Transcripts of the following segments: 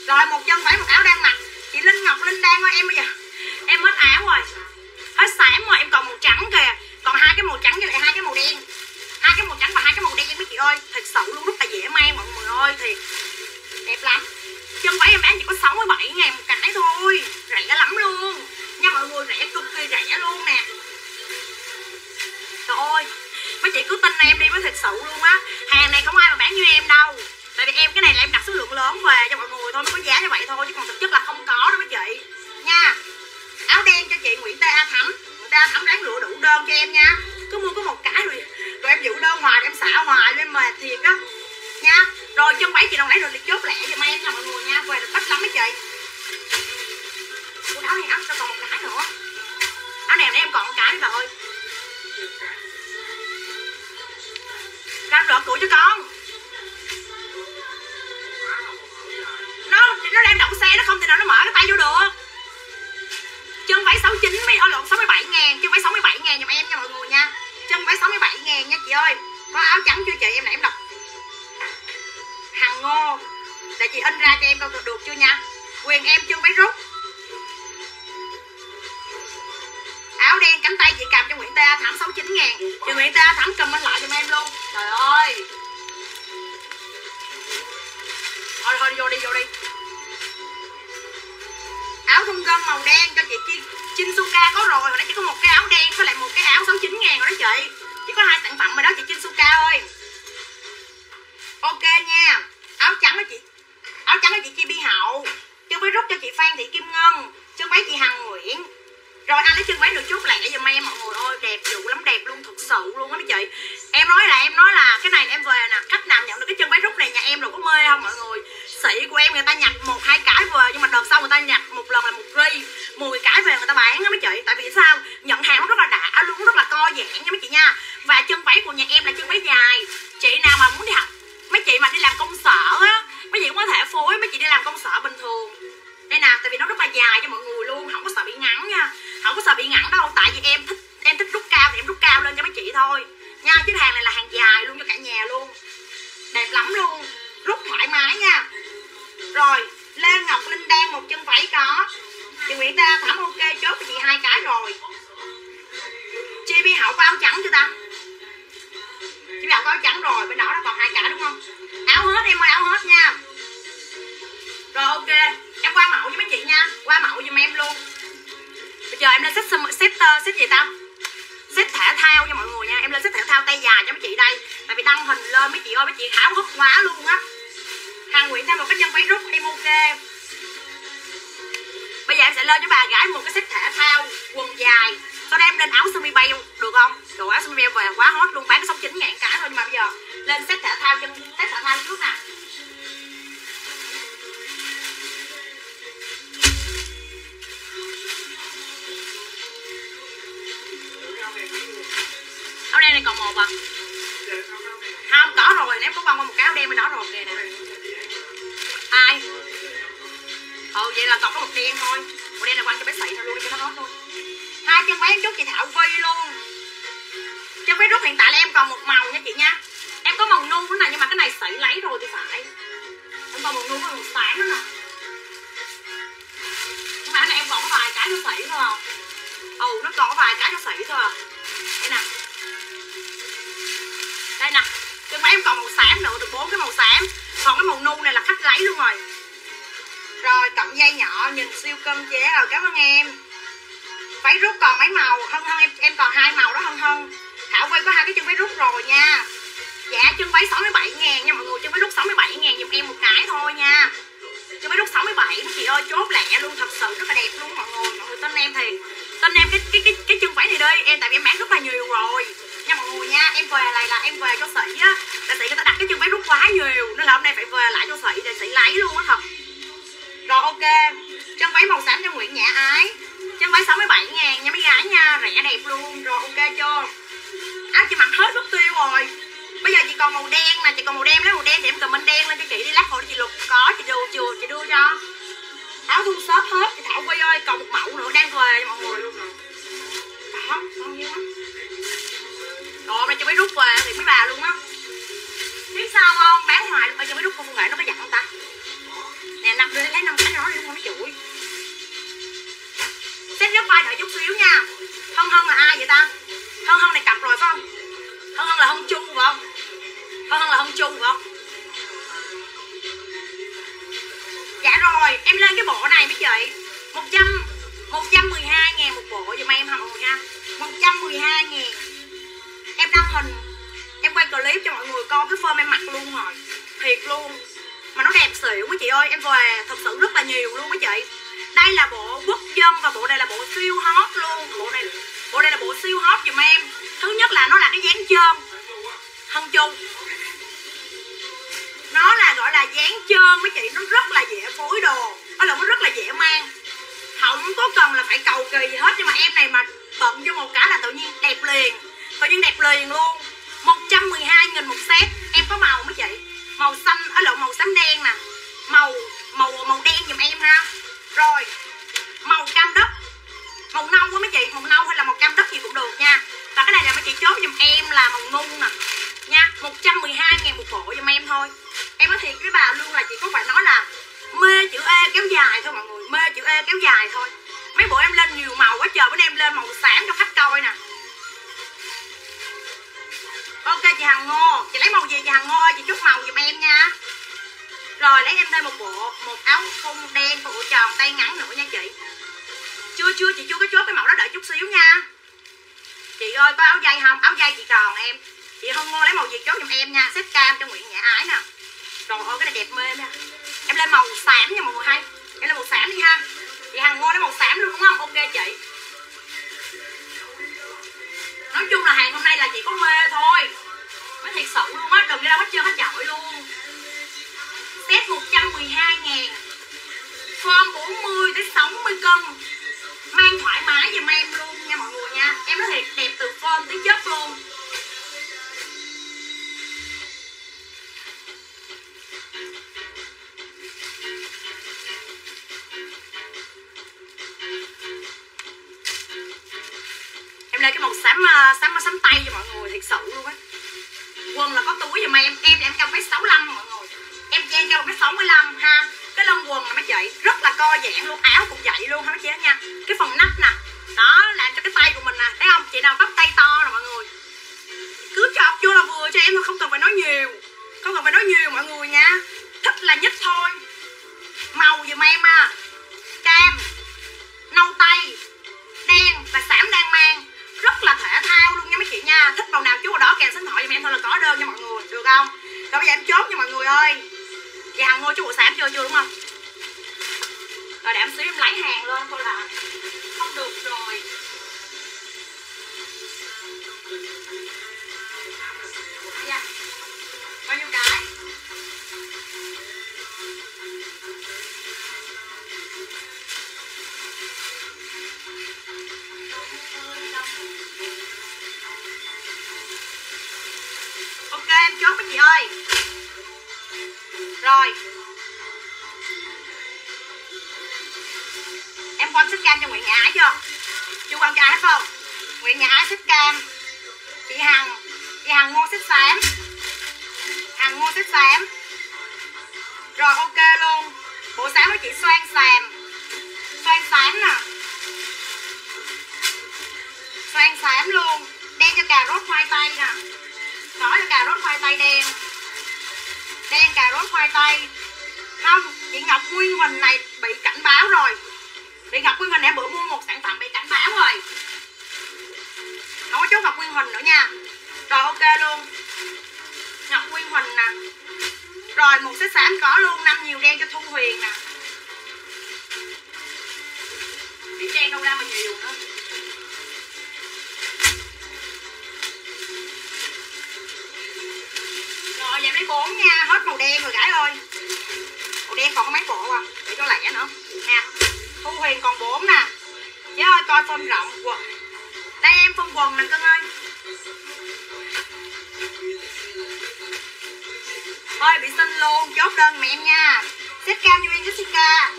Rồi một chân váy một áo đang mặc. Chị Linh Ngọc Linh Đan ơi, em bây giờ em hết áo rồi, hết xám rồi, em còn màu trắng kìa, còn hai cái màu trắng với lại hai cái màu đen, hai cái màu trắng và hai cái màu đen mấy chị ơi, thật sự luôn, rất là dễ mang mọi người ơi, thiệt đẹp lắm. Chân váy em bán chỉ có 67.000 một cái thôi, rẻ lắm luôn nha mọi người, rẻ cực kỳ rẻ luôn nè. Trời ơi, mấy chị cứ tin em đi, mới thật sự luôn á, hàng này không ai mà bán như em đâu. Tại vì em cái này là em đặt số lượng lớn về cho mọi người thôi, mới có giá như vậy thôi, chứ còn thực chất là không có đâu mấy chị nha. Áo đen cho chị Nguyễn T.A. Thắm, Nguyễn T.A. Thắm đáng lựa đủ đơn cho em nha. Cứ mua có một cái rồi em giữ đơn hoài, em xả hoài lên mệt thiệt á nha. Rồi chân váy chị đồng lấy rồi thì chốt lẹ giùm em nha mọi người nha, về được ít lắm mấy chị. Áo này áo cho còn một cái nữa, áo này em còn một cái nữa rồi. Ra rợp tuổi cho con. Nó đang đậu xe, nó không thể nào nó mở cái tay vô được. Chân váy 69 mấy, lộn 67.000, chân váy 67.000 giùm em nha mọi người nha. Chân váy 67.000 nha chị ơi. Có áo trắng chưa chị? Em nãy em đọc Hằng Ngô để chị in ra cho em coi được chưa nha. Quyền em chân váy rút. Áo đen cánh tay chị cầm cho Nguyễn T.A. Thắm 69.000. Chị Nguyễn T.A. Thắm comment lại giùm em luôn. Trời ơi. Thôi vô đi. Áo thun gân màu đen cho chị Chinsuka có rồi, hồi nãy chỉ có một cái áo đen với lại một cái áo 69.000 rồi đó chị. Chỉ có hai sản phẩm rồi đó chị Chinsuka ơi. Ok nha. Áo trắng cho chị Chi Bi Hậu. Chân váy rút cho chị Phan Thị Kim Ngân. Chân váy chị Hằng Nguyễn. Rồi ai lấy chân váy được chốt lẹ giùm em mọi người ơi, đẹp dữ lắm, đẹp luôn, thật sự luôn á mấy chị. Em nói là cái này em về nè, khách nào nhận được cái chân váy rút này nhà em rồi có mê không mọi người. Sĩ của em người ta nhặt 1-2 cái về, nhưng mà đợt sau người ta nhặt một lần là 1 ri 10 cái về người ta bán á mấy chị. Tại vì sao? Nhận hàng nó rất là đã luôn, rất là co giãn nha mấy chị nha. Và chân váy của nhà em là chân váy dài. Chị nào mà muốn đi học, mấy chị mà đi làm công sở á, mấy chị cũng có thể phối, mấy chị đi làm công sở bình thường đây nè, tại vì nó rất là dài cho mọi người luôn, không có sợ bị ngắn nha, không có sợ bị ngắn đâu. Tại vì em thích rút cao thì em rút cao lên cho mấy chị thôi nha, chứ hàng này là hàng dài luôn cho cả nhà luôn, đẹp lắm luôn, rút thoải mái nha. Rồi Lê Ngọc Linh Đan một chân váy có, chị Nguyễn T.A. Thắm ok chốt cho chị 2 cái rồi. Chi Bi Hậu có áo trắng chưa ta? Chi Bi Hậu có áo trắng rồi, bên đó nó còn 2 cái đúng không? Áo hết em ơi, áo hết nha. Rồi ok, em qua mẫu với mấy chị nha, qua mẫu giùm em luôn. Bây giờ em lên set gì ta? Set thể thao cho mọi người nha, em lên set thể thao tay dài cho mấy chị đây. Tại vì đăng hình lên mấy chị ơi, mấy chị háo hức quá luôn á. Hằng Nguyễn thêm một cái chân váy rút em ok. Bây giờ em sẽ lên cho bà gái một cái set thể thao quần dài, sau đó em lên áo sơ mi bay được không? Đồ áo sơ mi bay về quá hot luôn, bán có 69.000 cái thôi, nhưng mà bây giờ lên set thể thao trước nè. Áo đen này còn một à? Không, có rồi, nếu có qua một cái áo đen bên đó rồi kìa nè. Ai? Vậy là còn có một đen thôi. Một đen là quanh cho bé xị thôi luôn, cho nó hết luôn. 2 chân váy em chốt chị Thảo Vi luôn. Chân váy rút hiện tại là em còn một màu nha chị nha. Em có màu nu nữa nè, nhưng mà cái này xị lấy rồi thì phải. Em còn màu nu và màu sáng nữa nè. Nhưng mà cái này em còn có vài cái cho xị thôi à. Nó còn có vài cái cho xị thôi à. Đây nè. Đây nè, chân váy em còn màu xám nữa, được 4 cái màu xám. Còn cái màu nu này là khách lấy luôn rồi. Rồi cọng dây nhỏ nhìn siêu cân chế rồi, cảm ơn em. Váy rút còn mấy màu? Hân em còn 2 màu đó Hân. Thảo Vi có 2 cái chân váy rút rồi nha. Dạ chân váy 67.000 nha mọi người, chân váy rút 67.000 giùm em một cái thôi nha. Chân váy rút 67 chị ơi, chốt lẹ luôn, thật sự rất là đẹp luôn mọi người tin em thiệt. Tin em cái chân váy này đi, em tại vì em bán rất là nhiều rồi nha mọi người nha. Em về này là em về cho Sĩ á, là Sĩ người ta đặt cái chân váy rút quá nhiều nên là hôm nay phải về lại cho Sĩ để Sĩ lấy luôn á thật. Rồi ok, chân váy màu xám cho Nguyễn Nhã Ái, chân váy 67.000 nha mấy gái nha, rẻ đẹp luôn. Rồi ok chưa? Áo chị mặc hết mất tiêu rồi. Bây giờ chị còn màu đen nè, chị còn màu đen, lấy màu đen thì em comment đen lên cho chị đi, lát hồi chị lục có chị đưa cho. Áo thun shop hết chị Thảo Vi ơi, còn một mẫu nữa đang về cho mọi người luôn rồi. Đó, con nhiêu lắm. Rồi hôm nay cho mấy rút về thì mấy bà luôn á. Biết sao không? Bán hoài cho mấy rút không nghệ nó có dặn không ta? Nè 5 rồi em lên cái bộ này mấy chị 112.000 một bộ giùm em hả mọi người ha. 112.000. Em đăng hình, em quay clip cho mọi người coi cái form em mặc luôn rồi. Thiệt luôn. Mà nó đẹp xỉu mấy chị ơi. Em về thật sự rất là nhiều luôn mấy chị. Đây là bộ quốc dân và bộ này là bộ siêu hot luôn. Bộ này là bộ siêu hot giùm em. Thứ nhất là nó là cái dáng trơn hân chu. Nó là gọi là dáng trơn mấy chị. Nó rất là dễ phối đồ. Nó rất là dễ mang. Không có cần là phải cầu kỳ gì hết. Nhưng mà em này mà bận cho một cái là tự nhiên đẹp liền. Tự nhiên đẹp liền luôn. 112.000 một set. Em có màu mấy chị. Màu xanh, màu xám đen nè. Màu đen giùm em ha. Rồi màu cam đất, màu nâu á mấy chị. Màu nâu hay là màu cam đất gì cũng được nha. Và cái này là mấy chị chốt giùm em là màu nung nè nha. 112.000 một bộ giùm em thôi. Em nói thiệt với bà luôn là chị có phải nói là mê chữ E kéo dài thôi mọi người. Mê chữ E kéo dài thôi. Mấy bộ em lên nhiều màu quá trời. Bữa nay em lên màu xám cho khách coi nè. Ok chị Hằng Ngô. Chị lấy màu gì chị Hằng Ngô ơi. Chị chốt màu giùm em nha. Rồi lấy em thêm một áo thun đen bộ tròn tay ngắn nữa nha chị. Chưa chị chưa có chốt cái mẫu đó, đợi chút xíu nha. Chị ơi có áo dây không? Áo dây chị tròn em. Chị Hân Ngô lấy màu gì chốt giùm em nha. Set cam cho Nguyễn Nhã Ái nè. Trời ơi cái này đẹp mê nha. Em lên màu xám nha mọi người hay. Em lên màu xám đi ha. Chị Hằng Ngô lấy màu xám luôn đúng không? Ok chị. Nói chung là hàng hôm nay là chị có mê thôi. Mới thiệt sự luôn á. Đừng đi đâu hết trơn hết chọi luôn. Set 112.000. Form 40 tới 60 cân. Mang thoải mái giùm em luôn nha mọi người nha. Em nói thiệt đẹp từ form tới chất luôn. Em lên cái màu xám tay cho mọi người thiệt sự luôn á. Quần là có túi giùm em. Em là em cao 1m65 mọi người. Em cho em cao 1m65 ha. Cái lông quần là mấy chị rất là co giãn luôn. Áo cũng vậy luôn ha mấy chị nha. Cái phần nắp nè. Đó làm cho cái tay của mình nè. Thấy không? Chị nào bắp tay to nè mọi người. Cứ chọc vô là vừa cho em thôi. Không cần phải nói nhiều. Không cần phải nói nhiều mọi người nha. Thích là nhất thôi. Màu giùm em à. Cam, nâu tây, đen và xám đang mang. Rất là thể thao luôn nha mấy chị nha. Thích màu nào chú màu đó kèm số điện thoại giùm em thôi là có đơn nha mọi người. Được không? Rồi bây giờ em chốt nha mọi người ơi. Chị Hằng Ngô chú bộ xám chưa đúng không? Rồi để em xíu em lấy hàng lên thôi là không được rồi. Dạ. Bao nhiêu cái? Ok em chốt với chị ơi. Rồi em quăng xích cam cho Nguyễn Nhã Ái chưa? Chưa quăng cho ai hết không? Nguyễn Nhã Ái xích cam. Chị Hằng Ngô xích xám. Hằng Ngô xích xám. Rồi ok luôn. Bộ xám của chị xoan xàm. Xoan xám nè. Xoan xám luôn. Đen cho cà rốt khoai tây nè. Đỏ cho cà rốt khoai tây đen. Đen cà rốt khoai tây. Không, chị Ngọc Nguyên Huỳnh này bị cảnh báo rồi. Chị Ngọc Nguyên Huỳnh em bữa mua một sản phẩm bị cảnh báo rồi. Không có chốt Ngọc Nguyên Huỳnh nữa nha. Rồi ok luôn. Ngọc Nguyên Huỳnh nè. Rồi một set xám có luôn. 5 nhiều đen cho Thu Huyền nè. Biết đen đâu ra mà nhiều nữa. Rồi em lấy 4 nha. Hết màu đen rồi gái ơi. Màu đen còn có mấy bộ à. Để cho lẻ nữa nè. Thu Huyền còn 4 nè. Chứ ơi coi form rộng quần. Đây em form quần nè cưng ơi. Thôi bị xin luôn. Chốt đơn mẹ em nha. Set cam cho em Jessica.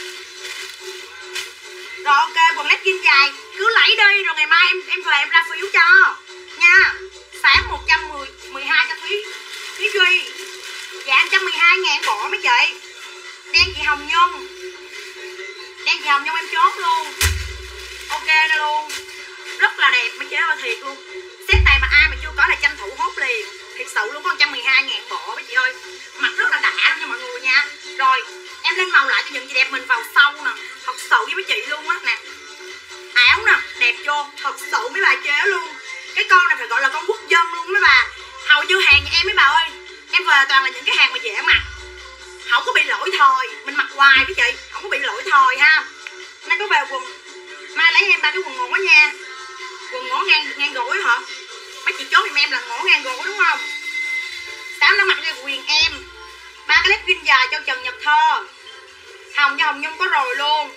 Rồi ok quần legging dài. Cứ lấy đi rồi ngày mai em về em ra phiếu cho nha. Xám 112 cho Thúy Duy. Dạ 112.000 bộ mấy chị. Đen chị Hồng Nhung. Đen chị Hồng Nhung em chốt luôn. Ok nè luôn. Rất là đẹp mấy chị ơi thiệt luôn. Set này mà ai mà chưa có là tranh thủ hốt liền. Thiệt sự luôn có 112.000 bộ mấy chị ơi. Mặt rất là đã nha mọi người nha. Rồi em Em lên màu lại cho những chị đẹp mình vào sâu nè. Thật sự với mấy chị luôn á nè. Áo nè, đẹp vô, thật sự mấy bà chế luôn. Cái con này phải gọi là con quốc dân luôn mấy bà. Hầu như hàng nhà em mấy bà ơi, em về toàn là những cái hàng mà dễ mặc, không có bị lỗi thời. Mình mặc hoài với chị, không có bị lỗi thời ha. Nay có về quần, mai lấy em 3 cái quần ngổ nha. Quần ngổ ngang gối hả? Mấy chị chốt giùm em là ngổ ngang gối đúng không? Sáng nó mặc cho quyền em 3 cái legging dài cho Trần Nhật Thơ. Hồng cho Hồng Nhung có rồi luôn.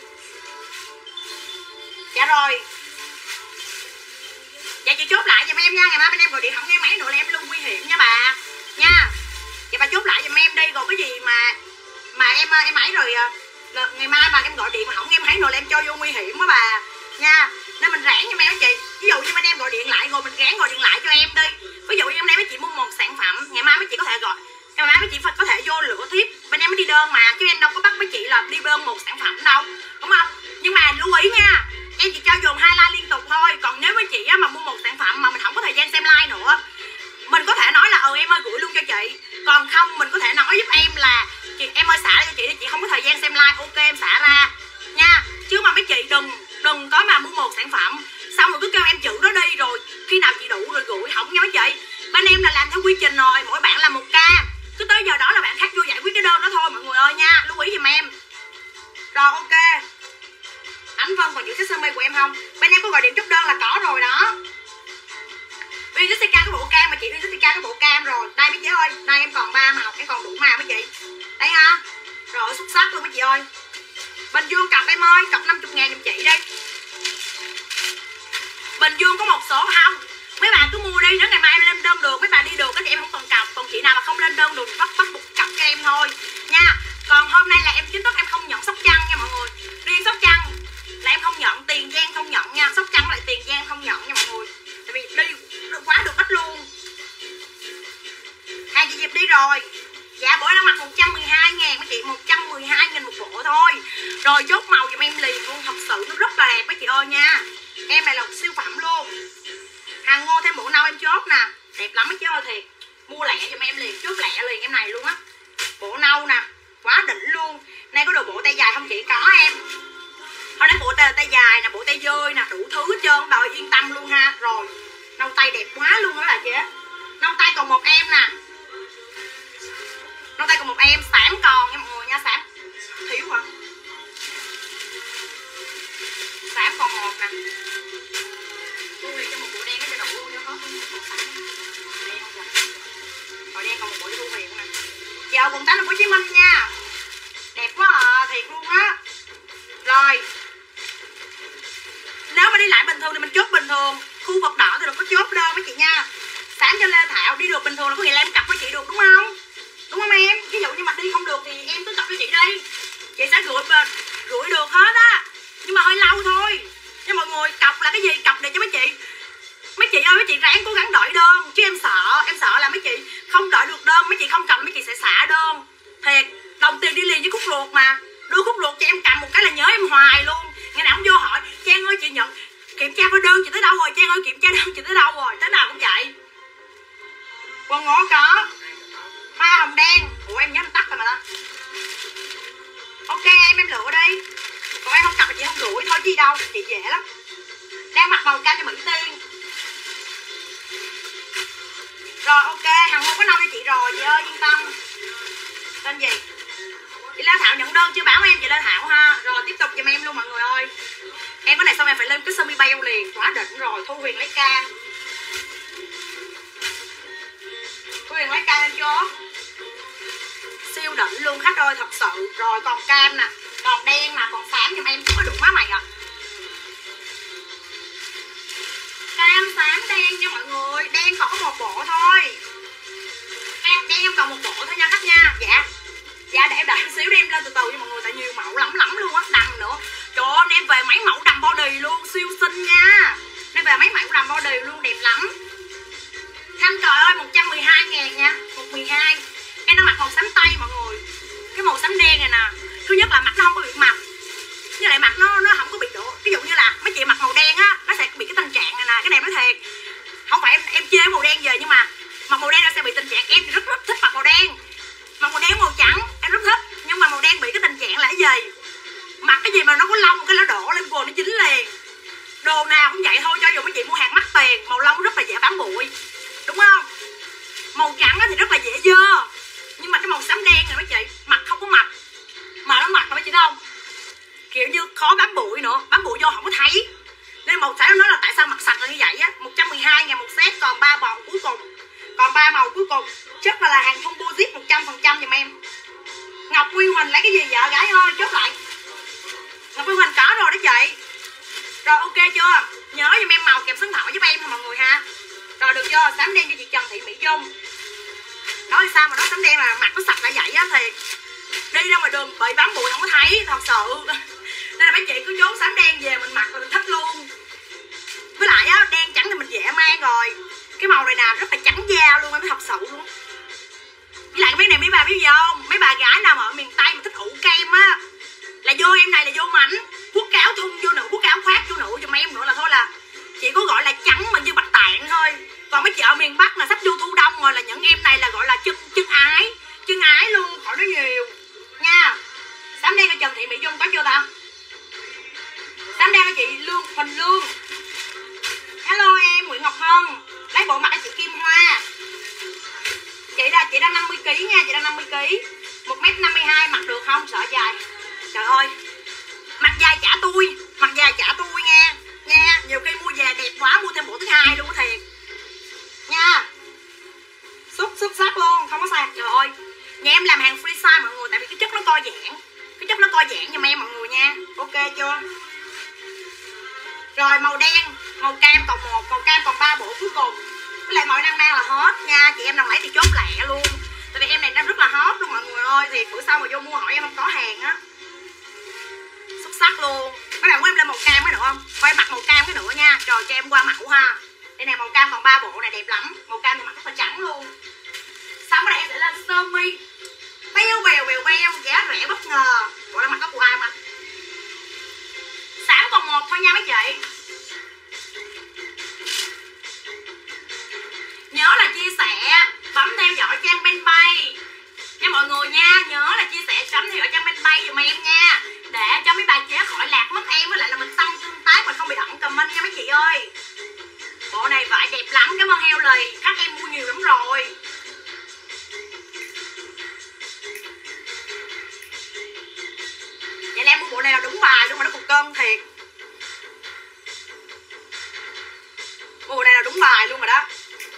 Dạ rồi. Dạ chị chốt lại giùm em nha. Ngày mai bên em gọi điện không nghe máy nữa là em luôn nguy hiểm nha bà. Nha. Dạ bà chốt lại giùm em đi. Rồi cái gì mà em ấy rồi ngày mai bà em gọi điện mà không nghe máy nữa là em cho vô nguy hiểm á bà. Nha. Nên mình ráng giùm em á chị. Ví dụ như bên em gọi điện lại rồi mình ráng gọi điện lại cho em đi. Ví dụ như hôm nay mấy chị mua một sản phẩm, ngày mai mấy chị có thể gọi, ngày mai mấy chị có thể vô lựa tiếp. Bên em mới đi đơn mà, chứ em đâu có bắt mấy chị là đi đơn một sản phẩm đâu, đúng không? Nhưng mà lưu ý nha, em chỉ cho dồn 2 like liên tục thôi. Còn nếu với chị á, mà mua một sản phẩm mà mình không có thời gian xem like nữa, mình có thể nói là em ơi gửi luôn cho chị. Còn không mình có thể nói giúp em là chị em ơi xả cho chị không có thời gian xem like, ok em xả ra nha. Chứ mà mấy chị đừng có mà mua một sản phẩm xong rồi cứ kêu em chữ đó đi, rồi khi nào chị đủ rồi gửi, không nha mấy chị. Bên em là làm theo quy trình rồi, mỗi bạn là 1 ca, cứ tới giờ đó là bạn khác vô giải quyết cái đơn đó thôi mọi người ơi nha, lưu ý giùm em. Rồi ok. Ánh Vân còn giữ cái sơ mi của em không? Bên em có gọi điện chốt đơn là có rồi đó. Uyên Jessica cái bộ cam mà chị, Uyên Jessica cái bộ cam rồi. Đây mấy chị ơi, đây em còn 3 màu, em còn đủ màu mấy chị. Đây ha. Rồi xuất sắc luôn mấy chị ơi. Bình Dương cọc em ơi, cọc 50.000 giùm chị đi. Bình Dương có một số không? Mấy bạn cứ mua đi, nếu ngày mai em lên đơn được, mấy bạn đi được thì em không cần cọc. Còn chị nào mà không lên đơn được bắt buộc cọc cho em thôi nha. Còn hôm nay là em chính thức em không nhận Sóc Trăng nha mọi người. Riêng Sóc Trăng là em không nhận, Tiền Giang không nhận nha. Sóc Trăng lại Tiền Giang không nhận nha mọi người. Tại vì đi quá được ít luôn. Hàng chị Diệp đi rồi. Dạ bữa nó mặc 112.000 mấy chị, 112.000 một bộ thôi. Rồi chốt màu giùm em liền luôn, thật sự nó rất là đẹp mấy chị ơi nha. Em này là siêu phẩm luôn. Hàng Ngô thêm bộ nâu em chốt nè, đẹp lắm mấy chị ơi thiệt. Mua lẹ giùm em liền, chốt lẹ liền em này luôn á. Bộ nâu nè, quá đỉnh luôn. Nay có đồ bộ tay dài không chị? Có em. Hôm nay bộ tay dài nè, bộ tay dơi nè, đủ thứ hết trơn, đòi yên tâm luôn ha. Rồi, nâu tay đẹp quá luôn đó là chị. Nâu tay còn một em nè. Nâu tay còn một em, xám còn nha mọi người nha, xám thiếu hả? Xám còn một nè. Tôi cho một bộ đen cho đủ luôn cho hết. Đen không vậy? Rồi đen còn một bộ cho Thu Huyền nè. Chào quần 8 Thành phố Hồ Chí Minh nha. Đẹp quá à, thiệt luôn á. Rồi. Nếu mà đi lại bình thường thì mình chốt bình thường. Khu vực đỏ thì đừng có chốt đơn mấy chị nha. Sáng cho Lê Thảo đi được bình thường là có nghĩa là em cặp với chị được đúng không? Đúng không em? Ví dụ như mà đi không được thì em cứ cặp với chị đi. Chị sẽ gửi được hết á. Nhưng mà hơi lâu thôi. Nhưng mọi người cọc là cái gì? Cọc để cho mấy chị. Mấy chị ơi, mấy chị ráng cố gắng đợi đơn. Chứ em sợ là mấy chị không đợi được đơn. Mấy chị không cọc mấy chị sẽ xả đơn. Thiệt, đồng tiền đi liền với khúc ruột mà. Đưa khúc ruột cho em cầm một cái là nhớ em hoài luôn. Ngày nào cũng vô hỏi Trang ơi chị nhận kiểm tra hóa đơn chị tới đâu rồi, Trang ơi kiểm tra đơn chị tới đâu rồi. Thế nào cũng vậy. Quần ngõ có hoa hồng đen. Ủa em nhớ em tắt rồi mà đó. Ok em lựa đi. Còn em không cặp thì chị không gửi thôi chứ gì đâu. Chị dễ lắm. Đang mặc màu cam cho Mỹ Tiên. Rồi ok, hàng Ngô có nâu cho chị rồi chị ơi, yên tâm. Tên gì? Chị Lê Thảo nhận đơn chưa? Bảo em chị Lê Thảo ha. Rồi tiếp tục giùm em luôn mọi người ơi. Em cái này xong em phải lên cái sơ mi bay liền. Quá đỉnh rồi. Thu Huyền lấy cam. Thu Huyền lấy cam em chốt. Siêu đỉnh luôn khách ơi, thật sự. Rồi còn cam nè, còn đen nè, còn xám giùm em. Có được má mày à. Cam xám đen nha mọi người. Đen còn có một bộ thôi. Đen em còn một bộ thôi nha khách nha. Dạ để em đợi xíu đi, em lên từ từ cho mọi người. Tại nhiều mẫu lắm luôn á. Đầm nữa. Trời ơi em về mấy mẫu đầm body luôn. Siêu xinh nha. Em về mấy mẫu đầm body luôn, đẹp lắm. Thanh trời ơi 112.000 nha. 112. Em đang mặc màu xám tây mọi người. Cái màu xám đen này nè. Thứ nhất là mặt nó không có bị mập. Với lại mặt nó không có bị đổ. Ví dụ như là mấy chị mặc màu đen á, nó sẽ bị cái tình trạng này nè. Cái này nói thiệt. Không phải em chê màu đen về, nhưng mà mặc màu đen nó sẽ bị tình trạng. Em thì rất thích mặc màu đen. Mặc màu đen màu trắng em rất thích. Nhưng mà màu đen bị cái tình trạng Màu trắng thì rất là dễ dơ, nhưng mà cái màu xám đen này mấy chị, mặt không có mập mà nó mập mấy chị thấy không, kiểu như khó bám bụi nữa, bám bụi vô không có thấy. Nên màu trắng nó nói là tại sao mặt sạch là như vậy á. 112.000 một set, còn 3 màu cuối cùng, còn 3 màu cuối cùng. Chất là hàng composite 100% giùm em. Ngọc Nguyên Huỳnh lấy cái gì vậy gái ơi, chốt lại. Ngọc Nguyên Huỳnh có rồi đó chị. Rồi ok chưa? Nhớ giùm em màu kèm số điện thoại giúp em mọi người ha. Rồi được chưa? Xám đen cho chị Trần Thị Mỹ Dung. Nói sao mà nói xám đen là mặt nó sạch là vậy á, thì đi ra ngoài đường bị bám bụi không có thấy thật sự. Nên là mấy chị cứ trốn xám đen về mình mặc là mình thích luôn. Với lại á, đen trắng thì mình dễ mang rồi. Cái màu này nè rất là trắng da luôn, em mới thật sự luôn. Với lại mấy này mấy bà biết gì không? Mấy bà gái nào mà ở miền Tây mà thích ủ kem á, là vô em này là vô mảnh, quất áo thun vô nữ, quất áo khoác vô nữ cho mấy em nữa là thôi, là chỉ có gọi là trắng mà như bạch tạng thôi. Còn mấy chị ở miền Bắc là sắp vô thu đông rồi, là những em này là gọi là chân ái luôn, khỏi nói nhiều nha. Xám đen cho Trần Thị Mỹ Dung có chưa ta? Xám đen cho chị Huỳnh Lương. Hello em Nguyễn Ngọc Hân, lấy bộ mặt cho chị Kim Hoa. Chị đang 50kg nha, chị đang 50kg, 1m52 mặc được không? Sợ dài. Trời ơi, mặc dài trả tôi nha. Nhiều khi mua về đẹp quá mua thêm bộ thứ hai luôn, thiệt nha. Xuất sắc luôn, không có sai. Trời ơi, nhà em làm hàng free size mọi người, tại vì cái chất nó co giãn giùm em mọi người nha. Ok chưa? Rồi màu đen, màu cam còn 1, màu cam còn 3 bộ cuối cùng. Với lại màu năng là hot nha, chị em nào lấy thì chốt lẹ luôn. Tại vì em này đang rất là hot luôn mọi người ơi, thì bữa sau mà vô mua hỏi em không có hàng á. Xuất sắc luôn. Mấy bạn của em lên màu cam cái nữa không? Coi em mặc màu cam cái nữa nha. Rồi cho em qua mẫu ha. Đây này màu cam còn 3 bộ này đẹp lắm. Màu cam thì mặc rất là trắng luôn. Sau cái này em sẽ lên sơ mi beo, giá rẻ bất ngờ. Bộ đang mặc có của ai mà. Xám còn 1 thôi nha mấy chị. Nhớ là chia sẻ, bấm theo dõi trang Fanpage nha mọi người nha. Nhớ là chia sẻ, bấm theo dõi trang Fanpage giùm em nha, để cho mấy bà chế khỏi lạc mất em, với lại là mình tăng tương tác mà không bị ẩn comment nha mấy chị ơi. Bộ này vải đẹp lắm, cảm ơn heo lì, khách em mua nhiều lắm rồi. Vậy là em mua bộ này là đúng bài luôn mà, nó cục cơm thiệt. Bộ này là đúng bài luôn rồi đó.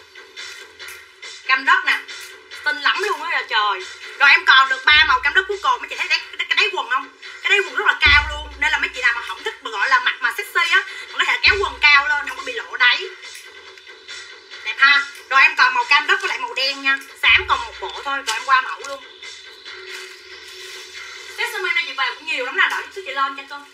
Cam đất nè, xinh lắm luôn á trời. Rồi em còn được 3 màu cam đất cuối cùng. Mấy chị thấy cái đáy quần không? Cái đáy quần rất là cao luôn, nên là mấy chị nào mà không thích mà gọi là mặt mà sexy á, còn có thể kéo quần cao lên không có bị lộ đáy, đẹp ha. Rồi em còn màu cam đất với lại màu đen nha. Xám còn 1 bộ thôi, rồi em qua mẫu luôn. Sesame này chị về cũng nhiều lắm nè, đợi chút chị lên cho con.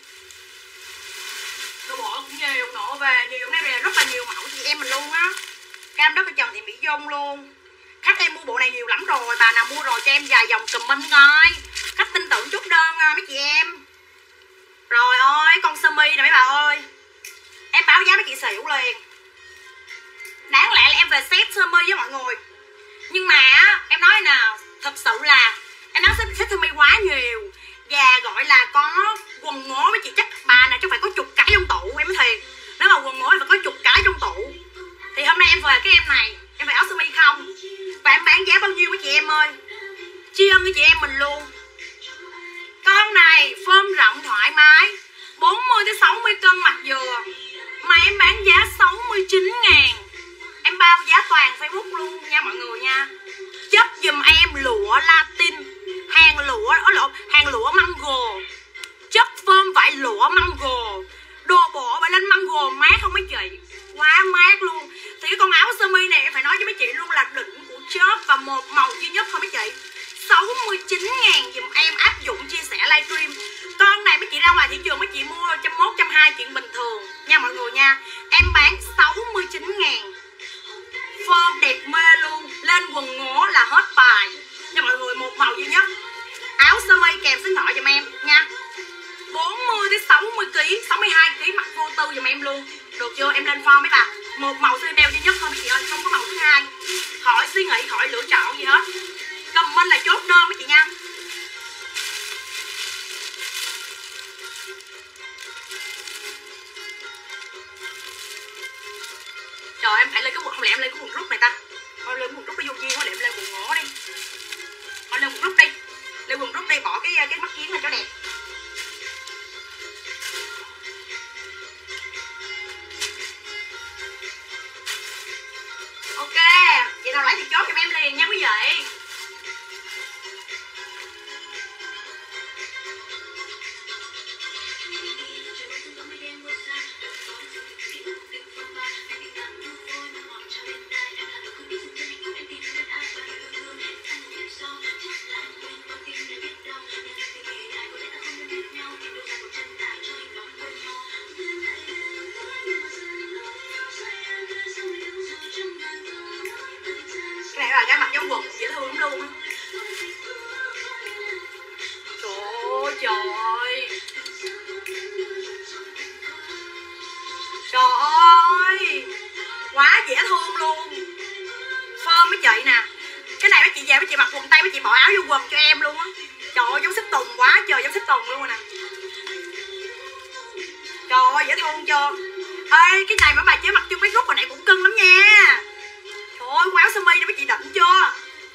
Đồ bộ cũng nhiều nữa, về nhiều này về rất là nhiều mẫu chị em mình luôn á. Cam đất cho Trần Thị Mỹ Dung luôn. Khách em mua bộ này nhiều lắm rồi, bà nào mua rồi cho em vài dòng comment coi. Khách tin tưởng chút đơn mấy chị em. Rồi ơi, con sơ mi nè mấy bà ơi. Em báo giá mấy chị xỉu liền. Đáng lẽ là em về set sơ mi với mọi người, nhưng mà em nói nào, thật sự là em nói set sơ mi quá nhiều. Và gọi là có quần ngố mấy chị, chắc bà nào chắc phải có chục cái trong tủ em mới thiệt. Nếu mà quần ngố em phải có chục cái trong tủ. Thì hôm nay em về cái em này, em về áo sơ mi không. Và em bán giá bao nhiêu mấy chị em ơi, tri ân với chị em mình luôn. Con này phơm rộng thoải mái, 40-60 cân mặt dừa, mà em bán giá 69.000. Em bao giá toàn Facebook luôn nha mọi người nha. Chất giùm em lụa Latin, hàng lụa mango, chất phơm vải lụa mango. Đồ bộ phải lên mango mát không mấy chị, quá mát luôn. Thì cái con áo sơ mi này em phải nói với mấy chị luôn là đỉnh của chớp, và một màu duy nhất thôi mấy chị. 69.000 dùm em, áp dụng chia sẻ livestream. Con này mấy chị ra ngoài thị trường mấy chị mua 110, 120 chuyện bình thường nha mọi người nha. Em bán 69.000. Form đẹp mê luôn, lên quần ngố là hết bài nha mọi người, một màu duy nhất. Áo sơ mi kèm số điện thoại giùm em nha. 40-60kg, 62kg mặc vô tư giùm em luôn. Được chưa? Em lên form mấy bà. Một màu sơ mi duy nhất thôi mấy chị ơi, không có màu thứ hai. Khỏi suy nghĩ, khỏi lựa chọn gì hết. Comment là chốt đơn mấy chị nha. Trời em phải lên cái quần, không lẽ em lên cái quần rút này ta. Thôi lên quần rút đi vô duyên quá, để em lên quần ngổ đi. Thôi lên quần rút đi. Lên quần rút đi, bỏ cái mắt kiến lên cho đẹp. Ok, vậy nào lấy thì chốt cho em liền nha quý vị. Cái này là cái mặt dấu quần dễ thương lắm luôn. Trời ơi, trời ơi, quá dễ thương luôn. Phơm mấy chị nè. Cái này mấy chị về mấy chị mặc quần tây, mấy chị bỏ áo vô quần cho em luôn á. Trời ơi, giống xích tùng quá trời, giống xích tùng luôn rồi nè. Trời ơi, dễ thương chưa. Ê, cái này mà bà chế mặc chung mấy rút hồi nãy cũng cưng lắm nha. Trời ơi, áo sơ mi đó mấy chị định chưa.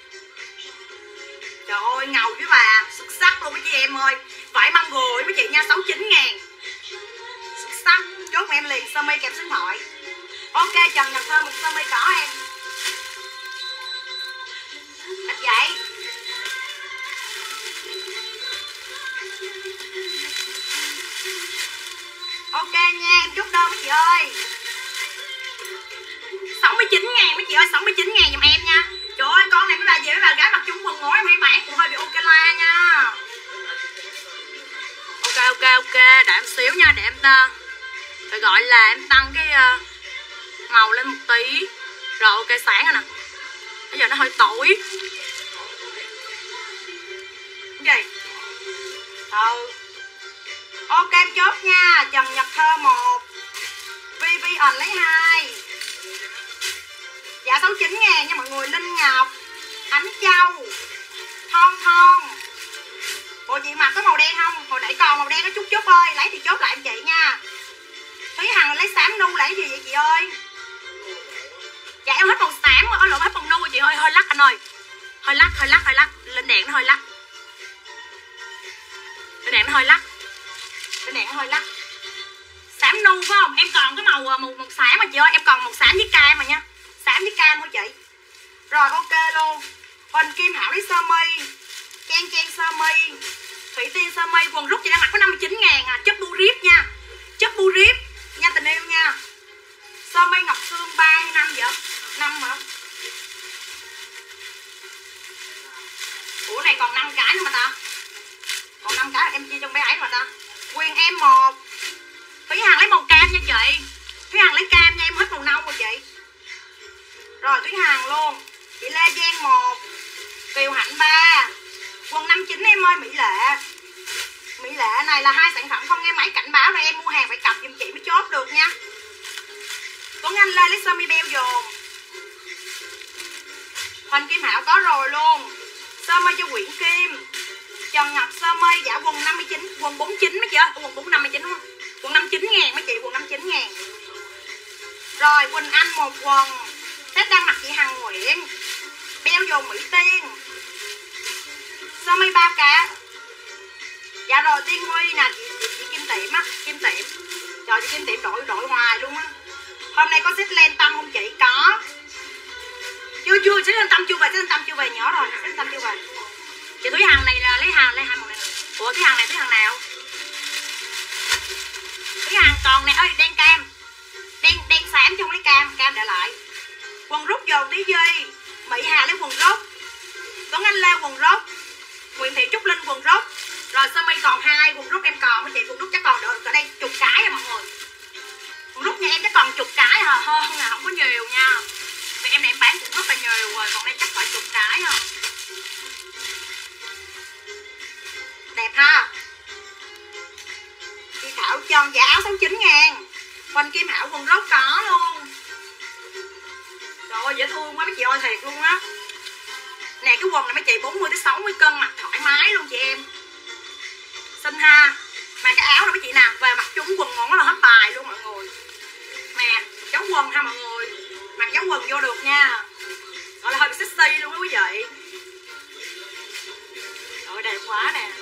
Trời ơi, ngầu với bà, xuất sắc luôn mấy chị em ơi. Vải măng gồi mấy chị nha, 69.000. Xuất sắc, chốt em liền sơ mi kèm số điện thoại. Ok, Trần Nhật Thơ một sơ mi cỏ em. Đặt vậy. Ok nha, em chốt đơn mấy chị ơi. 69.000 mấy chị ơi, 69.000 giùm em nha. Trời ơi, con này mấy bà về mấy bà gái mặc chung quần ngồi em hay bán cũng hơi bị ok la nha. Ok, để em xíu nha, để em phải gọi là em tăng cái màu lên một tí. Rồi ok, sáng rồi nè. Bây giờ nó hơi tối. Cái gì? Ok em chốt nha. Trần Nhật Thơ 1, Vivian lấy 2. Dạ 69.000 nha mọi người. Linh Ngọc, Ánh Châu, Thon. Bộ chị mặc có màu đen không? Hồi nãy còn màu đen có chút ơi. Lấy thì chốt lại em chị nha. Thúy Hằng lấy xám nu lấy gì vậy chị ơi? Dạ em hết màu xám rồi, lộn hết màu nu rồi chị ơi. Hơi lắc anh ơi. Hơi lắc. Lên đèn nó hơi lắc. Lên đèn nó hơi lắc. Xám nu phải không? Em còn cái màu xám mà chị ơi. Em còn màu xám với cam mà nha. Xám với cam thôi chị. Rồi ok luôn. Huỳnh Kim Hảo lấy sơ mi. Chen sơ mi. Thủy Tiên sơ mi. Quần rút chị đang mặc có 59.000 à. Chất bu rip nha. Chất bu rip nha tình yêu nha. Sơ mi Ngọc Sương 3 hay 5 vậy? 5 hả? Ủa này còn 5 cái nữa mà ta. Còn 5 cái em chia trong bé ấy mà ta. Quyền em 1. Thúy Hằng lấy màu cam nha chị. Thúy Hằng lấy cam nha, em hết màu nâu rồi chị. Rồi Thúy Hằng luôn. Chị Lê Giang 1, Kiều Hạnh 3. Quần 59 em ơi. Mỹ Lệ này là 2 sản phẩm không nghe máy cảnh báo rồi, em mua hàng phải cặp giùm chị mới chốt được nha. Tuấn Anh Lê lấy sơ mi beo dồn. Huỳnh Kim Hảo có rồi luôn. Sơ mi cho Nguyễn Kim. Trần Ngọc sơ mi dạ quần 59, quần 49 mấy chị ơi. Quần 459 đúng không? Quần 59.000 mấy chị, quần 59.000. Rồi Quỳnh Anh 1 quần. Tết đang mặc chị Hằng Nguyễn. Beo dồn Mỹ Tiên. Sơ mi bao cá. Dạ rồi Tiên Huy nè, chị Kim Tiệm á, Kim Tiệm. Trời chị Kim Tiệm đổi hoài luôn á. Hôm nay có xếp len tâm không chị? Có. Chưa xếp len tâm chưa về, nhỏ rồi, xếp len tâm chưa về. Chị Thúy Hằng này là lấy 2 màu này. Ủa Thúy Hằng này Thúy Hằng nào? Thúy Hằng còn này ơi, đen cam. Đen xám chứ không lấy cam để lại. Quần rút dồn tí duy. Mỹ Hà lấy quần rút. Tuấn Anh Lê quần rút. Nguyễn Thị Trúc Linh quần rút. Rồi sơ mi còn 2 quần rút em còn mấy chị. Quần rút chắc còn được ở đây chục cái à mọi người. Quần rút nhà em chắc còn chục cái à, hơn là không có nhiều nha. Vì em này em bán cũng rất là nhiều rồi, còn đây chắc phải chục cái à. Đẹp ha. Chị Thảo Trần giá áo 69.000. Huỳnh Kim Hảo quần rút có luôn. Trời ơi dễ thương quá mấy chị ơi, thiệt luôn á. Nè cái quần này mấy chị 40 tới 60 cân mặc thoải mái luôn chị em. Xinh ha. Mà cái áo này mấy chị nè, về mặc chung quần ngon là hết bài luôn mọi người. Nè, dấu quần ha mọi người. Mặc dấu quần vô được nha. gọi là hơi bị sexy luôn á quý vị. Rồi đẹp quá nè.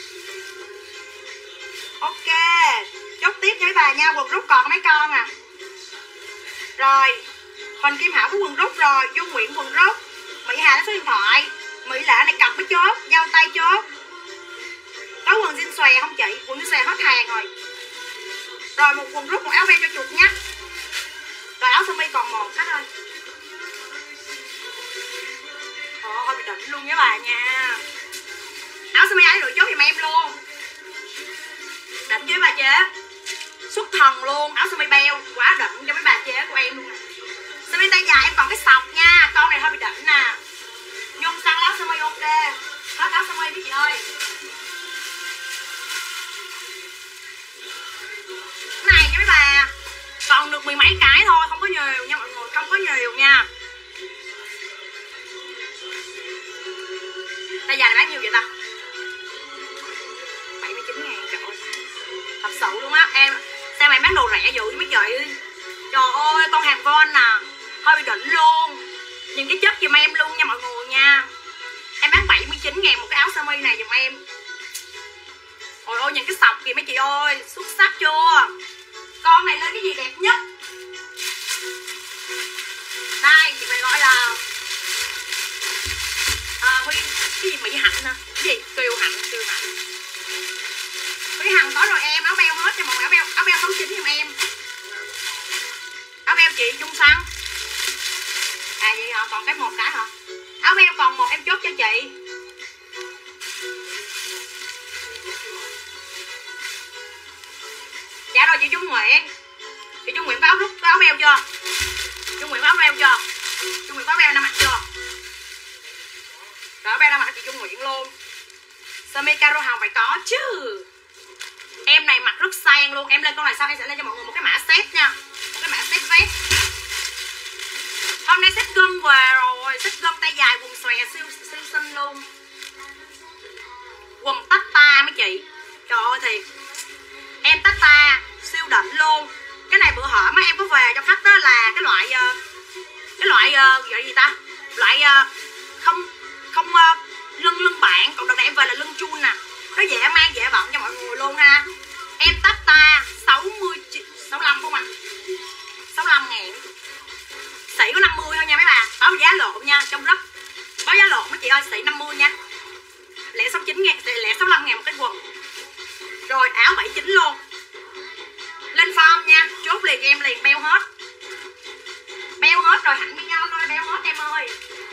Ok, chốt tiếp cho mấy bà nha. Quần rút còn mấy con à. Rồi Huỳnh Kim Hảo có quần rút rồi. Dung Nguyễn quần rút. Mỹ Hà số điện thoại. Mỹ Lệ này cặp mới chốt. Giao tay chốt. Có quần jean xòe không chị? Quần jean xòe hết hàng rồi. Rồi một quần rút, một áo ve cho chuột nhé. Rồi áo sơ mi còn một khách ơi. Hơi bị đỉnh luôn với bà nha. Áo sơ mi ấy rồi chốt giùm em luôn. Đỉnh với bà chế. Xuất thần luôn. Áo sơ mi beo quá đỉnh cho mấy bà chế của em luôn nè. Sơ mi tay dài em còn cái sọc nha. Con này hơi bị đỉnh nè. Nhung xăng áo sơ mi ok. Hết áo sơ mi với chị ơi. Cái này nha mấy bà, còn được 10 mấy cái thôi, không có nhiều nha mọi người, không có nhiều nha. Tay dài này bán nhiêu vậy ta? 79.000, trời ơi. Thật sự luôn á, em sao mày bán đồ rẻ dữ với mấy chị. Trời ơi, con hàng Von nè, hơi bị đỉnh luôn. Nhìn cái chất giùm em luôn nha mọi người nha. Em bán 79.000 một cái áo sơ mi này giùm em. Ôi ôi, nhìn cái sọc kìa mấy chị ơi, xuất sắc chưa? Con này lên cái gì đẹp nhất? Đây, chị phải gọi là Huy, cái gì Mỹ Hạnh hả? Cái gì? Kiều Hạnh. Huy Hằng có rồi em, áo beo hết cho mọi người, áo beo 69 giùm em. Áo beo chị Dung Xăng. À vậy hả? Còn cái một cái hả? Áo beo còn một em chốt cho chị. Dạ rồi chị Trung Nguyễn. Chị Trung Nguyễn có áo rút, có áo beo chưa? Trung Nguyễn có áo beo chưa? Trung Nguyễn có áo beo đang mặc chưa? Rồi áo beo đang mặc chị Trung Nguyễn luôn. Sơ mi caro hồng phải có chứ. Em này mặc rất sang luôn. Em lên con này sau em sẽ lên cho mọi người một cái mã set nha. Một cái mã set vest. Hôm nay set gân về rồi. Set gân tay dài quần xòe siêu xinh luôn. Quần tách ta mấy chị. Trời ơi thiệt. Em tách ta siêu đỉnh luôn. Cái này bữa hở mà em có về cho khách đó là cái loại gọi gì ta, loại không lưng bạn. Còn đợt này em về là lưng chun nè, nó dễ mang dễ bận cho mọi người luôn ha. Em tách ta 65 không ạ? 65.000. Sỉ có 50 thôi nha mấy bà. Báo giá lộn nha, trong group báo giá lộn mấy chị ơi. Sỉ 50 nha. Lẻ 69.000, lẻ 65.000 một cái quần. Rồi áo 79 luôn. Lên form nha, chốt liền em liền, beo hết. Beo hết rồi, Hạnh Mignon ơi, beo hết em ơi.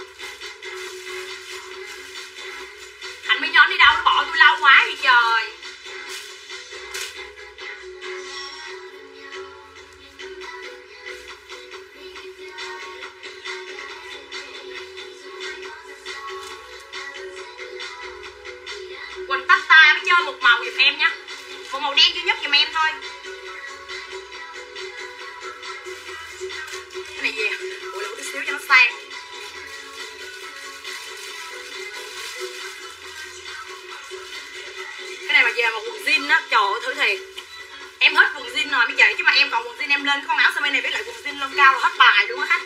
Hạnh Mignon đi đâu, nó bỏ tôi lâu quá vậy trời. Quỳnh tách ta mới chơi một màu giùm em nha. Một màu đen duy nhất giùm em thôi. Cái này gì? Ủa là tí xíu cho nó sang. Cái này mà về mà quần jean á, trời ơi thử thiệt. Em hết quần jean rồi mấy chị, chứ mà em còn quần jean em lên cái con áo sơ mi này với lại quần jean lưng cao là hết bài luôn á khách.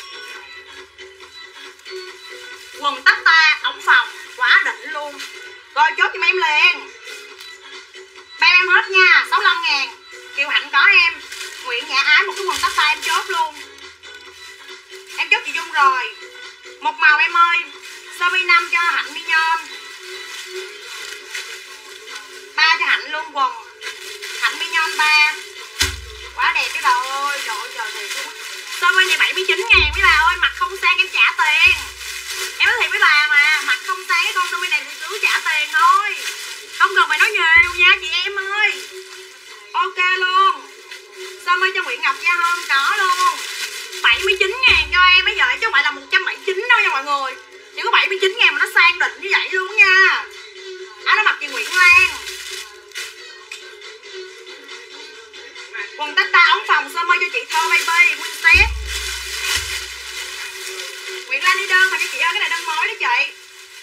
Quần tách ta, ống phòng, quá đỉnh luôn. Rồi chốt cho em liền. Bao em hết nha, 65.000. Kiều Hạnh có em. Nguyễn Nhã Ái một cái quần tách ta em chốt luôn. Em chốt chị Dung rồi. Một màu em ơi. Sơ mi 5 cho Hạnh Mignon. 3 cho Hạnh luôn quần. Hạnh Mignon 3. Quá đẹp cái đồ ơi. Trời ơi trời thiệt luôn. Sơ mi này 79.000 mấy bà ơi. Mặt không sang em trả tiền. Em nói thiệt với bà mà. Mặt không sang cái con sơ mi này thì cứ trả tiền thôi. Không cần phải nói nhiều nha chị em ơi. Ok luôn. Sơ mi cho Nguyễn Ngọc Gia Hơn có luôn. 79.000 cho em bây giờ, chứ không phải là 179 đâu nha mọi người. Chỉ có 79.000 mà nó sang đỉnh như vậy luôn nha. Áo nó mặc chị Nguyễn Lan. Quần tách ta ống phòng sơ mi cho chị Thơ Baby nguyên set. Nguyễn Lan đi đơn mà cho chị ơi, cái này đơn mới đó chị.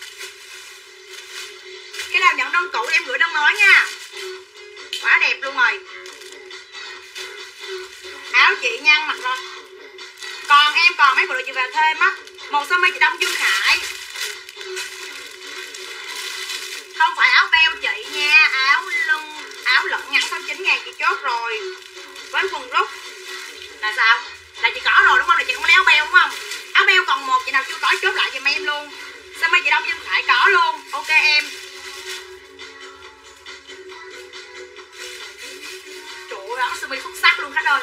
Cái nào nhận đơn cũ thì em gửi đơn mới nha. Quá đẹp luôn rồi. Áo chị nhăn mặc rồi. Còn em còn mấy bộ đồ chị về thêm á. Màu sơ mi chị Đông Dương Khải. Không phải áo beo chị nha, áo lưng, áo lẫn ngắn 69.000 chị chốt rồi. Với quần rút là sao? Là chị có rồi đúng không? Là chị không lấy áo beo đúng không? Áo beo còn một, chị nào chưa có chốt lại giùm em luôn. Sơ mi chị Đông Dương Khải có luôn. Ok em. Trời ơi, áo sơ mi xuất sắc luôn khách ơi.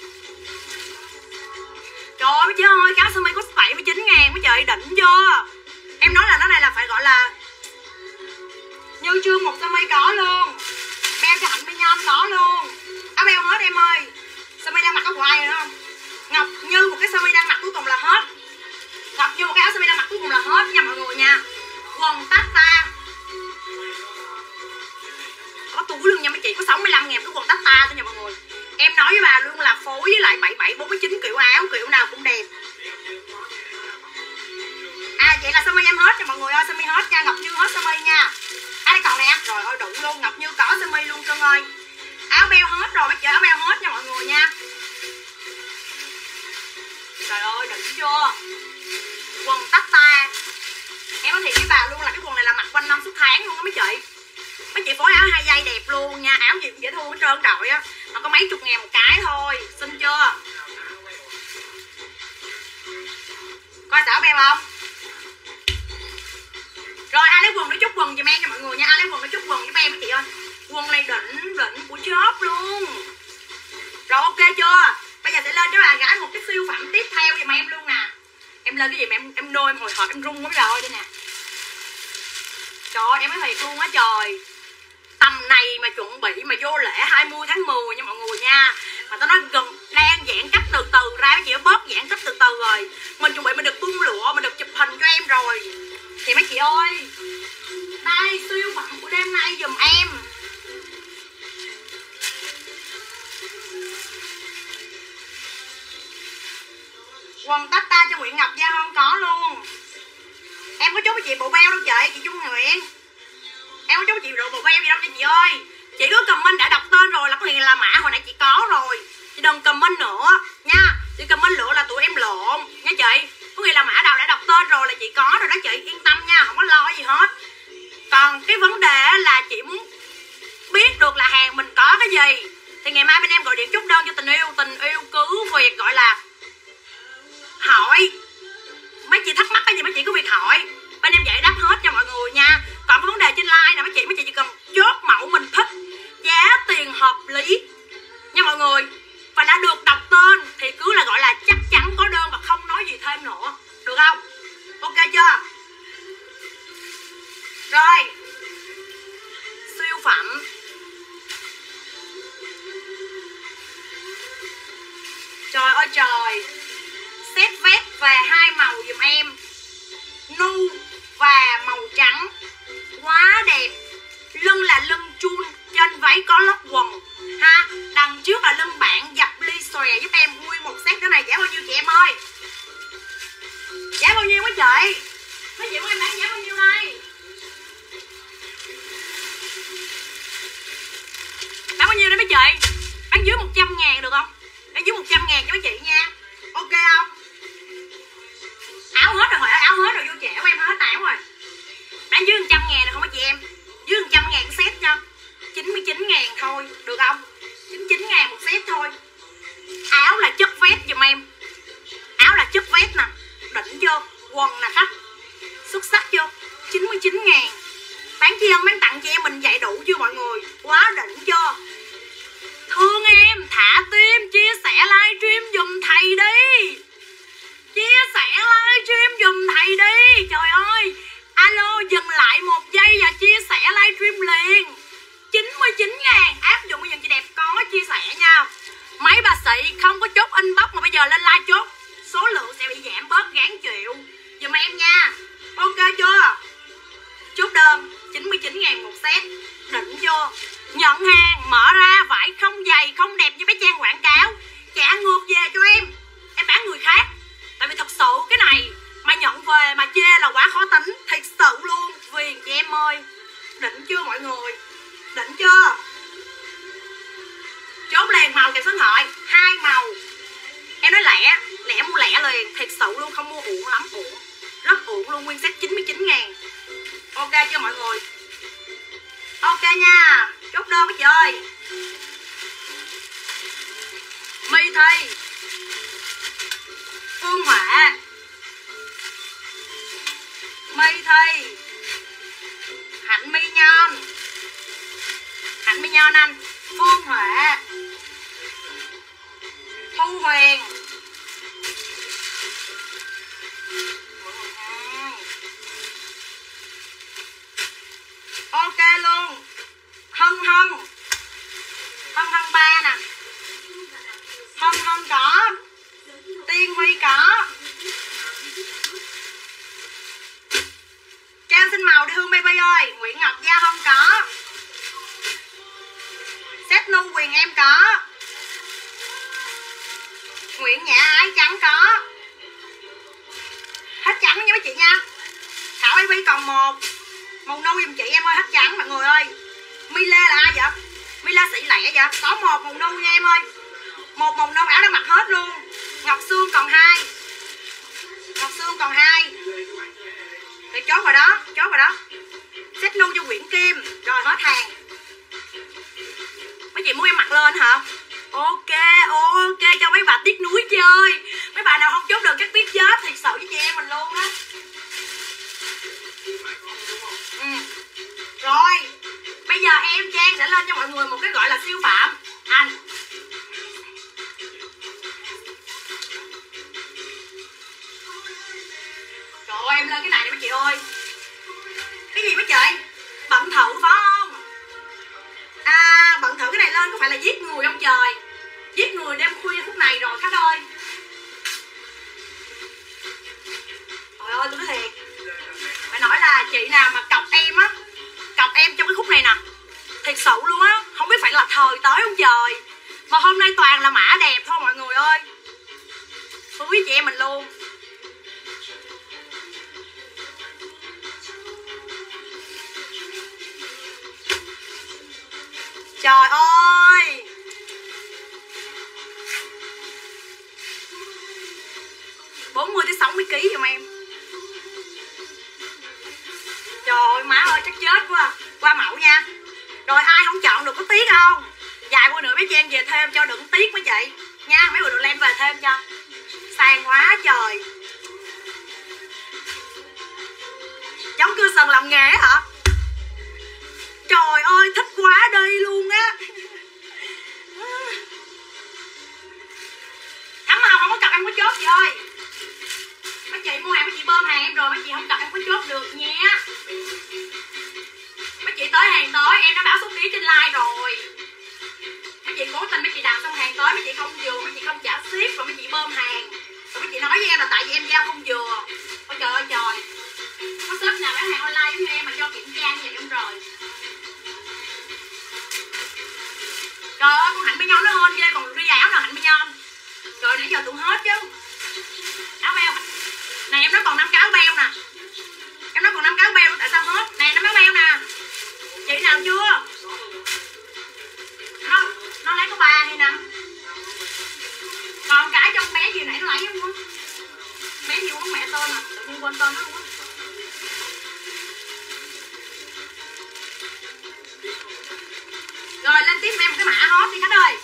Trời ơi chứ ơi, cái áo sơ mi có 79.000 mấy chị, đỉnh chưa? Em nói là nó này là phải gọi là Như Trương một sơ mi có luôn. Beo cho Hạnh Mignon có luôn. Áo beo hết em ơi. Sơ mi đang mặc có của ai nữa không? Ngọc Như một cái sơ mi đang mặc cuối cùng là hết. Ngọc Như một cái áo sơ mi đang mặc cuối cùng là hết nha mọi người nha. Quần Tata có túi luôn nha mấy chị, có 65.000 cái quần Tata thôi nha mọi người. Em nói với bà luôn là phối với lại 7749 kiểu áo, kiểu nào cũng đẹp. À vậy là sơ mi em hết nha mọi người ơi, sơ mi hết nha, Ngọc Như hết sơ mi nha. À đây còn nè, rồi ơi đủ luôn, Ngọc Như có sơ mi luôn Cưng ơi. Áo beo hết rồi, mấy chị áo beo hết nha mọi người nha. Trời ơi đỉnh chưa? Quần Tata em nói thiệt với bà luôn là cái quần này là mặc quanh năm suốt tháng luôn á mấy chị. Mấy chị phối áo 2 dây đẹp luôn nha, áo gì cũng dễ thương hết trơn trọi á, mà có mấy chục ngàn một cái thôi, xinh chưa? Coi áo beo không? Rồi ai lấy quần để chốt quần giùm em cho mọi người nha, ai lấy quần để chốt quần giúp em mấy chị ơi. Quần này đỉnh của chớp luôn. Rồi ok chưa? Bây giờ sẽ lên cho bà gái một cái siêu phẩm tiếp theo giùm em luôn nè. Em lên cái gì mà em nôi em hồi hộp em run quá rồi đây nè. Trời ơi em nói thiệt luôn á trời. Tầm này mà chuẩn bị mà vô lễ 20 tháng 10 nha mọi người nha. Mà tao nói gần đang giãn cách từ từ ra, chị bớt giãn cách từ từ rồi. Mình chuẩn bị mình được bung lụa, mình được chụp hình cho em rồi. Thì mấy chị ơi, đây siêu phẩm của đêm nay giùm em. Quần Tata cho Nguyễn Ngọc Gia Hân có luôn. Em có chốt với chị bộ beo đâu chị Trung Nguyễn. Em có chốt với chị bộ beo gì đâu nha chị ơi. Chị cứ comment đã đọc tên rồi là có nghĩa là mã hồi nãy chị có rồi. Chị đừng comment nữa nha. Chị comment nữa là tụi em lộn nha chị. Có nghĩa là mã nào đã đọc tên rồi là chị có rồi đó chị, yên tâm nha, không có lo gì hết. Còn cái vấn đề là chị muốn biết được là hàng mình có cái gì thì ngày mai bên em gọi điện chốt đơn cho tình yêu cứ việc gọi là hỏi. Mấy chị thắc mắc cái gì mấy chị cứ việc hỏi, bên em giải đáp hết cho mọi người nha. Còn cái vấn đề trên like nè mấy chị chỉ cần chốt mẫu mình thích, giá tiền hợp lý nha mọi người, và đã được đọc tên thì cứ là gọi là chắc chắn có đơn và không nói gì thêm nữa, được không? Ok chưa? Rồi siêu phẩm trời ơi trời, set vest về 2 màu giùm em, nu và màu trắng, quá đẹp. Lưng là lưng chun, trên váy có lót quần ha, đằng trước là lưng bản dập ly xòe giúp em. Nguyên một set cái này giá bao nhiêu chị em ơi? Giá bao nhiêu mấy chị? Mấy chị của em bán giá bao nhiêu đây? Bán bao nhiêu đây mấy chị? Bán dưới 100.000 được không? Bán dưới 100.000 cho mấy chị nha. Ok không? Áo hết rồi, áo hết rồi, vô trẻ của em hết áo rồi. Bán dưới 100.000 được không mấy chị em? Dưới 100.000 set nha. 99.000 thôi, được không? 99.000 một set thôi. Áo là chất vest giùm em. Áo là chất vest nè, đỉnh chưa? Quần nè khách, xuất sắc chưa? 99.000. Bán chi ân bán tặng chị em mình vậy đủ chưa mọi người? Quá đỉnh chưa? Thương em, thả tim, chia sẻ livestream giùm thầy đi. Chia sẻ livestream giùm thầy đi. Trời ơi, alo dừng lại 1 giây và chia sẻ livestream liền. 99.000 áp dụng bây giờ chị đẹp có chia sẻ nha. Mấy bà xị không có chốt inbox mà bây giờ lên live chốt, số lượng sẽ bị giảm bớt, gán chịu giùm em nha. Ok chưa? Chốt đơn 99.000 một set, đỉnh chưa? Nhận hàng mở ra vải không dày không đẹp như mấy trang quảng cáo, trả ngược về cho em bán người khác. Tại vì thật sự cái này mà nhận về mà chê là quá khó tính, thật sự luôn. Viền chị em ơi, đỉnh chưa mọi người? Đỉnh chưa? Chốt liền màu kèm số điện thoại 2 màu. Em nói lẹ Lẻ mua lẻ liền, thiệt sự luôn, không mua uổng lắm, uổng, rất uổng luôn, nguyên set 99.000. Ok chưa mọi người? Ok nha, chốt đơn với chị ơi. My Thi, Phương Huệ, My Thi, Hạnh My Nhân, Hạnh My Nhân anh, Phương Huệ, Thu Huyền, ok luôn. Hân Hân, Hân Hân ba nè, Hân Hân có, Tiên Huy có. Trang xin màu đi Hương Baby ơi. Nguyễn Ngọc Gia Hân có, Set Nu Quyền em có, Nguyễn Nhã Ái trắng có. Hết trắng nha mấy chị nha. Thảo Baby còn một màu nâu giùm chị em ơi, hết trắng mọi người ơi. Mila là ai vậy? Mila sĩ lẻ vậy? Có một màu nâu nha em ơi. Một màu nâu áo đang mặc hết luôn. Ngọc Sương còn 2. Ngọc Sương còn 2. Thì chốt rồi đó, chốt rồi đó. Set Nu cho Nguyễn Kim. Rồi hết hàng. Mấy chị muốn em mặc lên hả? Ok, ok, cho mấy bà tiếc núi chơi. Mấy bà nào không chốt được chắc tiếc chết. Thiệt sự với chị em mình luôn á. Rồi, bây giờ em Trang sẽ lên cho mọi người một cái gọi là siêu phẩm. Anh trời, em lên cái này đi mấy chị ơi. Cái gì mấy chị? Bận thử phải không? À, bận thử cái này lên có phải là giết người không trời? Giết người đêm khuya phút này rồi khách ơi. Trời ơi, tôi nói thiệt, phải nói là chị nào mà cọc em á, cọc em trong cái khúc này nè, thiệt sự luôn á, không biết phải là thời tới không trời. Mà hôm nay toàn là mã đẹp thôi mọi người ơi. Tôi với chị em mình luôn. Trời ơi, bốn mươi tới 60 kg giùm em. Trời ơi má ơi, chắc chết quá. Qua mẫu nha. Rồi ai không chọn được có tiếc không? Dài qua nữa mấy chị em về thêm cho đừng tiếc mấy chị nha. Mấy người được lên về thêm cho. Sang quá trời. Giống cưa sần làm nghề hả? Trời ơi, thích quá đi luôn á. Thắm Hồng không có cặp em có chốt chị ơi. Mấy chị mua hàng mấy chị bơm hàng em rồi, mấy chị không cặp em có chốt được nha. Mấy chị tới hàng tới em đã báo số ký trên like rồi. Mấy chị cố tình mấy chị đặt xong hàng tới mấy chị không vừa, mấy chị không trả ship rồi mấy chị bơm hàng. Rồi mấy chị nói với em là tại vì em giao không vừa. Ôi trời ơi trời. Có shop nào bán hàng online giống như em mà cho kiểm tra như vậy không rồi. Trời ơi, con Hạnh Mỹ Nhân nó hên ghê, còn đi áo nào Hạnh Mỹ Nhân. Trời, nãy giờ tụi hết chứ. Áo beo này em nói còn 5 cái áo beo nè. Em nói còn 5 cái áo beo tại sao hết? Nè 5 áo beo nè. Chị nào chưa? Nó lấy có 3 hay 5. Còn cái trong bé gì nãy nó lấy không á. Bé gì uống mẹ tên à, tự nhiên quên tên nó luôn á. Rồi lên tiếp em một cái mã hot đi khách ơi.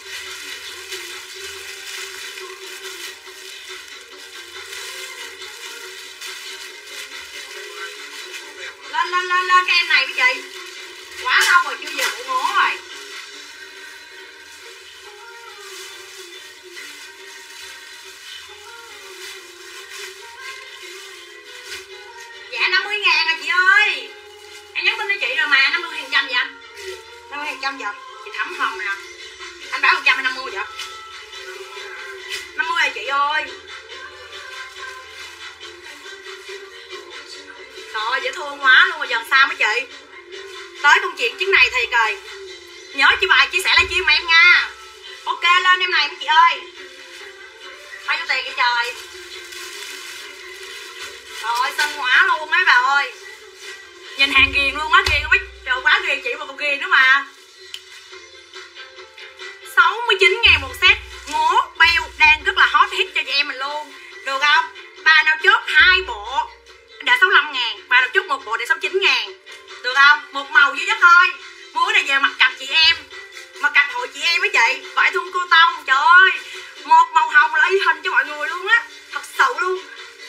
Lên cái em này với chị. Quá lâu rồi chưa về bộ ngố rồi. Dạ 50.000 à chị ơi. Em nhắn tin cho chị rồi mà. 50% vậy anh? 50% vậy? Chị Thắm Hồng nè. Anh bảo 100 hay 50 vậy? 50 à chị ơi. Trời dễ thương quá luôn rồi, giờ sao mấy chị? Tới công chuyện chuyến này thì rồi. Nhớ chị bài chia sẻ livestream mà em nha. Ok lên em này mấy chị ơi. Bao nhiêu tiền vậy trời? Rồi xinh quá luôn mấy bà ơi. Nhìn hàng ghiền luôn á, ghiền không biết. Trời quá ghiền chị mà còn ghiền nữa mà. 69.000 một set. Ngố beo đang rất là hot hit cho chị em mình luôn. chị. Vải thun cô tông, trời ơi, một màu hồng là y hình cho mọi người luôn á, thật sự luôn.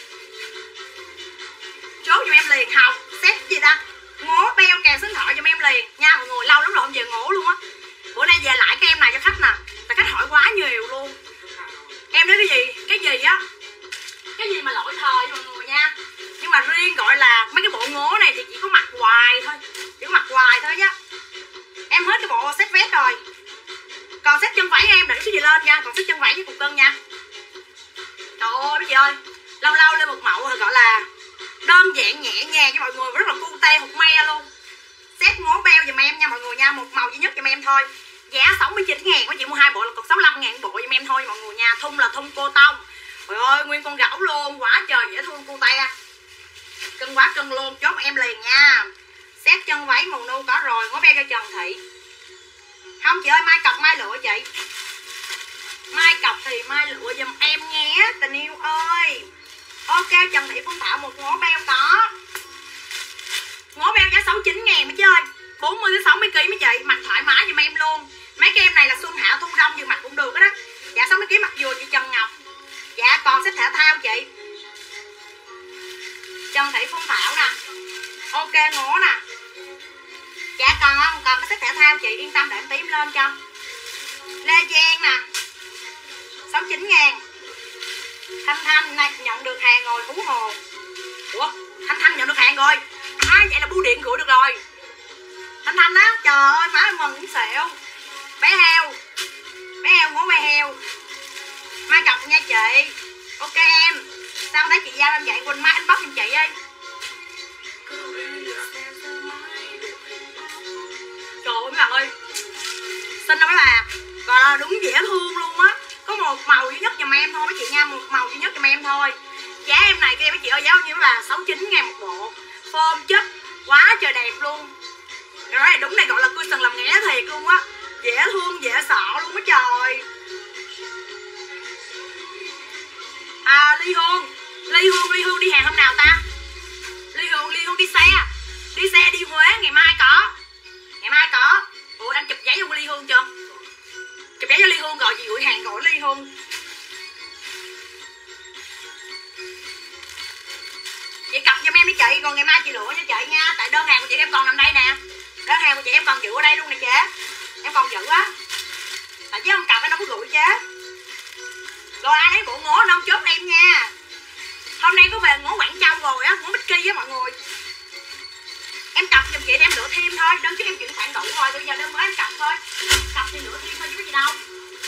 Chốt giùm em liền. Học set gì ta, ngố beo kèm xính thoại giùm em liền nha mọi người. Lâu lắm rồi không về ngố luôn á. Bữa nay về lại cái em này cho khách nè, tại khách hỏi quá nhiều luôn. Em nói cái gì á, cái gì mà lỗi thời cho mọi người nha. Nhưng mà riêng gọi là mấy cái bộ ngố này thì chỉ có mặc hoài thôi, chỉ có mặc hoài thôi chứ. Em hết cái bộ set vest rồi, còn set chân váy em để cái gì lên nha, còn set chân váy với cục cân nha. Trời ơi mấy chị ơi, lâu lâu lên một mẫu gọi là đơn giản nhẹ nhàng cho mọi người, rất là cute hụt me luôn. Set ngố beo giùm em nha mọi người nha, một màu duy nhất giùm em thôi. Giá 69.000, có chị mua 2 bộ là còn 65.000 bộ giùm em thôi mọi người nha. Thun là thun cô tông. Trời ơi nguyên con gẫu luôn, quá trời dễ thương cute. Cân quá cân luôn, chốt em liền nha. Set chân váy màu nu có rồi, ngó beo cho Trần Thị. Không chị ơi, mai cọc mai lựa chị. Mai cọc thì mai lựa giùm em nhé tình yêu ơi. Ok Trần Thị Phương Thảo một ngố beo có. Ngố beo giá 69.000 mấy chơi, 40 đến 60 kg mấy chị, mặc thoải mái giùm em luôn. Mấy cái em này là xuân hạ thu đông vừa mặc cũng được đó. Dạ 60 kg mặc vừa chị Trần Ngọc. Dạ còn xếp thể thao chị Trần Thị Phương Thảo nè. Ok ngố nè. Dạ còn không, còn cái xếp thể thao chị yên tâm để em tím lên cho. Lê Giang nè 69.000. Thanh Thanh này nhận được hàng rồi, hú hồ. Ủa Thanh Thanh nhận được hàng rồi à, vậy là bưu điện gửi được rồi. Thanh Thanh á, trời ơi má ơi mừng cũng xẹo. Bé heo ngố bé heo. Mai cọc nha chị. Ok em, sao thấy chị giao em vậy, Quỳnh Mai inbox giùm chị ơi. Trời ơi mấy bạn ơi, xinh đâu mấy bà, gọi là đúng dễ thương luôn á. Có một màu duy nhất giùm em thôi mấy chị nha, một màu duy nhất giùm em thôi. Giá em này kia mấy chị ơi, giá bao nhiêu là 69.000 một bộ. Form chất quá trời đẹp luôn. Rồi đúng này gọi là cushion làm nghé thiệt luôn á, dễ thương dễ sợ luôn á trời. À Ly Hương đi hàng hôm nào ta? Ly Hương đi xe đi Huế, ngày mai có. Ủa anh chụp giấy cho Ly Hương chưa? Chụp giấy cho Ly Hương rồi, chị gửi hàng gọi Ly Hương. Chị cặp giùm em đi chị, còn ngày mai chị lựa nha chị nha. Tại đơn hàng của chị em còn nằm đây nè. Đơn hàng của chị em còn giữ ở đây luôn nè chế. Em còn giữ á. Tại chứ không cặp em đâu có gửi chế. Rồi ai lấy bộ ngố không chốt em nha. Hôm nay có về ngố Quảng Châu rồi á, ngố Bích Kỳ á mọi người. Em cặp giùm chị em lựa thêm thôi, đơn chứ em chuyển khoản đủ rồi, bây giờ đơn mới em cặp thôi. Cặp thì lựa thêm thôi chứ có gì đâu.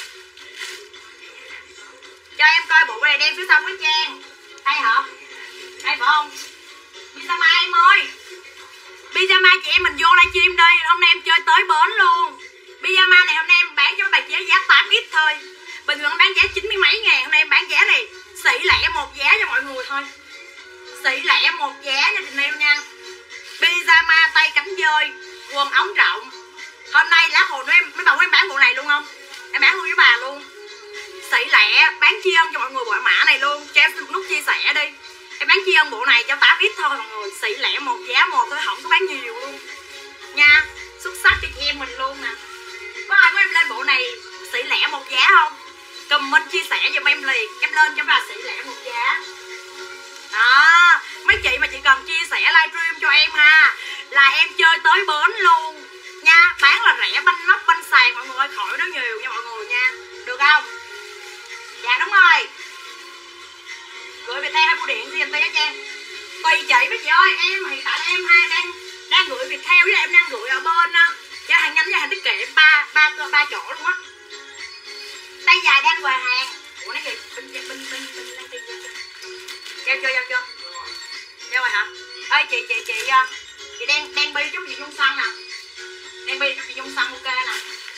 Cho em coi bộ này đem phía sau với Trang. Hay hả? Hay phải không? Pyjama em ơi. Pyjama chị em mình vô livestream đây, hôm nay em chơi tới bến luôn. Pyjama này hôm nay em bán cho các bạn chế giá 8x thôi. Bình thường bán giá 90 mấy ngàn, hôm nay em bán giá này xỉ lẻ một giá cho mọi người thôi. Xỉ lẻ một giá nha tình em nha. Pyjama tay cánh dơi, quần ống rộng. Hôm nay lá hồi em mấy bà của em bán bộ này luôn không? Em bán luôn với bà luôn. Xỉ lẻ, bán tri ân cho mọi người bộ mã này luôn. Cho em nút chia sẻ đi. Em bán tri ân bộ này cho 8x thôi mọi người. Xỉ lẻ một giá một thôi, không có bán nhiều luôn nha. Xuất sắc cho chị em mình luôn nè. Có ai của em lên bộ này xỉ lẻ một giá không? Comment chia sẻ giùm em liền. Em lên cho bà xỉ lẻ một giá. Đó, mấy chị mà chị cần chia sẻ livestream cho em ha, là em chơi tới bến luôn nha. Bán là rẻ banh nóc banh sàn mọi người ơi, khỏi nói nhiều nha mọi người nha. Được không? Dạ đúng rồi. Gửi Viettel hay bưu điện gì anh Tây Trang? Tùy chị mấy chị ơi, em hiện tại là em đang gửi Viettel với em đang gửi ở bên cho hàng nhánh và hàng tiết kiệm ba chỗ luôn á. Tay dài đang về hàng. Ủa nói gì? Bên đang đi giao chưa? Giao rồi hả? Ơi chị đang bi chút chị Nhung xăng nè. Đang bi chút chị Nhung xăng ok nè.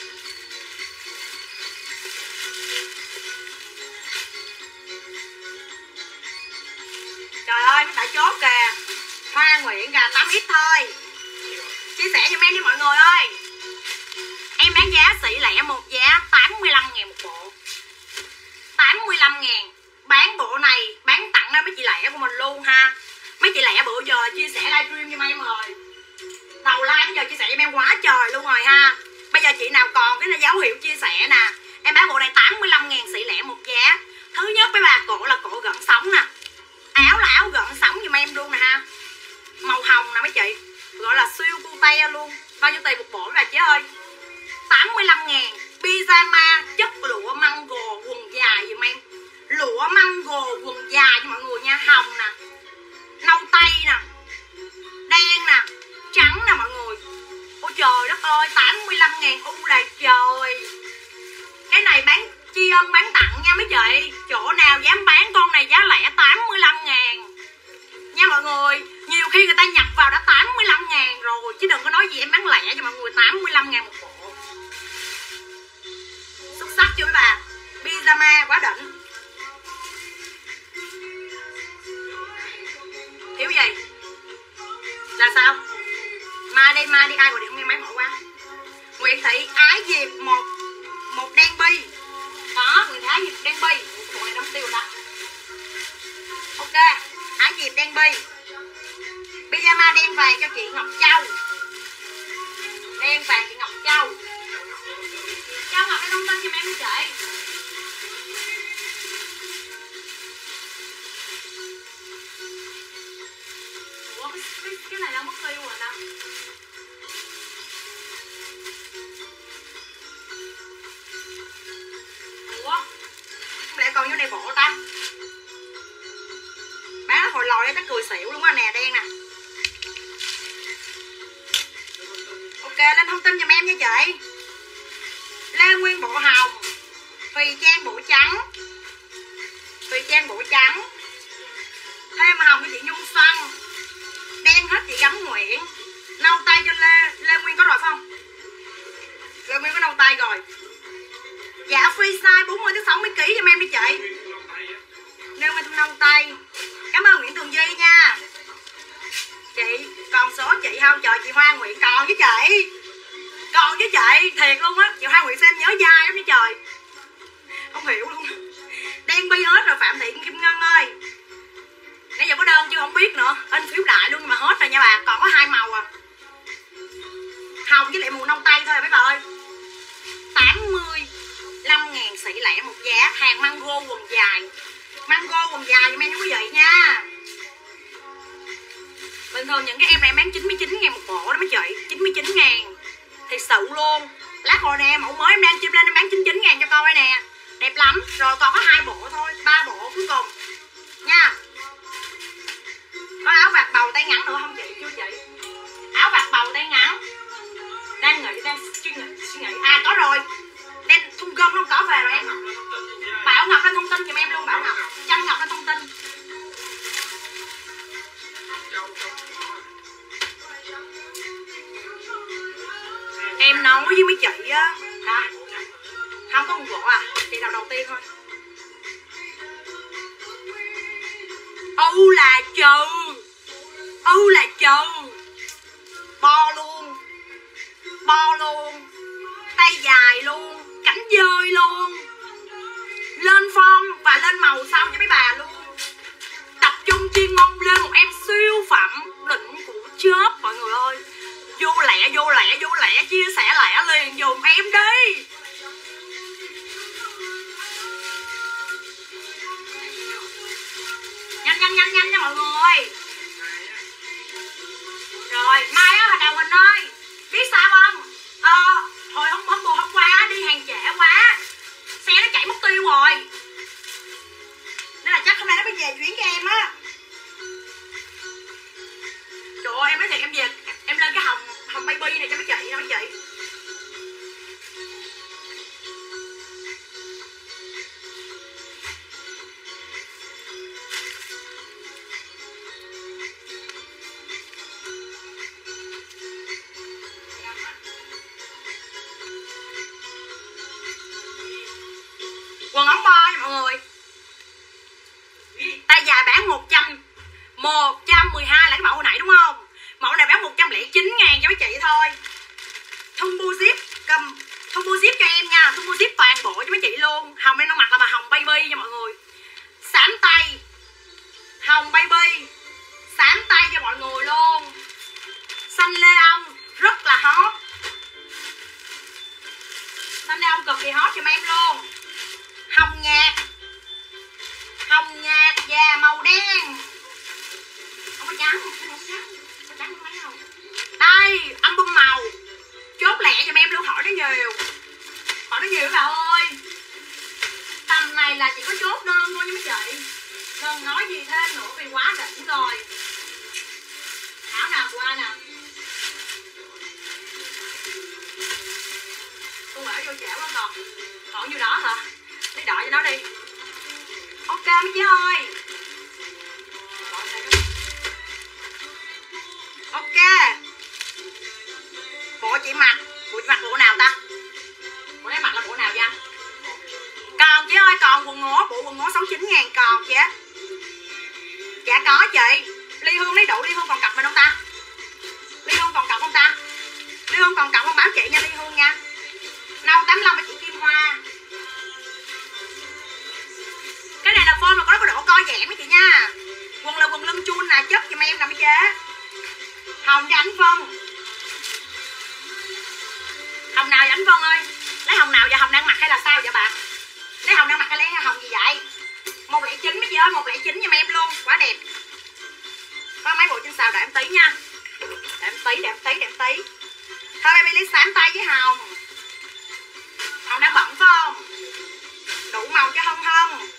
Trời ơi nó đã chốt kìa. Hoa Nguyễn gà 8x thôi. Chia sẻ giùm em đi mọi người ơi. Em bán giá xỉ lẻ một giá 85.000 một bộ. 85.000. Bán bộ này bán tặng ra mấy chị lẻ của mình luôn ha. Mấy chị lẻ bữa giờ chia sẻ livestream cho em rồi. Đầu live bây giờ chia sẻ cho em quá trời luôn rồi ha. Bây giờ chị nào còn cái dấu hiệu chia sẻ nè. Em bán bộ này 85.000 xị lẻ một giá. Thứ nhất mấy bà, cổ là cổ gợn sóng nè. Áo là áo gợn sóng giùm em luôn nè ha. Màu hồng nè mấy chị. Gọi là siêu cute luôn. Bao nhiêu tiền một bộ bà chế ơi? 85.000. Pyjama chất lụa mango quần dài giùm em. Lụa mango quần dài cho mọi người nha. Hồng nè, nâu tây nè, đen nè, trắng nè mọi người. Ôi trời đất ơi, 85.000 u là trời. Cái này bán tri ân bán tặng nha mấy chị. Chỗ nào dám bán con này giá lẻ 85.000 nha mọi người. Nhiều khi người ta nhập vào đã 85.000 rồi, chứ đừng có nói gì em bán lẻ cho mọi người. 85.000 một bộ. Xuất sắc chưa mấy bà? Pyjama quá đỉnh. Thiếu gì? Là sao? Mai đi ai gọi điện không nghe máy mở quá. Nguyễn Thị Ái Diệp một đen bi. Đó, Nguyễn Thị Ái Diệp đen bi. Bộ này đóng tiêu đó. Ok, Ái Diệp đen bi. Pyjama đen vàng cho chị Ngọc Châu. Đen vàng chị Ngọc Châu. Châu Ngọc cái thông tin giùm em đi chị. Ủa cái này đâu mất tiêu rồi ta. Ủa không lẽ còn như này bộ ta. Bán hồi lòi chắc cười xỉu luôn á. Nè đen nè. Ok lên thông tin giùm em nha chị. Lê Nguyên bộ hồng, Thùy Trang bộ trắng. Thùy Trang bộ trắng. Thêm hồng cho chị Nhung Xuân. Đen hết chị Gấm Nguyễn. Nâu tay cho Lê Nguyên có rồi phải không? Lê Nguyên có nâu tay rồi. Dạ free size 40 tới 60 kg giùm em đi chị. Nêu nguyên nâu tay. Cảm ơn Nguyễn Tường Duy nha. Chị còn số chị không? Trời chị Hoa Nguyễn còn với chị. Còn với chị thiệt luôn á. Chị Hoa Nguyễn xem nhớ dai lắm với trời. Không hiểu luôn. Đen bi hết rồi Phạm Thị Kim Ngân ơi. Nãy giờ có đơn chưa không biết nữa. In phiếu đại luôn nhưng mà hết rồi nha bà. Còn có 2 màu à. Hồng với lại màu nâu tay thôi mấy bà ơi. 85.000 xị lẻ một giá. Hàng mango quần dài. Mango quần dài giùm em quý vị nha. Bình thường những cái em này em bán 99.000 một bộ đó mấy chị. 99.000. Thiệt sự luôn. Lát hồi nè mẫu mới em đang chim lên em bán 99.000 cho coi nè. Đẹp lắm. Rồi còn có 2 bộ thôi. 3 bộ cuối cùng nha. Có áo vạt bầu tay ngắn nữa không chị? Chưa chị. Áo vạt bầu tay ngắn. Đang suy nghĩ. À có rồi. Đen thun gom không có về rồi em. Bảo Ngọc lên thông tin giùm em luôn. Bảo Ngọc Trâm Ngọc lên thông tin. Em nói với mấy chị á. Hả? Không có một bộ à? Chị nào đầu tiên thôi. Âu là trừ. Âu là trừ. Bo luôn. Bo luôn. Tay dài luôn. Cánh dơi luôn. Lên form và lên màu sau cho mấy bà luôn. Tập trung chuyên môn lên một em siêu phẩm đỉnh của chớp mọi người ơi. Vô lẹ chia sẻ lẹ liền dùm em đi. Nhanh nha mọi người. Rồi mai á Đào Huỳnh ơi, biết sao không? Hồi hôm qua đi hàng trễ quá, xe nó chạy mất tiêu rồi, nên là chắc hôm nay nó mới về chuyển cho em á. Trời ơi em nói thiệt, em về em lên cái hồng baby này cho mấy chị nha mấy chị. Quần ống bo nha mọi người. Tay dài bán 112 là cái mẫu hồi nãy đúng không? Mẫu này bán 109.000 cho mấy chị thôi. Thun bu zip, cầm thun bu zip cho em nha. Thun bu zip toàn bộ cho mấy chị luôn. Hồng em nó mặc là mà hồng baby nha mọi người. Xám tay hồng baby, xám tay cho mọi người luôn. Xanh lê ông rất là hot. Xanh đây không cực kỳ hot giùm em luôn. Hồng nhạt và màu đen. Không có trắng, có trắng mấy không? Đây, album màu. Chốt lẹ giùm em luôn, hỏi nó nhiều bà ơi. Tầm này là chỉ có chốt đơn thôi nha mấy chị. Đừng nói gì thêm nữa vì quá đỉnh rồi. Áo nào qua nè. Tôi mở vô trễ quá còn nhiêu đó hả? Đi đợi cho nó đi. Ok mấy chị ơi. Ok. Bộ chị mặc bộ nào ta? Bộ này mặc là bộ nào vậy? Còn chị ơi, còn bộ quần ngố 69.000 còn chị á. Dạ có chị. Ly Hương lấy đủ, Ly Hương còn cặp mình không ta? Ly Hương còn cặp không ta? Ly Hương còn cặp không báo chị nha Ly Hương nha. Nâu 85 và chị Kim Hoa. Cái này là phôi mà có độ co giãn mấy chị nha. Quần là quần lưng chun nè, chất giùm em nè mấy chế. Hồng cho Ánh Vân. Hồng nào vậy Ánh Vân ơi? Lấy hồng nào vậy? Hồng đang mặc hay là sao vậy bà? Lấy hồng đang mặc hay lấy hồng gì vậy? 109 mấy chị ơi, 109 giùm em luôn, quá đẹp. Có mấy bộ trên xào đợi em tí nha. Để em tí. Thôi baby lấy xám tay với hồng. Hồng đang bận phải không? Đủ màu cho Hân.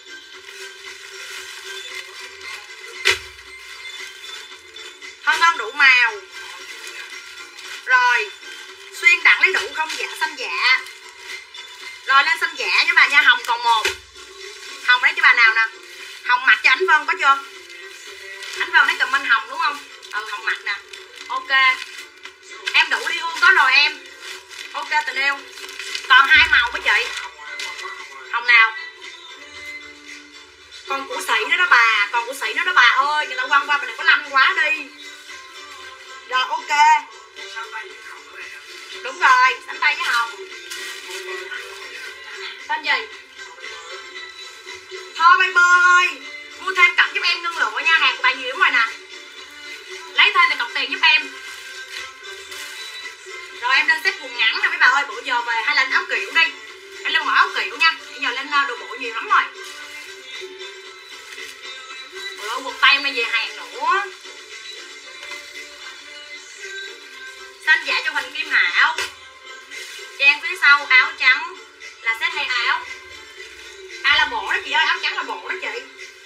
Hân đủ màu. Rồi xuyên đặng lấy đủ không dạ xanh dạ. Rồi lên xanh dạ nha bà nha. Hồng còn một. Hồng lấy cho bà nào nè. Hồng mặc cho Ánh Vân có chưa? Ánh Vân lấy comment hồng đúng không? Hồng mặc nè. Ok. Em đủ Ly Hương có rồi em. Ok tình yêu. Còn 2 màu với chị. Hồng nào? Con củ sỉ nữa đó bà. Bà ơi. Người ta quăng qua, bà đừng có lanh quá đi. Rồi ok. Đúng rồi, sánh tay với hồng. Tên gì? Thôi baby ơi, mua thêm cặp giúp em ngân lụa nha. Hàng của bà nhiều lắm rồi nè. Lấy thêm thì cọc tiền giúp em. Rồi em lên xếp quần ngắn nè mấy bà ơi. Bữa giờ về hay lên áo kiểu đi. Em lên mở áo kiểu nha. Bây giờ lên đồ bộ nhiều lắm rồi. Ủa, quần tây hôm nay về hàng nữa. Xanh dạ cho Huỳnh Kim Hảo. Trang phía sau áo trắng là set hay áo? Là bộ đó chị ơi, áo trắng là bộ đó chị.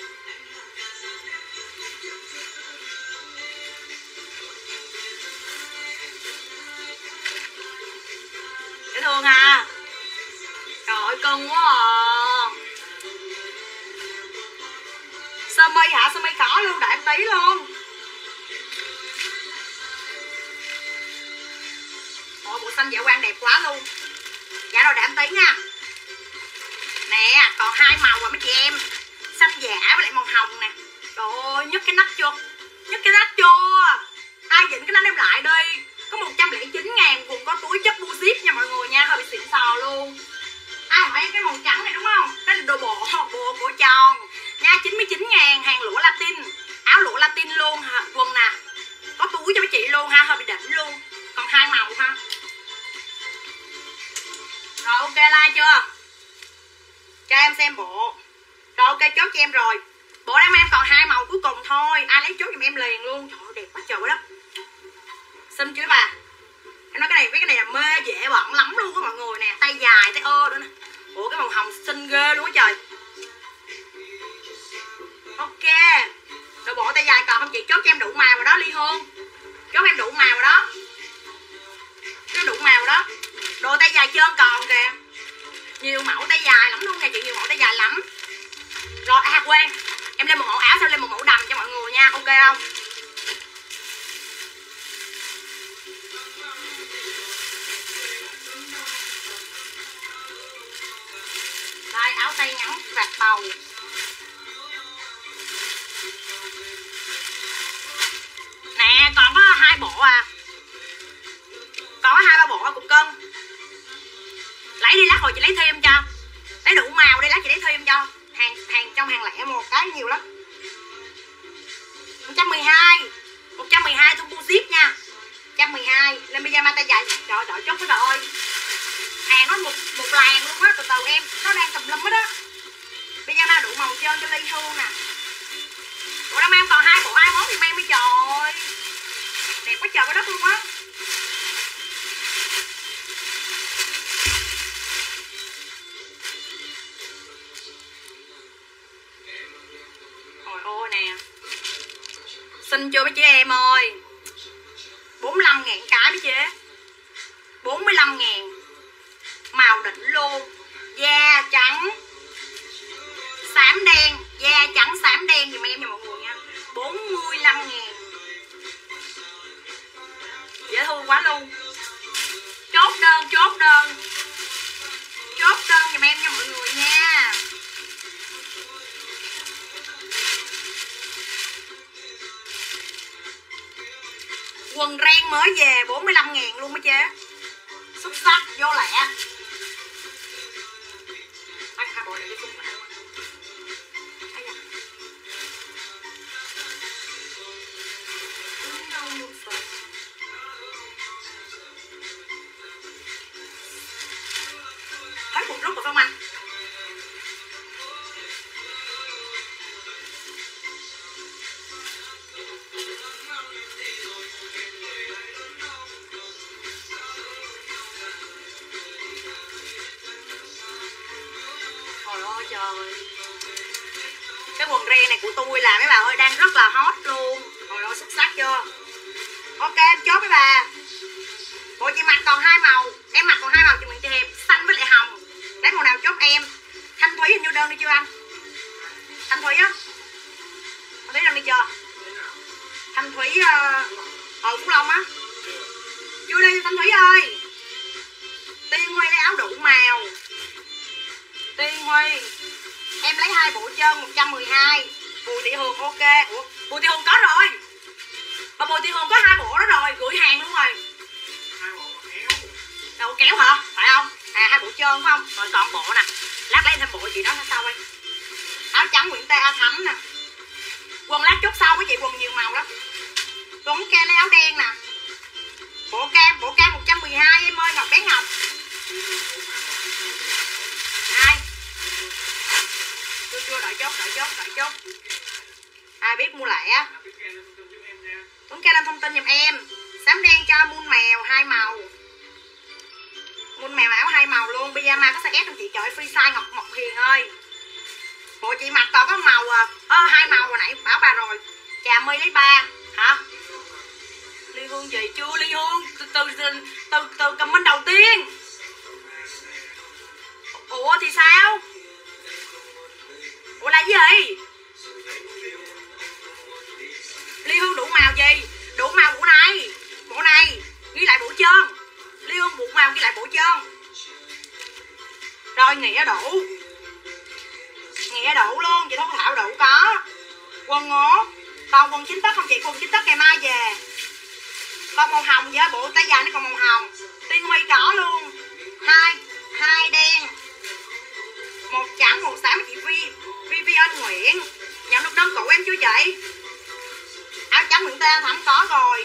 Dễ thương ha. Trời ơi cưng quá à. Sơ mi hả? Sơ mi có luôn, đợi em tí luôn. Ôi bộ xanh dạ quang đẹp quá luôn. Dạ rồi để em tí nha. Nè còn 2 màu rồi mấy chị em. Xanh dạ với lại màu hồng nè. Trời ơi nhấc cái nắp chưa? Ai dịnh cái nắp em lại đi. Có 109.000 vùng có túi chất bu zip nha mọi người nha. Hơi bị xịn sò luôn. Ai hỏi cái màu trắng này đúng không? Cái là đồ bộ cổ tròn nha. 99.000 hàng lụa Latin. Áo lụa Latin luôn hả? Quần nè. Có túi cho mấy chị luôn ha. Hơi bị đỉnh luôn. Còn 2 màu ha. Rồi ok like chưa? Cho em xem bộ. Rồi ok chốt cho em rồi. Bộ đám em còn 2 màu cuối cùng thôi. Ai lấy chốt giùm em liền luôn. Trời ơi đẹp quá trời đó. Xinh chưa bà? Em nói cái này là mê dễ bận lắm luôn á mọi người nè. Tay dài tay ơ nữa nè. Ủa cái màu hồng xinh ghê luôn á trời. Ok. Rồi bộ tay dài còn không chị? Chốt cho em đủ màu rồi đó Ly Hương. Chốt em đủ màu rồi đó. Nó đủ màu đó. Đồ tay dài trơn còn kìa. Nhiều mẫu tay dài lắm luôn nè chị. Nhiều mẫu tay dài lắm. Rồi quên. Em lên một mẫu áo, sau lên một mẫu đầm cho mọi người nha. Ok không? Đây áo tay ngắn vạt bầu. Nè còn có 2 bộ à. Còn có 2-3 bộ cục cân. Lấy đi lát hồi chị lấy thêm cho. Lấy đủ màu đi lát chị lấy thêm cho. Hàng trong hàng lẻ một cái nhiều lắm. 112 thu bu zip nha. 112 lên pyjama tay dài. Trời ơi chốt với trời ơi. hàng nó một làng luôn á. Từ từ em, nó đang tùm lum hết á. Pyjama đủ màu trơn cho Ly Hương nè. Bộ Đam em còn 2 bộ 2 món thì em mới trời. Đẹp quá trời quá đất luôn á. Ôi ôi nè. Xin chưa mấy chị em ơi. 45.000 cái mấy chị. 45.000. Màu đỉnh luôn. Da trắng xám đen, da trắng xám đen giùm em nha mọi người nha. 45.000. Dễ thương quá luôn. Chốt đơn giùm em nha mọi người nha. Quần ren mới về 45.000 luôn mấy chế. Xuất sắc vô lẹ. Ăn 2 bộ này cái cung lại. Thấy một lúc rồi phải không anh? Trời ơi trời. Cái quần ren này của tôi là mấy bà ơi đang rất là hot luôn. Trời ơi xuất sắc chưa? Ok em chốt với bà. Bộ chị mặc còn 2 màu. Em mặc còn 2 màu chị Nguyễn Thị Hiệp, xanh với lại hồng. Lấy màu nào chốt em. Thanh Thúy hình như đơn đi chưa anh? Thanh Thúy á. Thanh Thúy đơn đi chưa? Thanh Thúy Phú Long á. Chưa đi Thanh Thúy ơi. Tiên Huy lấy áo đủ màu. Tiên Huy em lấy 2 bộ trơn 112. Bùi Thị Hường ok. Ủa Bùi Thị Hường có rồi. Mà Bùi Thị Hường có 2 bộ đó rồi, gửi hàng luôn rồi. 2 bộ kéo. Đâu kéo hả? Phải không? À 2 bộ trơn phải không? Rồi còn bộ nè. Lát lấy thêm bộ chị đó sau đây. Áo trắng Nguyễn Tê A Thắm nè. Quần lát chốt sau với chị, quần nhiều màu đó. Tuấn Kem lấy áo đen nè. Bộ cam 112 em ơi, Ngọc bé Ngọc. 2. Chưa đợi chốt. Ai biết mua lẻ. Tuấn Kem lên thông tin giùm em. Xám đen cho muôn mèo 2 màu. Muôn mèo áo 2 màu luôn. Pyjama có size S không chị? Trời ơi, free size Ngọc Hiền ơi. Bộ chị mặc còn có màu 2 màu hồi nãy bảo bà rồi. Trà My lấy 3 hả? Ly Hương gì chưa? Ly Hương từ comment đầu tiên. Ủa thì sao? Ủa là gì? Ly Hương đủ màu gì? Đủ màu bộ này ghi lại bộ trơn. Ly Hương đủ màu ghi lại bộ trơn. Rồi Nghĩa đủ luôn. Chị Thông Thảo đủ có. Quần ngố. Còn quần 9 tấc không chị? Quần 9 tấc ngày mai về. Còn màu hồng với bộ tay dài nó còn màu hồng. Tiên Huy có luôn. 2 đen. 1 trắng 1 xám chị Vivian Nguyễn. Nhận được đơn cụ em chưa chị? Áo trắng Nguyễn Tê Thắm có rồi.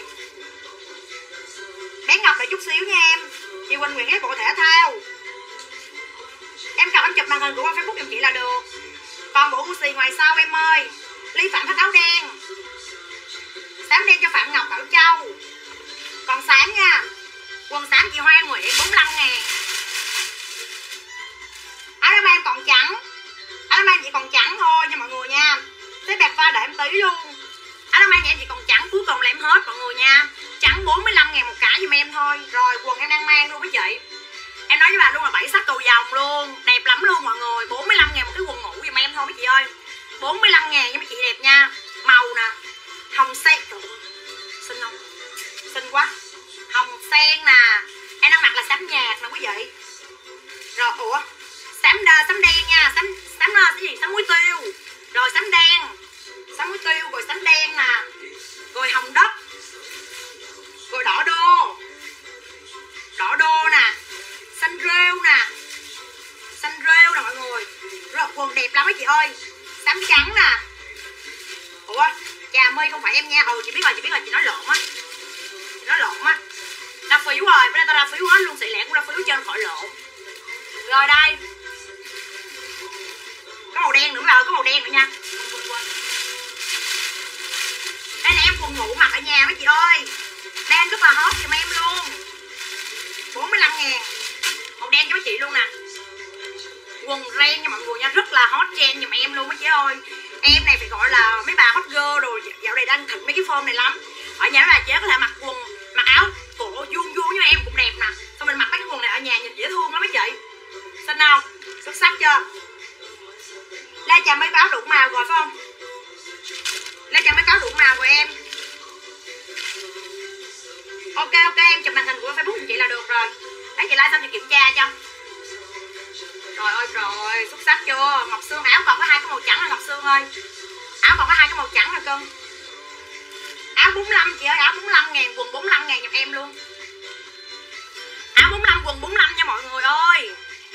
Bé Ngọc đợi chút xíu nha em. Chị Quỳnh Nguyễn lấy bộ thể thao. Em cầm em chụp màn hình của Facebook giùm chị là được. Còn bộ Uzi ngoài sau em ơi. Ly Phạm thích áo đen. Xám đen cho Phạm Ngọc Bảo Châu. Còn xám nha. Quần xám chị Hoa Nguyễn 45.000. Áo đám em còn trắng. Áo đám em chỉ còn trắng thôi nha mọi người nha. Xếp bạc pha đợi em tí luôn. Áo đám em chị còn trắng, cuối cùng là em hết mọi người nha. Trắng 45.000 một cả giùm em thôi. Rồi quần em đang mang luôn với chị. Em nói với bà luôn là 7 sắc cầu vồng luôn. Đẹp lắm luôn mọi người. 45.000 một cái quần ngủ giùm em thôi mấy chị ơi. 45.000 cho mấy chị đẹp nha. Màu nè. Hồng sen. Xinh không? Xinh quá. Hồng sen nè. Em đang mặc là xám nhạt nè quý vị. Rồi ủa xám đen nha. Xám cái gì? Xám muối tiêu. Rồi xám đen. Xám muối tiêu. Rồi xám đen nè. Rồi hồng đất. Rồi đỏ đô nè. Xanh rêu nè mọi người. Rồi quần đẹp lắm mấy chị ơi. Xám trắng nè. Ủa Trà My không phải em nha. Chị biết rồi chị nói lộn á. Ra phiếu rồi. Bữa nay tao ra phiếu hết luôn. Xị lẹ cũng ra phiếu trên khỏi lộn. Rồi đây, có màu đen nữa bà ơi, có màu đen nữa nha. Đây là em quần ngủ mặc ở nhà mấy chị ơi, đang rất là hot giùm em luôn, 45.000, màu đen cho mấy chị luôn nè. Quần ren nha mọi người nha, rất là hot trend giùm em luôn mấy chị ơi. Em này phải gọi là mấy bà hot girl rồi, dạo này đang thịnh mấy cái form này lắm. Ở nhà mấy bà chế có thể mặc quần, mặc áo cổ vuông vuông như em cũng đẹp nè. Xong mình mặc mấy cái quần này ở nhà nhìn dễ thương lắm mấy chị. Xinh không? Xuất sắc chưa? Lê Trà mấy báo đủ màu rồi phải không? Lê Trà mấy báo đủ màu rồi em. Ok em chụp màn hình của Facebook của chị là được rồi. Đấy chị like xong chị kiểm tra cho. Trời ơi trời, xuất sắc chưa? Ngọc Sương áo còn có 2 cái màu trắng rồi Ngọc Sương ơi. Áo còn có 2 cái màu trắng rồi cưng. Áo 45 chị ơi, áo 45.000, quần 45.000 giùm em luôn. Áo 45 quần 45 nha mọi người ơi.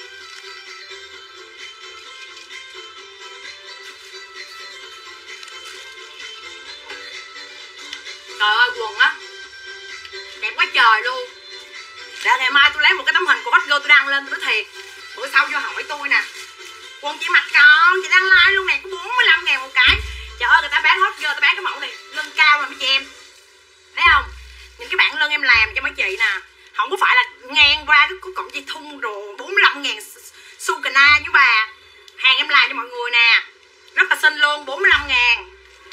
Trời ơi quần á đẹp quá trời luôn. Để ngày mai tôi lấy một cái tấm hình của hot girl tôi đăng lên tôi nói thiệt. Bữa sau vô hỏi tôi nè. Quần chị mặc còn, chị đăng like luôn nè, có 45.000 một cái. Trời ơi người ta bán hot girl, ta bán cái mẫu này lưng cao mà mấy chị em. Thấy không? Nhìn cái bản lưng em làm cho mấy chị nè. Không có phải là ngang qua cái cọng dây thun rồi 45.000 Sukana với bà. Hàng em làm cho mọi người nè. Rất là xinh luôn, 45.000.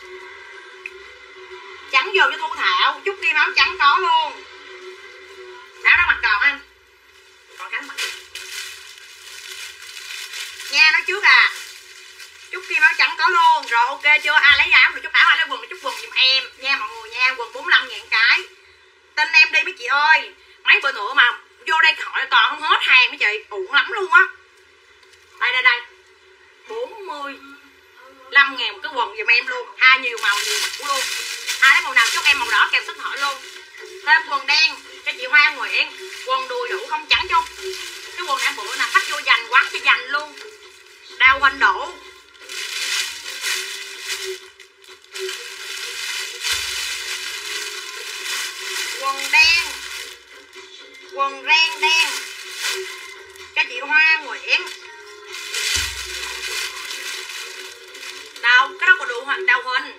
Trắng vô cho Thu Thảo, chút kim áo trắng có luôn. Áo đó mặc còn anh. Còn cánh mặc. Nha nói trước à. Chút kim áo trắng có luôn. Rồi ok chưa? Ai lấy áo được chút áo, ai lấy quần được chút quần giùm em nha mọi người nha. Quần 45.000 cái. Tin em đi mấy chị ơi. Mấy bữa nữa mà vô đây hỏi còn không hết hàng mấy chị. Uổng lắm luôn á. Đây 45.000 một cái quần giùm em luôn. Hai nhiều màu nhiều mặt luôn. Ai lấy màu nào chốt em màu đỏ kèm số điện thoại luôn. Thêm quần đen cho chị Hoa Nguyễn. Quần đùi đủ không trắng chung. Cái quần này bữa nè khách vô dành quá cho dành luôn. Đào Hoành đổ. Quần đen. Quần ren đen cho chị Hoa Nguyễn. Đâu, cái đó có đủ hình Đào Huỳnh.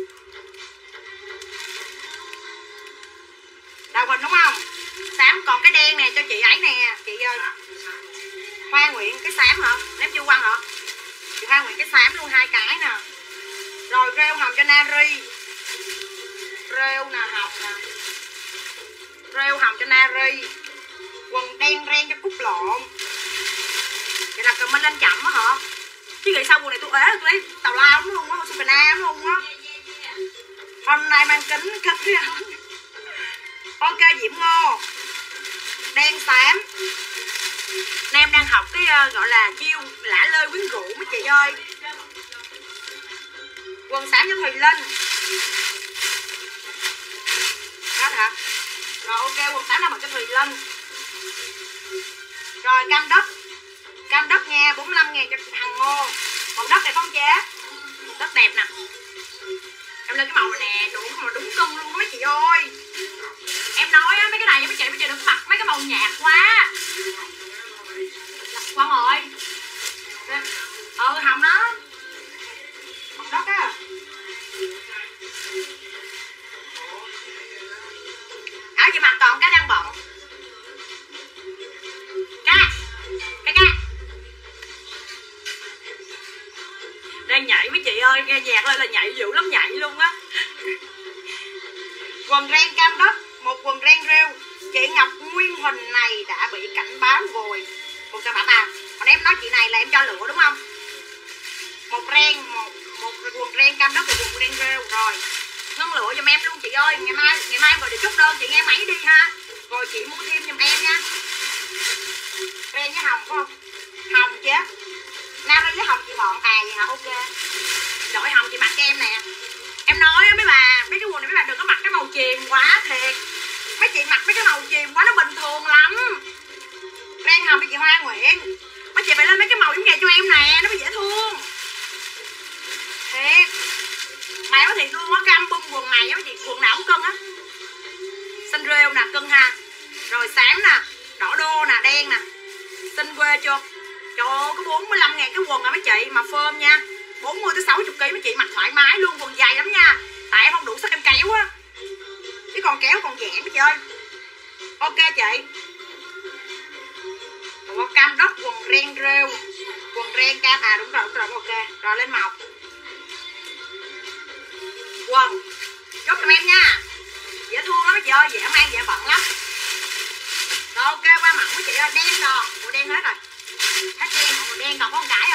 Đào Huỳnh đúng không? Xám còn cái đen nè cho chị ấy nè, chị Hoa Nguyễn cái xám hả? Ném chưa quăng hả? Chị Hoa Nguyễn cái xám luôn 2 cái nè. Rồi rêu hồng cho Nari. Rêu nè hồng nè. Rêu hồng cho Nari. Quần đen ren cho Cúc Lộn. Vậy là comment lên chậm á hả? Chứ vậy sao quần này tôi ế tôi lấy tào lao lắm luôn á, super nam luôn á. Hôm nay mang kính cất ra. Ok Diễm Ngô. Đen xám. Nam đang học cái gọi là chiêu lả lơi quyến rũ mấy chị ơi. Quần xám cho Thùy Linh. Hết hả? Rồi ok quần xám nào mặc cho Thùy Linh. Rồi cam đất. Cam đất nha, 45.000 cho Hằng Ngô. Màu đất đẹp không chế? Đất đẹp nè. Em lên cái màu này nè, đủ mà đúng cưng luôn mấy chị ơi. Em nói á, mấy cái này với mấy chị đừng có mặc mấy cái màu nhạt quá. Quang rồi. Hồng đó. Hồng đất á. Áo chị mặc còn cái đang bận. Ca. Đang nhảy mấy chị ơi, nghe nhạc lên là nhảy dữ lắm, nhảy luôn á. Quần ren cam đất, một quần ren rêu. Chị Ngọc Nguyên Huỳnh này đã bị cảnh báo rồi. 130. Còn em nói chị này là em cho lựa đúng không? Một quần ren cam đất, một quần ren rêu. Rồi ngân lựa giùm em luôn chị ơi. Ngày mai em gọi được chốt đơn chị nghe máy đi ha. Rồi chị mua thêm giùm em nha. Ren với hồng phải không? Hồng chứ. Nam với hồng chị bọn. À vậy hả? Ok. Đổi hồng chị mặc cho em nè. Em nói á mấy bà, mấy cái quần này mấy bà đừng có mặc cái màu chìm quá thiệt. Mấy chị mặc mấy cái màu chìm quá nó bình thường lắm. Ren hồng với chị Hoa Nguyễn. Mấy chị phải lên mấy cái màu giống vậy cho em nè, nó mới dễ thương. Thiệt. Mày nói thiệt luôn á, cam bung quần này á mấy chị, quần nào cũng cân á. Xanh rêu nè, cân ha. Rồi xám nè, đỏ đô nè, đen nè. Xinh quê chưa? Trời ơi, có 45 ngàn cái quần à mấy chị, mà phơm nha. 40 tới 60 kg mấy chị, mặc thoải mái luôn, quần dày lắm nha. Tại em không đủ sức em kéo á, chứ còn kéo còn dạng mấy chị ơi. Ok chị. Ủa, cam đất quần ren rêu, quần ren cam, à đúng rồi, ok. Rồi lên màu quần, chốt giùm em nha. Dễ thương lắm mấy chị ơi, dễ mang dễ bận lắm. Rồi ok, qua mặt mấy chị ơi, đen rồi, ủa đen hết rồi. Hết đen, mọi người đen còn có một cái rồi.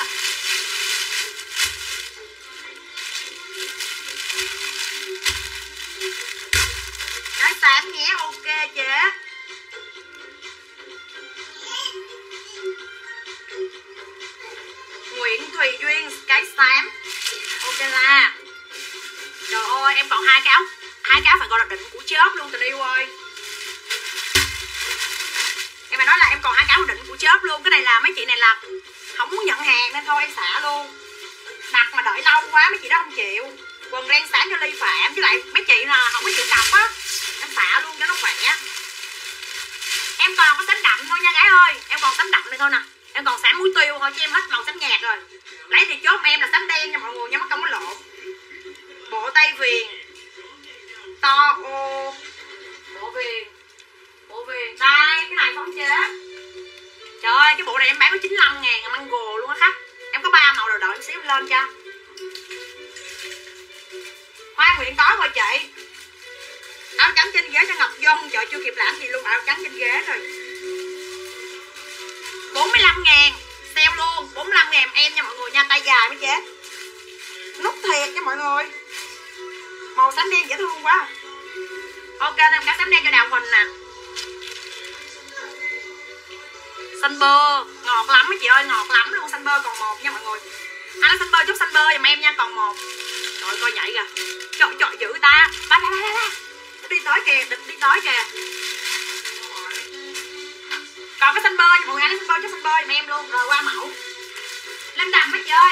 Cái xám nhé, ok chế. Nguyễn Thùy Duyên, cái xám. Ok là. Trời ơi, em còn hai cái áo phải gọi là đỉnh của chớp luôn tình yêu ơi. Em phải nói là em còn hai cái áo đỉnh của chớp luôn. Cái này là mấy chị này là không muốn nhận hàng nên thôi em xả luôn. Đặt mà đợi lâu quá mấy chị đó không chịu. Quần ren xám cho Ly Phạm, với lại mấy chị là không có chịu cọc á, em xả luôn cho nó khỏe. Em còn có xám đậm thôi nha gái ơi, em còn xám đậm này thôi nè. Em còn xám muối tiêu thôi chứ em hết màu xám nhạt rồi. Lấy thì chốt em là xám đen nha mọi người nha, mất công có lộn. Bộ tay viền to ô, bộ viền đây, cái này không chế. Trời ơi, cái bộ này em bán có 95 ngàn mango luôn á khách. Em có 3 màu rồi, đợi em xíu em lên cho. Hoa Nguyễn có rồi chị. Áo trắng trên ghế cho Ngọc Dung. Trời, chưa kịp làm gì luôn, áo trắng trên ghế rồi. 45 ngàn sale luôn, 45 ngàn em nha mọi người nha, tay dài mới chế. Nút thiệt nha mọi người. Màu xám đen dễ thương quá. Ok, thêm cái xám đen cho Đào Huỳnh nè. Xanh bơ, ngọt lắm mấy chị ơi, ngọt lắm luôn. Xanh bơ còn một nha mọi người. Anh nói xanh bơ chút xanh bơ giùm em nha, còn một. Trời coi vậy kìa. Trời dữ ta. Ba. Đi tới kìa, đi tới kìa. Còn cái xanh bơ nha mọi người, anh xanh bơ chút xanh bơ giùm em luôn. Rồi qua mẫu. Lên đầm mấy chị ơi.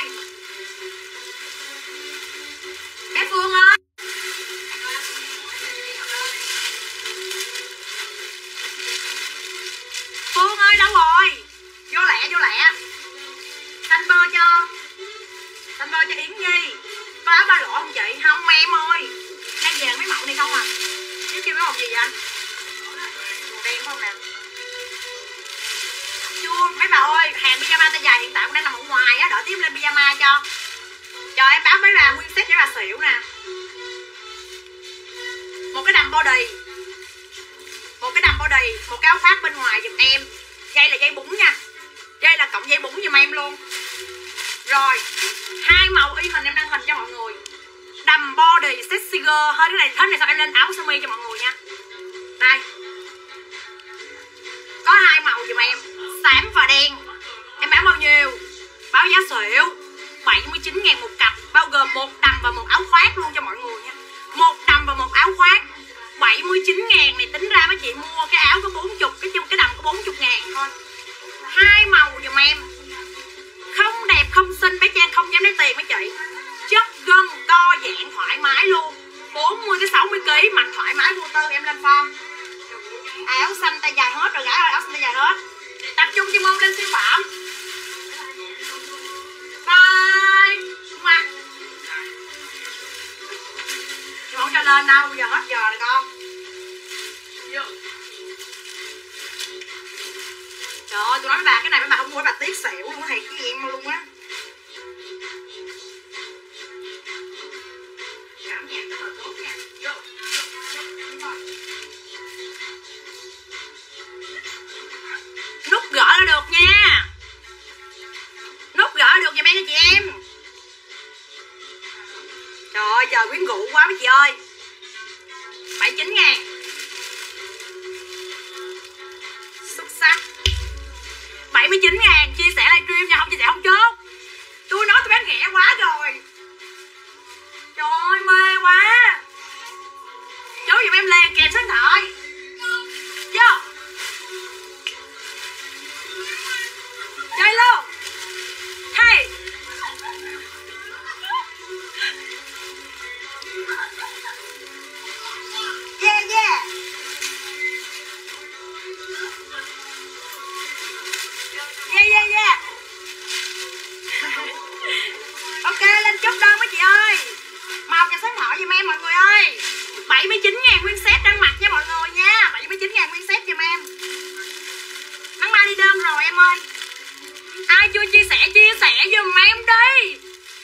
Bé Phương ơi. Phương ơi đâu rồi? Vô lẹ. Xanh bơ cho Yến Nhi. Có áo ba lỗ không chị? Không em ơi, đang về mấy mẫu này không à. Chứ kêu mấy màu gì vậy anh? Màu đen phải không nè? Chưa mấy bà ơi, hàng pyjama tay dài hiện tại cũng đang nằm ở ngoài á, đợi tiếp lên pyjama cho. Trời em báo mấy bà nguyên set để bà xỉu nè. Một cái đầm body, một cái áo khoác bên ngoài giùm em. Dây là dây bún nha, dây là cộng dây bún giùm em luôn. Rồi, hai màu y hình em đăng hình cho mọi người. Đầm body sexy girl. Hơi cái này sao em lên áo sơ mi cho mọi người nha. Đây, có hai màu giùm em, xám và đen. Em bán bao nhiêu? Báo giá xỉu 79 ngàn một cặp, bao gồm một đầm và một áo khoác luôn cho mọi người nha. Một đầm và một áo khoác 79 ngàn này, tính ra mấy chị mua cái áo có 40, cái đầm có 40 ngàn thôi. Hai màu giùm em. Không đẹp không xinh bé Trang không dám lấy tiền mấy chị. Chất gân co giãn thoải mái luôn. 40 tới 60 kg mặc thoải mái vô tư em lên form. Áo xanh tay dài hết rồi gái ơi, áo xanh tay dài hết. Tập trung chuyên môn lên siêu phẩm. Bye. Ngoan. Chị không cho lên đâu, giờ hết giờ rồi con. Trời ơi, tôi nói với bà cái này mấy bà không mua bà tiếc xỉu luôn á, thầy cái em luôn á. Cảm nhận rất là tốt nha. Nút gỡ là được nha. Nút gỡ được giùm em cho chị em. Trời ơi, trời quyến rũ quá mấy chị ơi. 79 ngàn. Xuất sắc. 79 ngàn, chia sẻ livestream nha, không chia sẻ không chốt. Tôi nói tôi bán rẻ quá rồi. Trời ơi, mê quá. Chốt giùm em liền kèm số điện thoại. Vô. Chơi luôn. Hey. Yeah. Yeah. 79.000 nguyên set đang mặc nha mọi người nha. 79.000 nguyên set giùm em. Nắng mai đi đơn rồi em ơi. Ai chưa chia sẻ giùm em đi.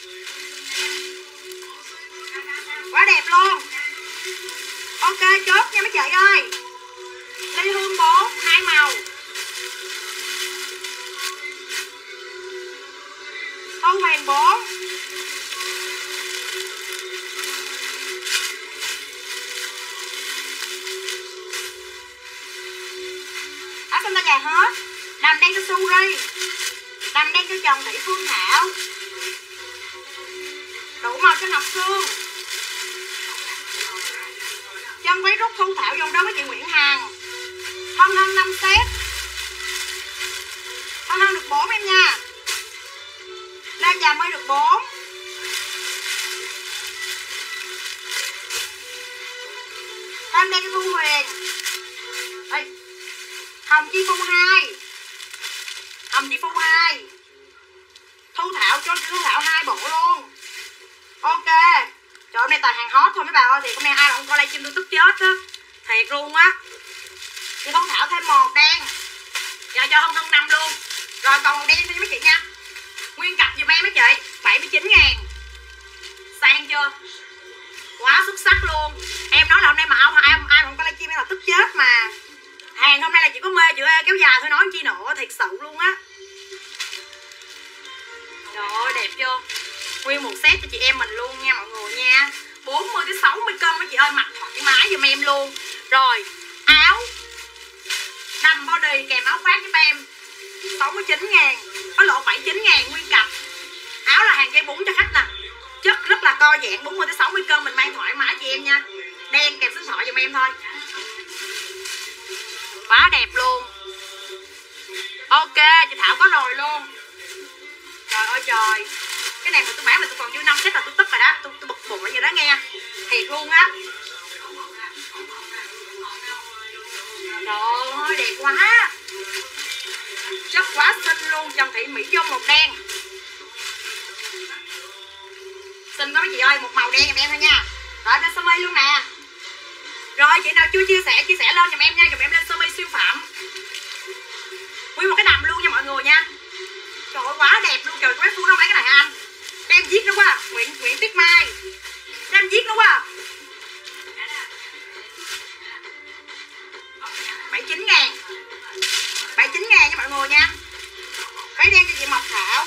Quá đẹp luôn. Ok chốt nha mấy chị ơi. Ly hương 4 2 màu. Thu huyền 4. Áo xanh da dài hết. Đầm đen cho Suri. Đầm đen cho Trần Thị Phương Thảo. Đủ màu cho Ngọc Sương. Chân váy rút Thu Thảo vô đó với chị Nguyễn Hằng. Thân 5 set. Thân được 4 em nha. Lên già mới được 4. Thêm đen cho Thu Huyền. Đây. Hồng Chi Phu 2. Hồng Chi Phu 2. Thu Thảo cho Thu Thảo 2 bộ luôn. Ok. Trời, hôm nay toàn hàng hot thôi mấy bà ơi. Thì hôm nay ai mà không coi livestream tôi tức chết á. Thiệt luôn á. Thì Thu Thảo thêm màu đen. Giờ cho Hân 5 luôn. Rồi còn màu đen cho mấy chị nha. Nguyên cặp giùm em mấy chị. 79.000. Sang chưa? Quá xuất sắc luôn. Em nói là hôm nay mà ai không có livestream em là tức chết mà. Hàng hôm nay là chỉ có mê chữ kéo dài thôi nói chi nữa. Thiệt sự luôn á. Trời ơi đẹp chưa? Nguyên một set cho chị em mình luôn nha mọi người nha. 40 tới 60 cân mấy chị ơi, mặc thoải mái giùm em luôn. Rồi áo đầm body kèm áo khoác giúp em 69.000. Có lộ 79.000 nguyên cặp. Áo là hàng dây bún cho khách nè. Chất rất là co giãn, 40 tới 60 cân mình mang thoải mái chị em nha. Đen kèm số thoại giùm em thôi. Quá đẹp luôn. Ok chị Thảo có rồi luôn. Trời ơi trời. Cái này mà tôi bán mà tôi còn dư 5 set là tôi tức rồi đó. Tôi bực bội vậy đó nghe. Thiệt luôn á. Trời ơi đẹp quá. Chất quá xinh luôn. Trần Thị Mỹ Dung màu đen. Xinh quá mấy chị ơi. Một màu đen giùm em thôi nha. Rồi lên sơ mi luôn nè. Rồi chị nào chưa chia sẻ lên giùm em nha. Giùm em lên sơ mi siêu phẩm. Nguyên một cái đầm luôn nha mọi người nha. Trời ơi quá đẹp luôn. Trời quét xuống đâu lấy cái này hả anh? Đem viết nó quá. Nguyễn Tuyết Mai. Đem viết nó quá. 79.000. 79.000 nha mọi người nha. Váy đen cho chị Mộc Thảo.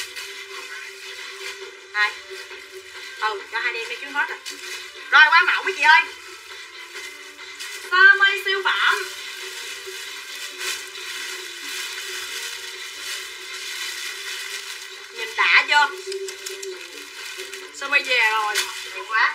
Đây. Cho 2 đen đi chứ hết rồi. Rồi qua mẫu mấy chị ơi. Sơ mi siêu phẩm. Nhìn đã chưa? Sơ mi về rồi. Đẹp quá.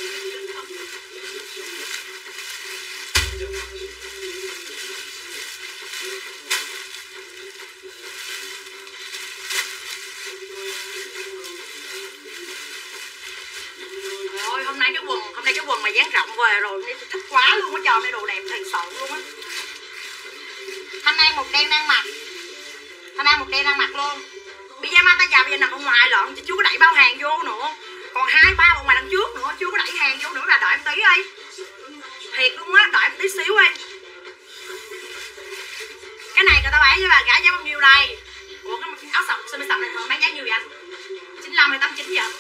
Ôi hôm nay cái quần mà dáng rộng về rồi nên thích quá luôn á. Trời, này đồ đẹp thật sự luôn á. Thanh An một đen đang mặc. Thanh An một đen đang mặc luôn. Pyjama tay dài bây giờ nằm ở ngoài lận, chứ chưa có đẩy bao hàng vô nữa. Còn 2-3 ở ngoài đằng trước nữa, chưa có đẩy hàng vô nữa. Là đợi em tí đi. Thiệt luôn á, đợi em tí xíu đi. Cái này người ta bán với bà gái giá bao nhiêu đây? Ủa cái áo sọc sơ mi sọc này thường bán giá nhiêu vậy anh? 95 hay 89 vậy?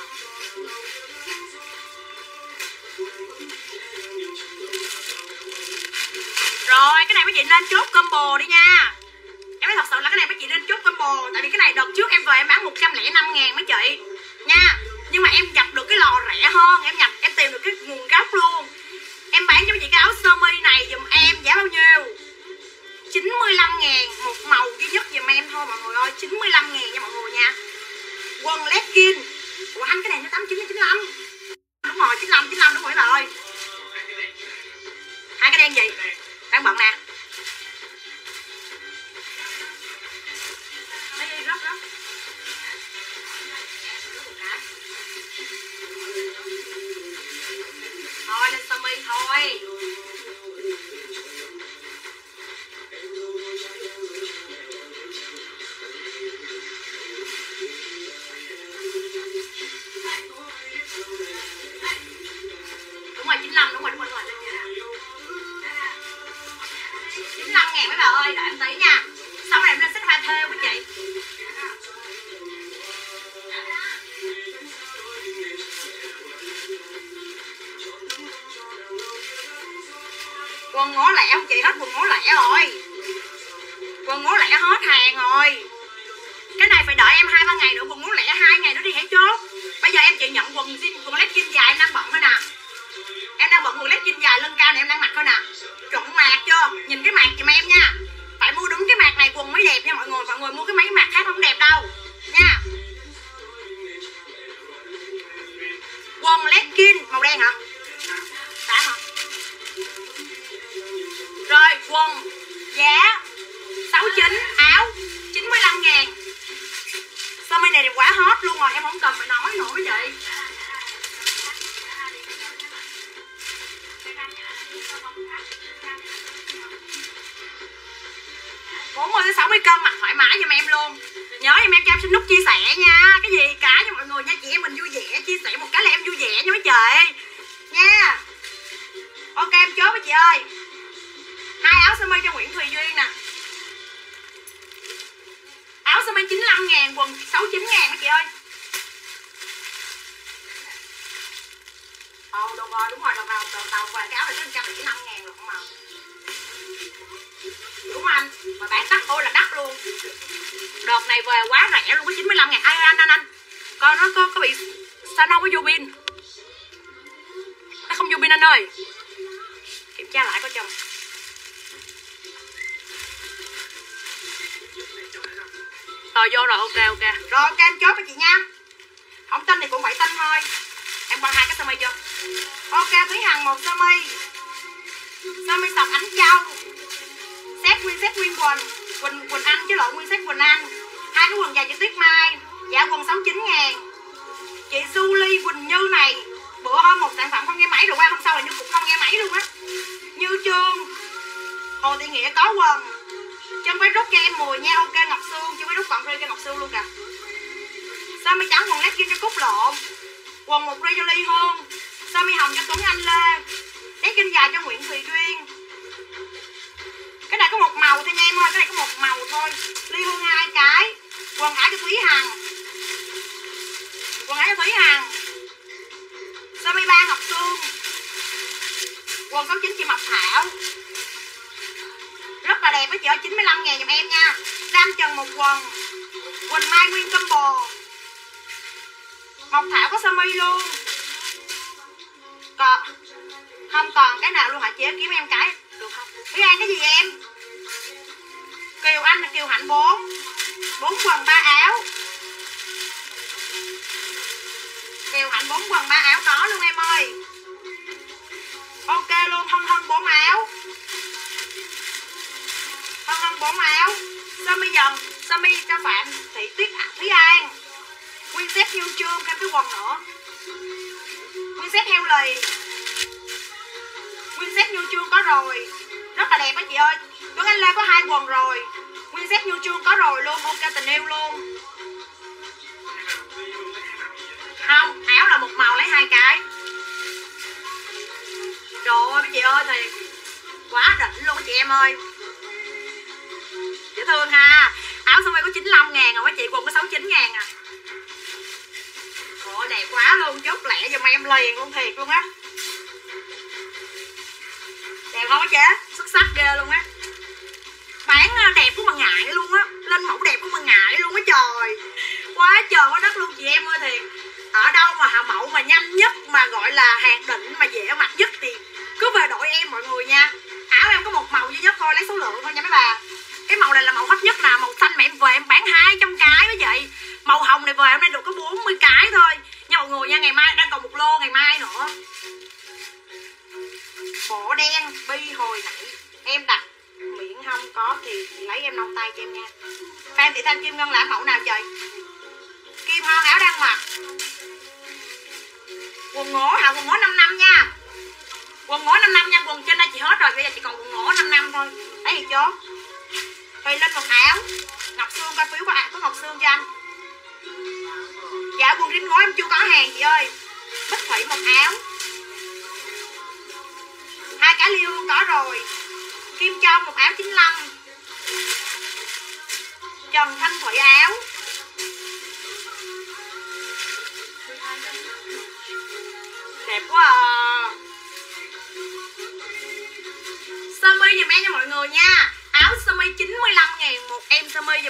Rồi cái này mấy chị nên chốt combo đi nha. Em nói thật sự là cái này mấy chị nên chốt combo. Tại vì cái này đợt trước em về em bán 105.000 mấy chị nha. Nhưng mà em nhập được cái lò rẻ hơn. Em tìm được cái nguồn gốc luôn. Em bán cho mấy chị cái áo sơ mi này dùm em giá bao nhiêu? 95.000. Một màu duy nhất dùm em thôi mọi người ơi. 95.000 nha mọi người nha. Quần legging. Ủa anh cái này nó 89 hay 95? Đúng rồi 95 đúng rồi bà ơi. Hai cái đen gì? Đang bận nè. Đây rớt. Thôi lên sơ mi thôi. Đúng rồi 95 đúng rồi Quần ngố lẻ không chị, hết quần ngố lẻ rồi. Quần ngố lẻ hết hàng rồi. Cái này phải đợi em 2-3 ngày nữa, quần ngố lẻ 2 ngày nữa đi hãy chốt. Bây giờ em chị nhận quần legging dài em đang bận thôi nè. Em đang bận quần legging dài lưng cao này em đang mặc thôi nè. Chuẩn mạc chưa? Nhìn cái mạc giùm em nha. Phải mua đúng cái mạc này quần mới đẹp nha mọi người. Mọi người mua cái mấy mạc khác không đẹp đâu nha. Quần legging màu đen hả? Đã hả? Rồi quần giá 69, áo 95.000. Sơ mi này quá hot luôn rồi, em không cần phải nói nữa vậy. 40-60 cân mặc thoải mái giùm em luôn. Nhớ giùm em cho em xin nút chia sẻ nha. Cái gì cả cho mọi người nha, chị em mình vui vẻ, chia sẻ một cái là em vui vẻ nha mấy chị nha. Ok em chốt với chị ơi. 2 áo sơ mi cho Nguyễn Thùy Duyên nè. Áo sơ mi 95.000, quần 69.000 mấy chị ơi. Đúng rồi, đợt đầu và cái áo này tới 175.000 rồi mà. Đúng không anh? Mà bán đắt ôi là đắt luôn. Đợt này về quá rẻ luôn, có 95.000. Anh coi nó có bị sao đâu có vô pin. Nó không vô pin anh ơi. Kiểm tra lại có chồng. Rồi vô rồi, ok. Rồi ok em chốt với chị nha. Không tin thì cũng phải tin thôi. Em qua 2 cái sơ mi chưa? Ok Thúy Hằng một sơ mi. Sơ mi sọc ánh châu. Set nguyên quần Anh chứ lộn nguyên set quần Anh. 2 cái quần dài chữ Tuyết Mai. Dạ quần 69.000. Chị Suli Quỳnh Như này bữa hôm một sản phẩm không nghe máy rồi qua hôm sau là Như cũng không nghe máy luôn á. Như Trương Hồ Thị Nghĩa có quần. Chân váy rút cho em 10 nha. Ok Ngọc Sương, chân váy rút còn free cho Ngọc Sương luôn kìa. Sơ mi trắng quần legging cho Cúc Lộn. Quần một ri cho Ly Hương. Sơ mi hồng cho Tuấn Anh Lê. Legging dài cho Nguyễn Thùy Duyên. Cái này có một màu thôi nha em ơi, cái này có một màu thôi. Ly Hương 2 cái. Quần áo cho Thúy Hằng. Sơ mi 3 Ngọc Sương. Quần 69 chị Mộc Thảo. Rất là đẹp với chị ơi, 95.000 giùm em nha. Lam Trần một quần. Quỳnh Mai nguyên combo. Mộc Thảo có sơ mi luôn. Không còn cái nào luôn hả chị? Kiếm em cái được không? Thúy An cái gì em? Kiều Anh là Kiều Hạnh 4 quần 3 áo. Kiều Hạnh 4 quần 3 áo có luôn em ơi. Ok luôn. Hân 4 áo. Hân 4 áo. Sơ mi dần, sơ mi cho Phạm Thị Thúy An. Nguyên set Như Trương thêm cái quần nữa. Nguyên set heo lì. Nguyên set Như Trương có rồi. Rất là đẹp á chị ơi. Tuấn Anh Lê có 2 quần rồi. Nguyên set Như Trương có rồi luôn. Ok tình yêu luôn. Không, áo là một màu lấy 2 cái. Trời ơi mấy chị ơi thiệt. Quá đỉnh luôn á chị em ơi. Dễ thương ha. Áo sơ mi có 95.000 rồi mấy chị, quần có 69.000 à. Ồ đẹp quá luôn, chốt lẹ giùm em liền luôn thiệt luôn á. Đẹp không á chế? Xuất sắc ghê luôn á. Bán đẹp cũng mà ngại luôn á. Lên mẫu đẹp cũng mà ngại luôn á trời. Quá trời quá đất luôn chị em ơi thiệt. Ở đâu mà hạ mẫu mà nhanh nhất mà gọi là hàng đỉnh mà dễ mặc nhất thì cứ về đội em mọi người nha. Áo em có một màu duy nhất thôi, lấy số lượng thôi nha mấy bà. Cái màu này là màu hot nhất nè. Màu xanh mà em về em bán 200 cái mới vậy. Màu hồng này về hôm nay được có 40 cái thôi nha mọi người nha. Ngày mai đang còn một lô ngày mai nữa. Bộ đen bi hồi nãy em đặt miệng không có thì lấy em nông tay cho em nha. Phan Thị Thanh Kim Ngân là mẫu nào trời? Kim Hon áo đang mặc. Quần ngố hả? Quần ngố 5 năm nha. Quần ngố 5 năm nha. Quần trên đây chị hết rồi, bây giờ chỉ còn quần ngố 5 năm thôi. Đấy thì chốt. Thùy Linh một áo. Ngọc Sương coi phiếu có Ngọc Sương cho anh. Dạ quần rim ngối em chưa có hàng chị ơi. Bích Thủy một áo. 2 cái Ly Hương có rồi. Kim Trong một áo 95. Trần Thanh Thủy áo. Đẹp quá à.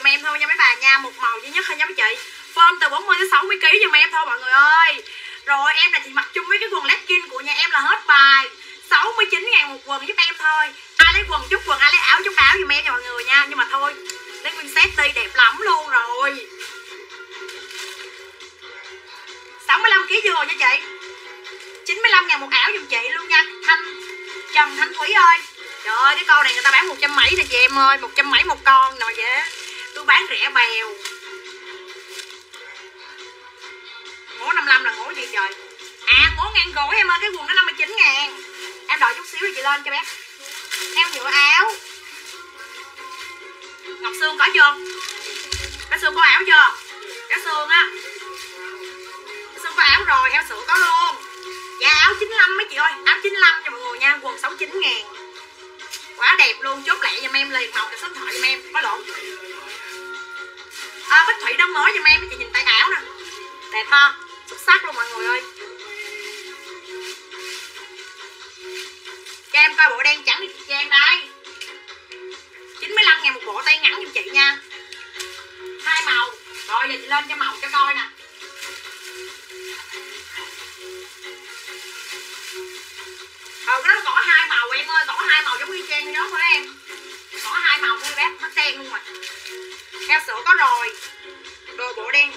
giùm em thôi nha mấy bà nha. Một màu duy nhất thôi nha mấy chị. Form từ 40 đến 60 kg giùm em thôi mọi người ơi. Rồi em này thì mặc chung với cái quần legging của nhà em là hết bài. 69.000 một quần giúp em thôi. Ai lấy quần chút quần, ai lấy áo chút áo giùm em nha mọi người nha. Nhưng mà thôi, lấy nguyên set đi, đẹp lắm luôn rồi. 65 kg vừa nha chị. 95.000 một áo giùm chị luôn nha Trần Thanh Thúy ơi. Trời ơi cái con này người ta bán 100 mấy nè chị em ơi. 100 mấy một con nè vậy. Tôi bán rẻ bèo. Ngố 55 là ngố gì trời. À ngố ngang gối em ơi. Cái quần nó 59.000. Em đợi chút xíu rồi chị lên cho bé. Theo nhựa áo. Ngọc Sương có chưa? Cá Sương có áo chưa? Cá Sương á. Cá Sương có áo rồi. Heo sữa có luôn. Dạ áo 95 mấy chị ơi. Áo 95 nha mọi người nha. Quần 69.000. Quá đẹp luôn. Chốt lẹ giùm em liền màu cái số điện thoại giùm em. Có lộn. Bích Thủy Đông mới giùm em. Mấy chị nhìn tay áo nè. Đẹp ha. Xuất sắc luôn mọi người ơi. Cho em coi bộ đen trắng đi chị Trang đây. 95.000 một bộ tay ngắn giùm chị nha. 2 màu. Rồi giờ chị lên cho màu cho coi nè. Cái đó có 2 màu em ơi. Có 2 màu giống như Trang đó thôi em. Có 2 màu thôi bé. Mắt đen luôn rồi. Heo sữa có rồi. Đồ bộ đen.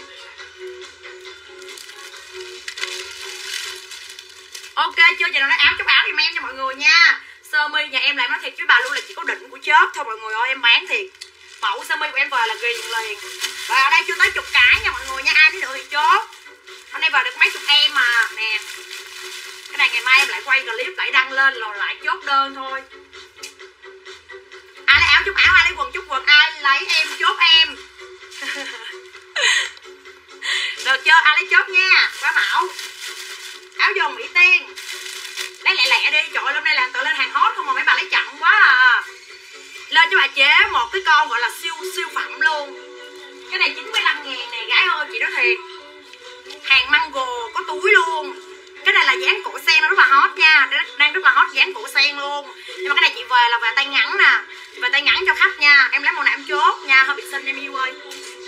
Ok chưa chị nào nói áo chốt áo giùm em cho mọi người nha. Sơ mi nhà em làm nói thiệt với bà luôn là chỉ có định của chớp thôi mọi người ơi. Em bán thiệt. Mẫu sơ mi của em về là ghiền liền. Và ở đây chưa tới chục cái nha mọi người nha. Ai biết được thì chốt. Hôm nay vào được mấy chục em mà. Nè. Cái này ngày mai em lại quay clip lại đăng lên rồi lại chốt đơn thôi. Ai lấy áo chốt áo, ai lấy quần chốt quần, ai lấy em chốt em. Được chưa? Ai lấy chốt nha. Quá mẫu. Áo dồn Mỹ Tiên. Lấy lẹ lẹ đi. Trời ơi hôm nay là tự lên hàng hot không mà mấy bà lấy chậm quá à. Lên cho bà chế một cái con gọi là siêu phẩm luôn. Cái này 95.000 này gái ơi chị nói thiệt. Hàng mango có túi luôn. Cái này là dáng cổ sen nó rất là hot nha. Đang rất là hot dáng cổ sen luôn. Nhưng mà cái này chị về là về tay ngắn nè. Về tay ngắn cho khách nha. Em lấy màu này em chốt nha. Hơi bị xinh em yêu ơi.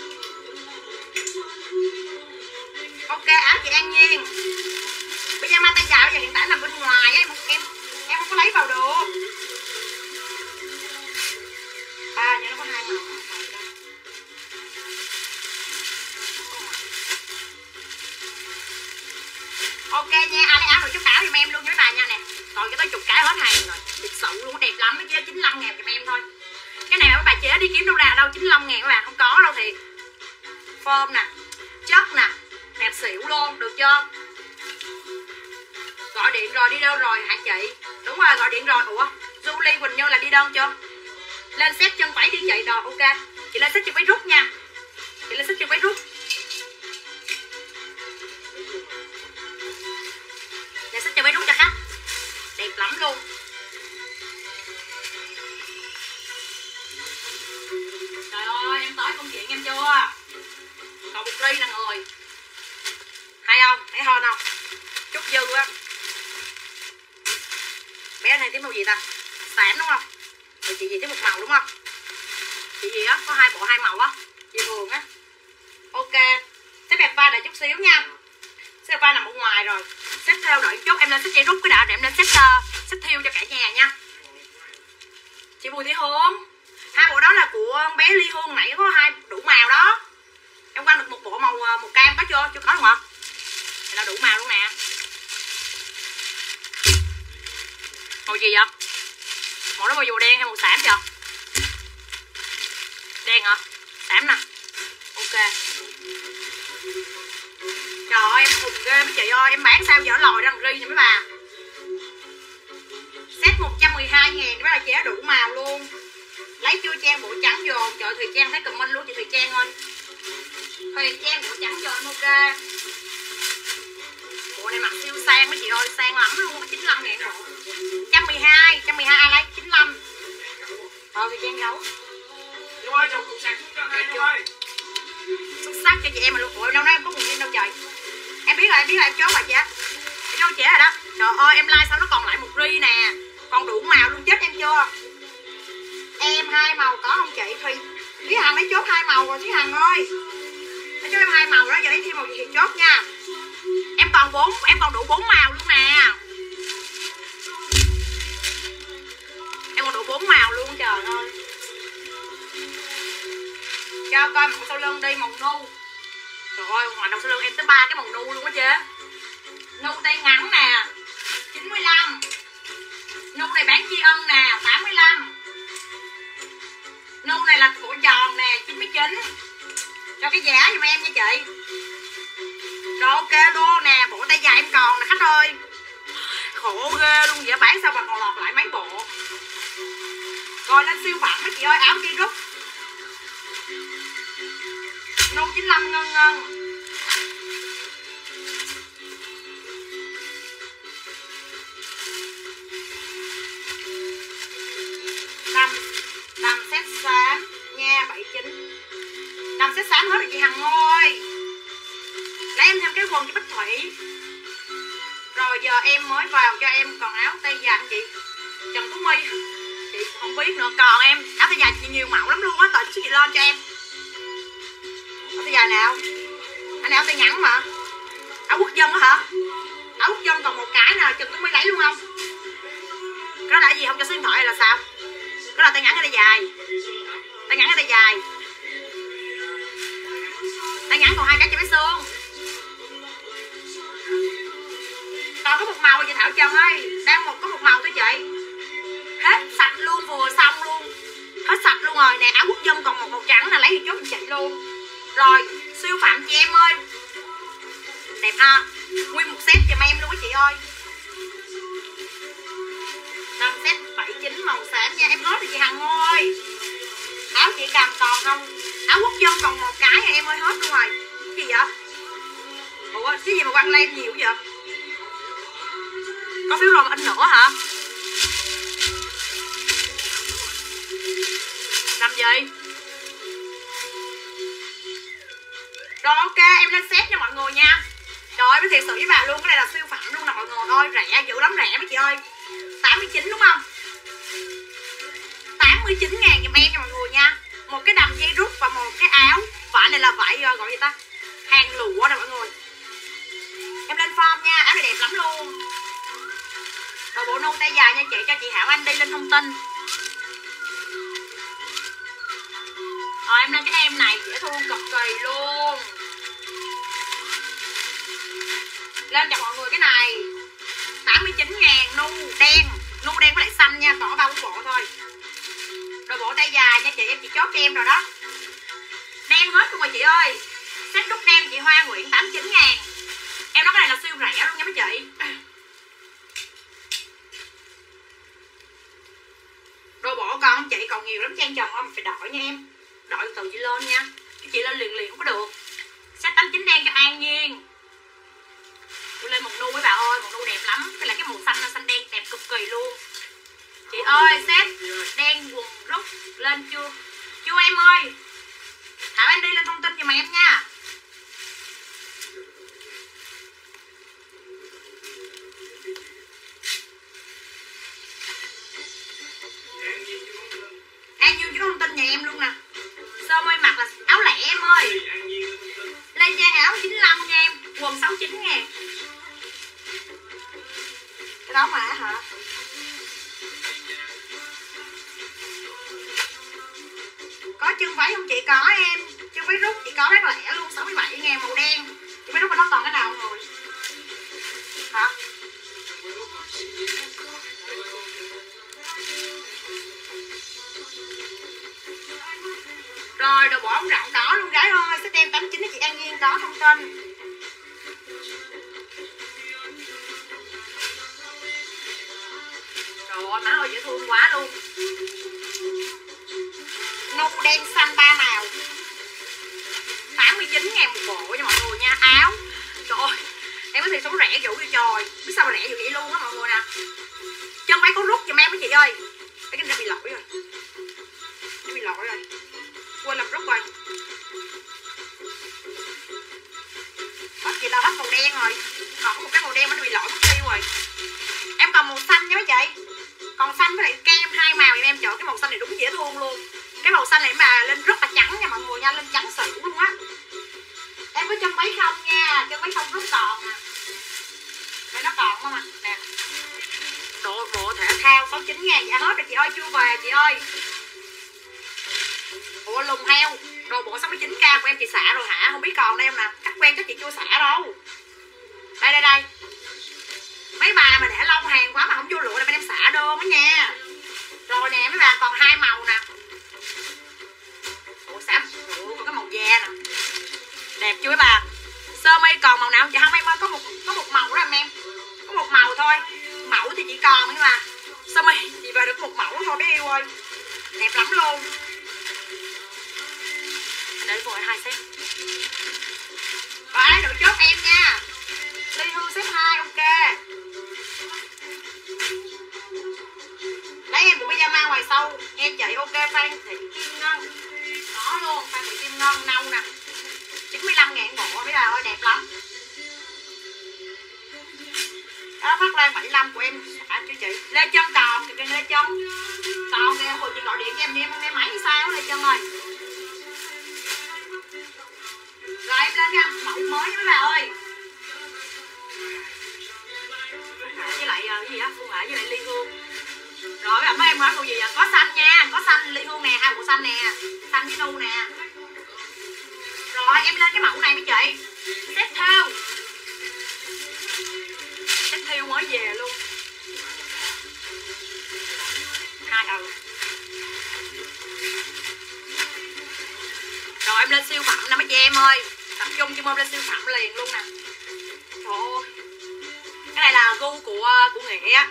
Ok áo chị An Nhiên. Bây giờ mang tay dài giờ hiện tại nằm bên ngoài em không có lấy vào được. Nhớ nó có 2 màu. Ok nha, ai lấy áo rồi chút áo giùm em luôn với bà nha nè. Còn cho tới chục cái hết hàng rồi. Thực sự luôn đẹp lắm, chứ 95.000 giùm em thôi. Cái này các bà chế đi kiếm đâu ra đâu 95.000 các bạn, không có đâu thiệt. Form nè, chất nè, đẹp xỉu luôn, được chưa? Gọi điện rồi, đi đâu rồi hả chị? Đúng rồi, gọi điện rồi. Ủa, Julie Quỳnh Như là đi đơn chưa? Lên xếp chân váy đi chị rồi, ok. Chị lên xếp chân váy rút nha. Chị lên xếp chân váy rút. Để xếp chân váy rút cho khách. Đẹp lắm luôn. Trời ơi, em tới công chuyện em chưa? Còn một ly nè người. Hay không? Thấy hơn không? Chút dư á. Bé này tím màu gì ta? Xám đúng không? Rồi chị gì tím một màu đúng không? Chị gì á? Có 2 bộ 2 màu á. Chị Hường á. Ok. Xếp đẹp vai đợi chút xíu nha. Xếp vai nằm ở ngoài rồi. Xếp theo đợi chút. Em lên xếp dây rút cái đã để em lên xếp thiêu cho cả nhà nha. Chị Bùi Thị Hương. 2 bộ đó là của con bé Ly Hương nãy có 2 đủ màu đó. Em quăng được một bộ màu cam có chưa? Chưa có đúng không? Thì là đủ màu luôn nè. Màu gì vậy? Màu đó màu dù đen hay màu xám chưa? Đen hả? Xám nè. Ok. Trời ơi em khùng ghê mấy chị ơi. Em bán sao giờ lòi ra thằng ri nè mấy bà. Set 112.000 mấy bà chế đủ màu luôn. Lấy chưa Trang bộ trắng vô. Trời Thùy Trang thấy comment luôn chị Thùy Trang ơi. Thùy Trang bộ trắng vô ok. Bộ này mặc siêu sang mấy chị ơi. Sang lắm luôn. Có 95.000 bộ. 112 ai lấy 95. Thùy Trang giấu. Xuất sắc cho chị em mà luôn. Ủa đâu đó em có nguồn tin đâu trời. Em biết rồi em chốt rồi chị á. Em đâu chị rồi đó. Trời ơi em like sao nó còn lại một ri nè. Còn đủ màu luôn chết em chưa. Em 2 màu có không chị? Thúy Hằng lấy chốt 2 màu rồi Thúy Hằng ơi. Lấy cho em 2 màu đó, giờ lấy thêm màu gì thì chốt nha. Em còn đủ 4 màu luôn nè. Em còn đủ 4 màu luôn, trời ơi. Cho coi màu sau lưng đi, màu nu. Trời ơi, ngoài đầu sau lưng em tới 3 cái màu nu luôn á chứ. Nu tay ngắn nè 95. Nu này bán tri ân nè 85. Nu này là cổ tròn nè 99. Cho cái giá giùm em nha chị. Rồi ok luôn nè, bộ tay dài em còn nè khách ơi. Khổ ghê luôn vậy, bán sao mà còn lọt lại mấy bộ. Rồi lên siêu phẩm mấy chị ơi, áo kia rút Nu 95 ngân ngân. Đầm set xám nha 79. Đầm set xám hết rồi chị Hằng ơi. Lấy em thêm cái quần cho Bích Thủy. Rồi giờ em mới vào cho em còn áo tay dài chị Trần Tú My. Chị không biết nữa, còn em áo tay dài chị nhiều mẫu lắm luôn á, tự chị lên cho em. Áo tay dài nào? Anh này áo tay ngắn mà. Áo quốc dân đó hả? Áo quốc dân còn một cái nào Trần Tú My lấy luôn không? Cái đó là gì, không cho số điện thoại hay là sao? Cái là tay ngắn hay tay dài? Tay ngắn hay tay dài? Tay ngắn còn 2 cái cho bé xương. Còn có một màu chị Thảo Trần ơi, đang có một màu thôi chị. Hết sạch luôn, vừa xong luôn. Hết sạch luôn rồi nè, áo quốc dân còn một màu trắng là lấy đi chốt cho chị luôn. Rồi, siêu phẩm chị em ơi. Đẹp ha. Nguyên một set giùm em luôn á chị ơi. Đầm set 79 màu xám nha, em hết rồi chị Hằng ơi. Áo chị cầm còn không? Áo quốc dân còn một cái em ơi, hết luôn rồi. Cái gì vậy? Ủa, cái gì mà quăng lên nhiều vậy? Có phiếu rồi mà in nữa hả? Làm gì? Rồi ok, em lên set nha mọi người nha. Trời ơi, với thiệt sự với bà luôn, cái này là siêu phẩm luôn nè mọi người ơi. Rẻ dữ lắm, rẻ mấy chị ơi. 89 đúng không? 89.000 giùm em nha mọi người nha. Một cái đầm dây rút và một cái áo. Vải này là vải gọi gì ta? Hàng lụa nè mọi người. Em lên form nha, áo này đẹp lắm luôn. Đồ bộ nu tay dài nha chị, cho chị Hảo Anh đi lên thông tin. Rồi em lên cái em này dễ thương cực kỳ luôn. Lên cho mọi người cái này 89.000 nu đen. Nu đen với lại xanh nha, còn có 3 bộ thôi. Đồ bộ tay dài nha chị, em chị chốt cho em rồi đó. Đen hết luôn rồi chị ơi. Set đúc đen chị Hoa Nguyễn 89.000. Em nói cái này là siêu rẻ luôn nha mấy chị. Đồ bộ còn không chị, còn nhiều lắm Trang Trần không, phải đợi nha em. Đợi từ chị lên nha, chứ chị lên liền liền không có được. Set 89 đen cho An Nhiên. Tôi lên một nu với bà ơi, một nu đẹp lắm. Cái là cái màu xanh là xanh đen đẹp cực kỳ luôn. Chị ơi, set đen quần rút lên chưa? Chưa em ơi. Thảo em đi lên thông tin cho mà em nha. An Nhiên chứ thông tin nhà em luôn nè. Sơ mi mặc là áo lẻ em ơi. Lên trang áo 95 nha em, quần 69.000. Cái đó mà hả? Có chân váy không chị? Có em. Chân váy rút chị có bán lẻ luôn, 67.000 màu đen. Chân váy rút mà nó còn cái nào rồi? Hả? Rồi đồ bộ ống rộng đỏ luôn gái ơi. Sẽ đem 89 cho chị An Nhiên có thông tin. Trời ơi má ơi dễ thương quá luôn. Nu đen xanh 3 màu 89.000 một bộ nha mọi người nha. Áo trời ơi em có thể số rẻ dữ vậy trời. Biết sao mà rẻ dữ vậy luôn á mọi người nè. Chân váy có rút giùm em với chị ơi. Cái này bị lỗi rồi. Nó bị lỗi rồi. Quên làm rút rồi. Hết chị là hết màu đen rồi. Còn có một cái màu đen mà nó bị lỗi mất tiêu rồi. Em còn màu xanh nha mấy chị. Còn xanh với lại kem 2 màu em chọn cái màu xanh này đúng dễ thương luôn. Cái màu xanh này mà lên rất là trắng nha mọi người nha, lên trắng xỉu luôn á. Em có chân váy không nha, chân váy không rất còn nè. Đây nó còn không ạ? Nè. Bộ thể thao 69 ngàn, dạ hết rồi chị ơi, chưa về chị ơi. Ủa lùng heo, đồ bộ 69k của em chị xả rồi hả? Không biết còn đây không nè, cắt quen chắc chị chưa xả đâu. Đây. Mấy bà mà để lâu hàng quá mà không vô lụa là bên em xả đơn đó nha. Rồi nè mấy bà còn 2 màu nè. Ủa xả, còn cái màu da nè. Đẹp chưa mấy bà? Sơ mi còn màu nào không chị? Không em ơi, có một màu đó em. Có một màu thôi. Mẫu thì chỉ còn nhưng mà sơ mi chị về được một mẫu thôi bé yêu ơi. Đẹp lắm luôn. Để vội 2 set. Rồi được chốt em nha. Ly Hương xếp 2 ok. Lấy em bộ pyjama ngoài sau. Em chạy ok Phan Thị Kim Ngân. Có luôn, Phan Thị Kim Ngân nâu nè. 95 ngàn bộ mấy bà ơi đẹp lắm. Đó Phát Lan 75 của em xả cho chị. Lê Trân còn, chị Lê Trân. Còn kìa, hồi chị gọi điện cho em đi em nghe máy như sao Lê Trân ơi. Rồi em lên nha, mẫu mới với bà ơi. Với lại cái gì á, Phương Hạ với lại Ly Hương. Rồi mấy em hỏi cô gì vậy? Có xanh nha, có xanh Ly Hương nè, 2 bộ xanh nè. Xanh với nu nè. Rồi em lên cái mẫu này mấy chị. Set thêu. Set thêu mới về luôn. 2 Rồi em lên siêu phẩm nè mấy chị em ơi. Tập trung cho em lên siêu phẩm liền luôn nè. Trời ơi. Cái này là gu của Nghĩa.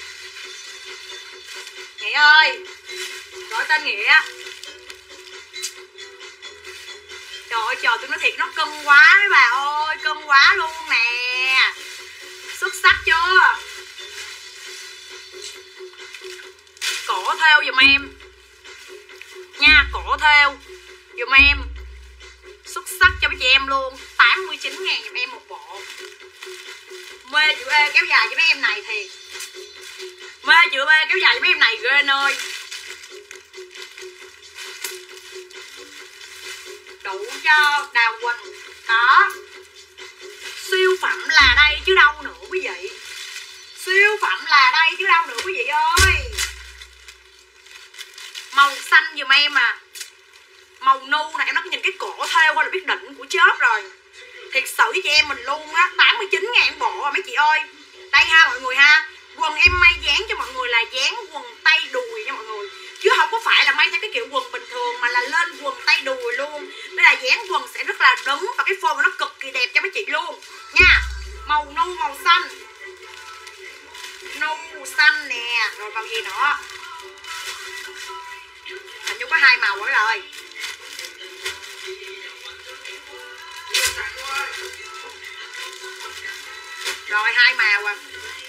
Nghĩa ơi. Gọi tên Nghĩa. Trời ơi trời, tôi nói thiệt nó cưng quá mấy bà ơi, cưng quá luôn nè. Xuất sắc chưa? Cổ thêu giùm em nha, cổ thêu giùm em. Xuất sắc cho mấy chị em luôn. 89 ngàn giùm em một bộ. Mê chữ E kéo dài cho mấy em này thiệt. Mê chữ E kéo dài cho mấy em này ghê nơi. Đủ cho Đào Quỳnh. Đó. Siêu phẩm là đây chứ đâu nữa quý vị. Siêu phẩm là đây chứ đâu nữa quý vị ơi. Màu xanh giùm em à. Màu nu nè, em nói nhìn cái cổ thêu thôi là biết đỉnh của chớp rồi. Thiệt sự với chị em mình luôn á. 89 ngàn bộ à mấy chị ơi. Đây ha mọi người ha. Quần em may dán cho mọi người là dán quần tay đùi nha mọi người. Chứ không có phải là may theo cái kiểu quần bình thường mà là lên quần tay đùi luôn. Đây là dán quần sẽ rất là đứng và cái form của nó cực kỳ đẹp cho mấy chị luôn nha. Màu nu màu xanh. Nu xanh nè. Rồi màu gì nữa? Hình như có 2 màu nữa rồi. Rồi 2 màu à.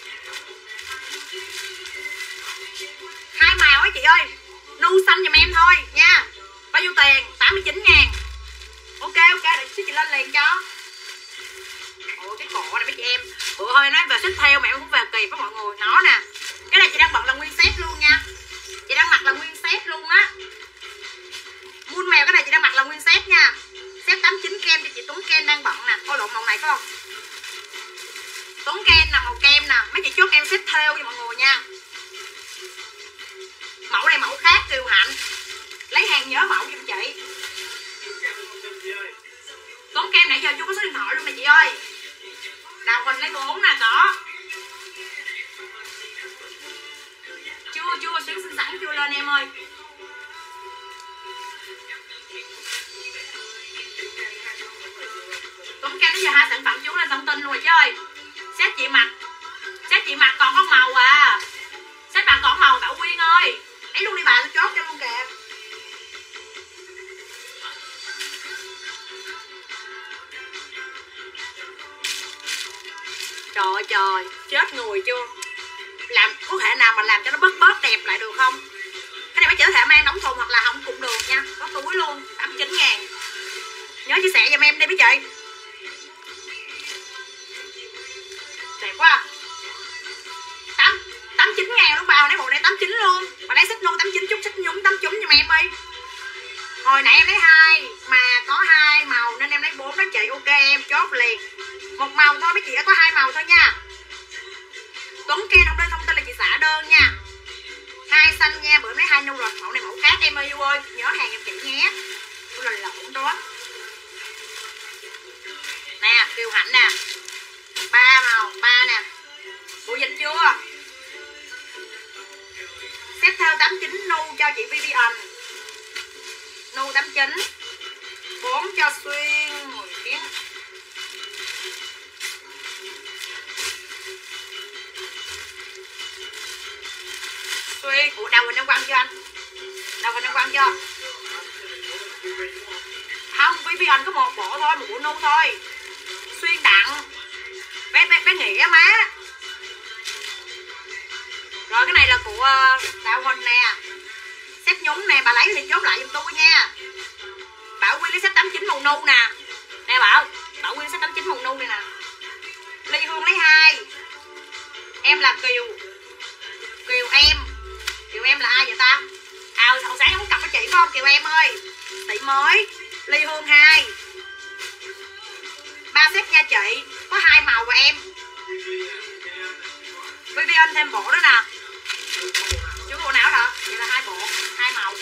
2 màu á chị ơi. Nu xanh giùm em thôi nha. Bao nhiêu tiền? 89 ngàn. Ok để chị lên liền cho. Ủa cái cổ này mấy chị em. Bữa hôm nói về xích theo mà em cũng về kịp với mọi người. Nó nè. Cái này chị đang bận là nguyên set luôn nha. Chị đang mặc là nguyên set luôn á. Muôn mèo cái này chị đang mặc là nguyên set nha. Set 89 kem cho chị Tuấn Ken đang bận nè. Coi lộn màu này phải không? Tuấn Ken nè, màu kem nè. Mấy chị chốt em set theo cho mọi người nha. Mẫu này mẫu khác Kiều Hạnh. Lấy hàng nhớ mẫu giùm chị. Tuấn Ken nãy giờ chưa có số điện thoại luôn nè chị ơi. Đào Quỳnh lấy 4 nè có. Chưa xíu xinh xắn chưa lên em ơi. Tuấn Ken đến giờ 2 sản phẩm chú lên thông tin luôn rồi chứ ơi. Set chị mặc còn có màu à. Set bạn còn màu Bảo Quyên ơi. Ấy luôn đi bà, tôi chốt cho luôn kìa. Trời chết người chưa. Làm có thể nào mà làm cho nó bớt đẹp lại được không? Cái này mấy chị có thể mang đóng thùng hoặc là không cũng được nha. Có túi luôn, 89 ngàn. Nhớ chia sẻ giùm em đi mấy chị. Đẹp quá. 89 ngàn luôn bà, hồi nãy bộ này 89 luôn. Bà nãy xích nu 89 chút, xích nhúng 89 giùm em đi. Hồi nãy em lấy 2 mà có 2 màu nên em lấy 4 đó chị. Ok em chốt liền. Một màu thôi mấy chị ơi, có 2 màu thôi nha. Tuấn Ken không lên thông tin là chị xả đơn nha. 2 xanh nha, bữa em lấy 2 nu rồi. Mẫu này mẫu khác em yêu ơi, nhớ hàng em kỹ nhé. Tôi là lộn đó. Nè, Kiều Hạnh nè. 3 màu, 3 nè. Bộ dịch chưa? Xếp theo 89 nu cho chị Vivian. Nu 89. 4 cho Xuyên. Kiến. Xuyên, ủa đầu hình em quăng chưa anh? Đầu hình em quăng chưa? Không, Vivian có một bộ thôi, một bộ nu thôi. Xuyên Đặng. Bé Nghĩa má. Rồi cái này là của Đạo Huỳnh nè. Xếp nhúng nè, bà lấy thì chốt lại giùm tôi nha. Bảo Quyên lấy xếp 89 màu nu nè. Nè Bảo Quyên xếp 89 màu nu này nè. Ly Hương lấy 2. Em là Kiều em. Kiều em là ai vậy ta? Hồi sáng không cặp với chị phải không Kiều em ơi? Tỷ mới. Ly Hương 2. 3 xếp nha chị. Có 2 màu của em. Vivian thêm bộ đó nè. Chứ bộ nào hả? Vậy là 2 bộ, 2 màu.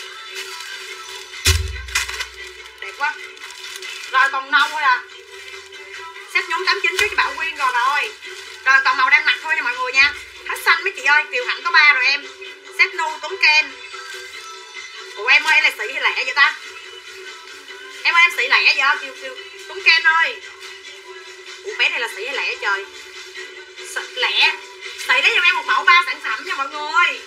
Đẹp quá. Rồi còn nâu thôi à. Xếp nhóm 89 cho Bảo Quyên rồi. Rồi còn màu đang mặc thôi nha mọi người nha. Hết xanh mấy chị ơi, Kiều Hạnh có 3 rồi em. Xếp nu Tuấn Ken. Ủa em ơi, em là sĩ hay lẻ vậy ta? Em ơi em sĩ lẻ vậy Kiều Tuấn Ken ơi. Ủa bé này là sĩ hay lẻ trời? Lẻ. Sĩ đấy cho em một mẫu 3 sản phẩm nha mọi người.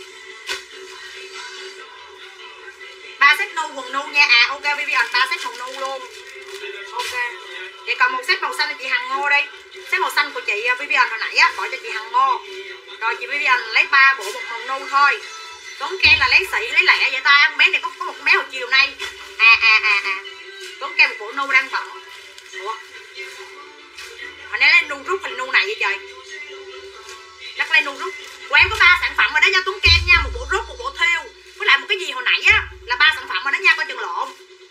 3 set nu quần nu nha. Ok Vivian 3 set quần nu luôn. Ok. Vậy còn một set màu xanh cho chị Hằng Ngô đây. Set màu xanh của chị Vivian hồi nãy á, bỏ cho chị Hằng Ngô. Rồi chị Vivian lấy 3 bộ một màu nu thôi. Tuấn Ken là lấy sĩ lấy lẻ vậy ta. Bé này có một bé hồi chiều nay. Tuấn Ken một bộ nu đang bận. Ủa? Hồi nãy lấy nu rút hình nu này vậy trời. Chắc lấy nu rút. Của em có 3 sản phẩm rồi đó nha Tuấn Ken nha, một bộ rút, một bộ thiêu. Với lại một cái gì hồi nãy á là 3 sản phẩm rồi đó nha, coi chừng lộn.